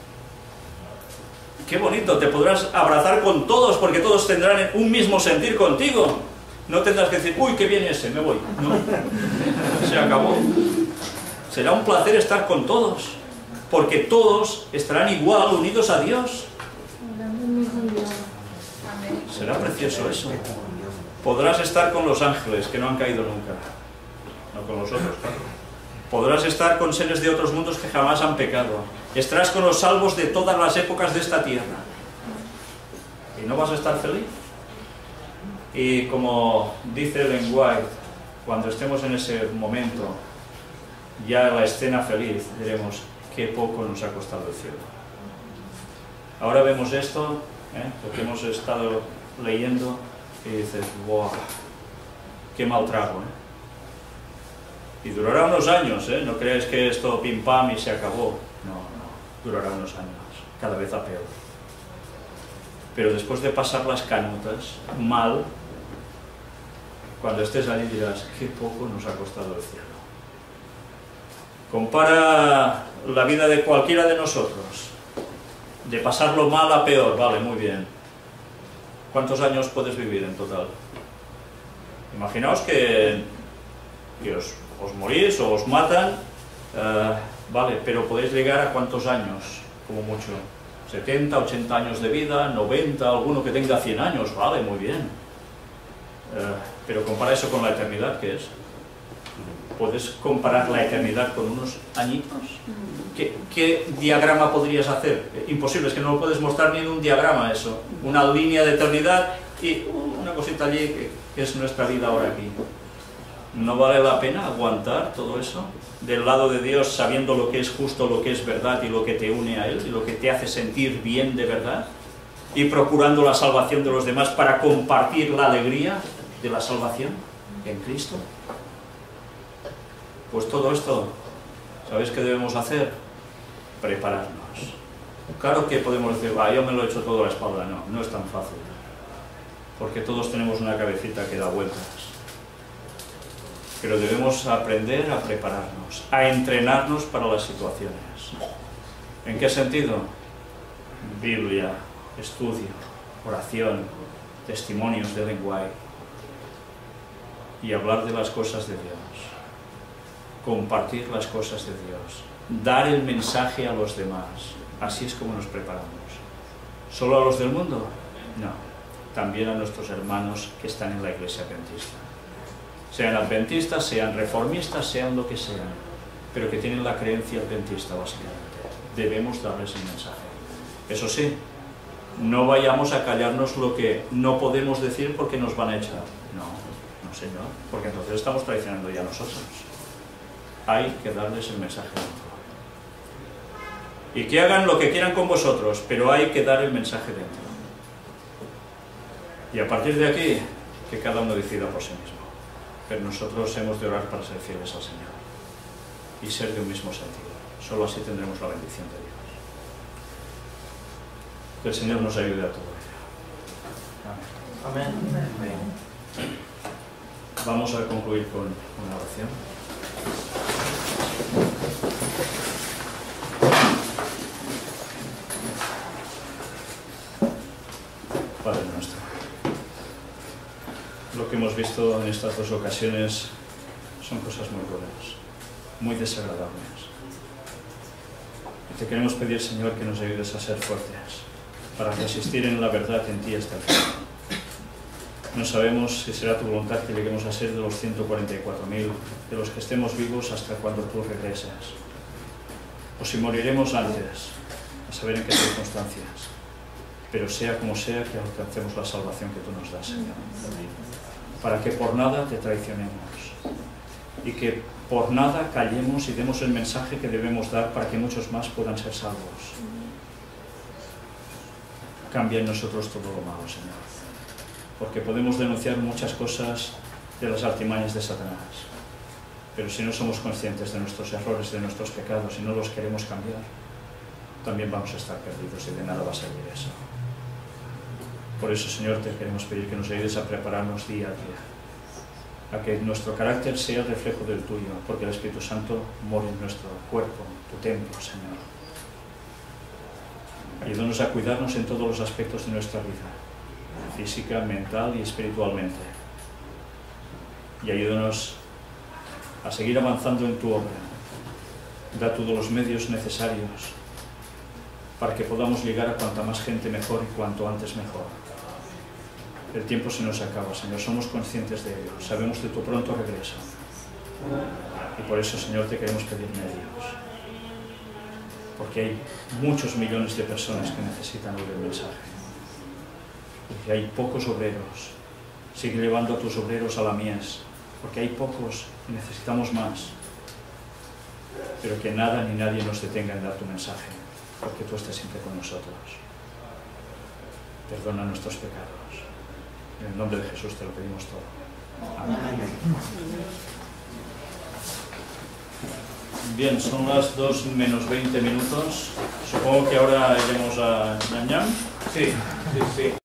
Qué bonito, te podrás abrazar con todos porque todos tendrán un mismo sentir contigo. No tendrás que decir, uy, qué bien ese, me voy. No, se acabó. Será un placer estar con todos, porque todos estarán igual unidos a Dios. Será precioso eso. Podrás estar con los ángeles que no han caído nunca, no con los otros. Podrás estar con seres de otros mundos que jamás han pecado. Estarás con los salvos de todas las épocas de esta tierra. ¿Y no vas a estar feliz? Y como dice Ellen White, cuando estemos en ese momento, ya la escena feliz, diremos, qué poco nos ha costado el cielo. Ahora vemos esto, lo que hemos estado leyendo, y dices, wow, qué mal trago, Y durará unos años, no creáis que esto pim pam y se acabó. No, durará unos años, cada vez a peor. Pero después de pasar las canutas, mal, cuando estés allí dirás, qué poco nos ha costado el cielo. Compara la vida de cualquiera de nosotros, de pasarlo mal a peor, vale, muy bien. ¿Cuántos años puedes vivir en total? Imaginaos que os morís o os matan, vale, pero podéis llegar a ¿cuántos años? Como mucho, 70, 80 años de vida, 90, alguno que tenga 100 años, vale, muy bien. Pero compara eso con la eternidad, ¿qué es? ¿Puedes comparar la eternidad con unos añitos? ¿Qué diagrama podrías hacer? Imposible, es que no lo puedes mostrar ni en un diagrama eso. Una línea de eternidad y una cosita allí que es nuestra vida ahora aquí. ¿No vale la pena aguantar todo eso? Del lado de Dios, sabiendo lo que es justo, lo que es verdad y lo que te une a Él y lo que te hace sentir bien de verdad. y procurando la salvación de los demás para compartir la alegría de la salvación en Cristo? Pues todo esto, ¿sabéis qué debemos hacer? Prepararnos. Claro que podemos decir, yo me lo he hecho todo a la espalda. No, no es tan fácil. Porque todos tenemos una cabecita que da vueltas. Pero debemos aprender a prepararnos, a entrenarnos para las situaciones. ¿En qué sentido? Biblia, estudio, oración, testimonios de lenguaje y hablar de las cosas de Dios, compartir las cosas de Dios, dar el mensaje a los demás. Así es como nos preparamos. ¿Solo a los del mundo? No, también a nuestros hermanos que están en la iglesia adventista. Sean adventistas, sean reformistas, sean lo que sean, pero que tienen la creencia adventista básicamente. Debemos darles el mensaje. Eso sí, no vayamos a callarnos lo que no podemos decir porque nos van a echar. No, no señor, porque entonces estamos traicionando ya nosotros. Hay que darles el mensaje dentro. Y que hagan lo que quieran con vosotros, pero hay que dar el mensaje dentro. Y a partir de aquí, que cada uno decida por sí mismo. Pero nosotros hemos de orar para ser fieles al Señor y ser de un mismo sentido. Solo así tendremos la bendición de Dios. Que el Señor nos ayude a todo ello. Amén. Amén. Vamos a concluir con una oración. Padre nuestro, lo que hemos visto en estas dos ocasiones son cosas muy duras, muy desagradables. Y te queremos pedir, Señor, que nos ayudes a ser fuertes para resistir en la verdad en ti hasta el final. No sabemos si será tu voluntad que lleguemos a ser de los 144.000, de los que estemos vivos hasta cuando tú regreses, o si moriremos antes, a saber en qué circunstancias. Pero sea como sea, que alcancemos la salvación que tú nos das, Señor. Para que por nada te traicionemos y que por nada callemos y demos el mensaje que debemos dar para que muchos más puedan ser salvos. Cambia en nosotros todo lo malo, Señor, porque podemos denunciar muchas cosas de las artimañas de Satanás, pero si no somos conscientes de nuestros errores, de nuestros pecados y no los queremos cambiar, también vamos a estar perdidos y de nada va a servir eso. Por eso, Señor, te queremos pedir que nos ayudes a prepararnos día a día, a que nuestro carácter sea el reflejo del tuyo, porque el Espíritu Santo mora en nuestro cuerpo, tu templo, Señor. Ayúdanos a cuidarnos en todos los aspectos de nuestra vida, física, mental y espiritualmente. Y ayúdanos a seguir avanzando en tu obra. Da todos los medios necesarios para que podamos llegar a cuanta más gente mejor y cuanto antes mejor. El tiempo se nos acaba, Señor, somos conscientes de ello, sabemos de tu pronto regreso. Y por eso, Señor, te queremos pedir medios, porque hay muchos millones de personas que necesitan oír el mensaje. Porque hay pocos obreros. Sigue llevando a tus obreros a la mies, porque hay pocos y necesitamos más. Pero que nada ni nadie nos detenga en dar tu mensaje, porque tú estás siempre con nosotros. Perdona nuestros pecados. En el nombre de Jesús te lo pedimos todo. Amén. Bien, son las 2 menos 20 minutos. Supongo que ahora iremos a Ñam Ñam. Sí, sí, sí.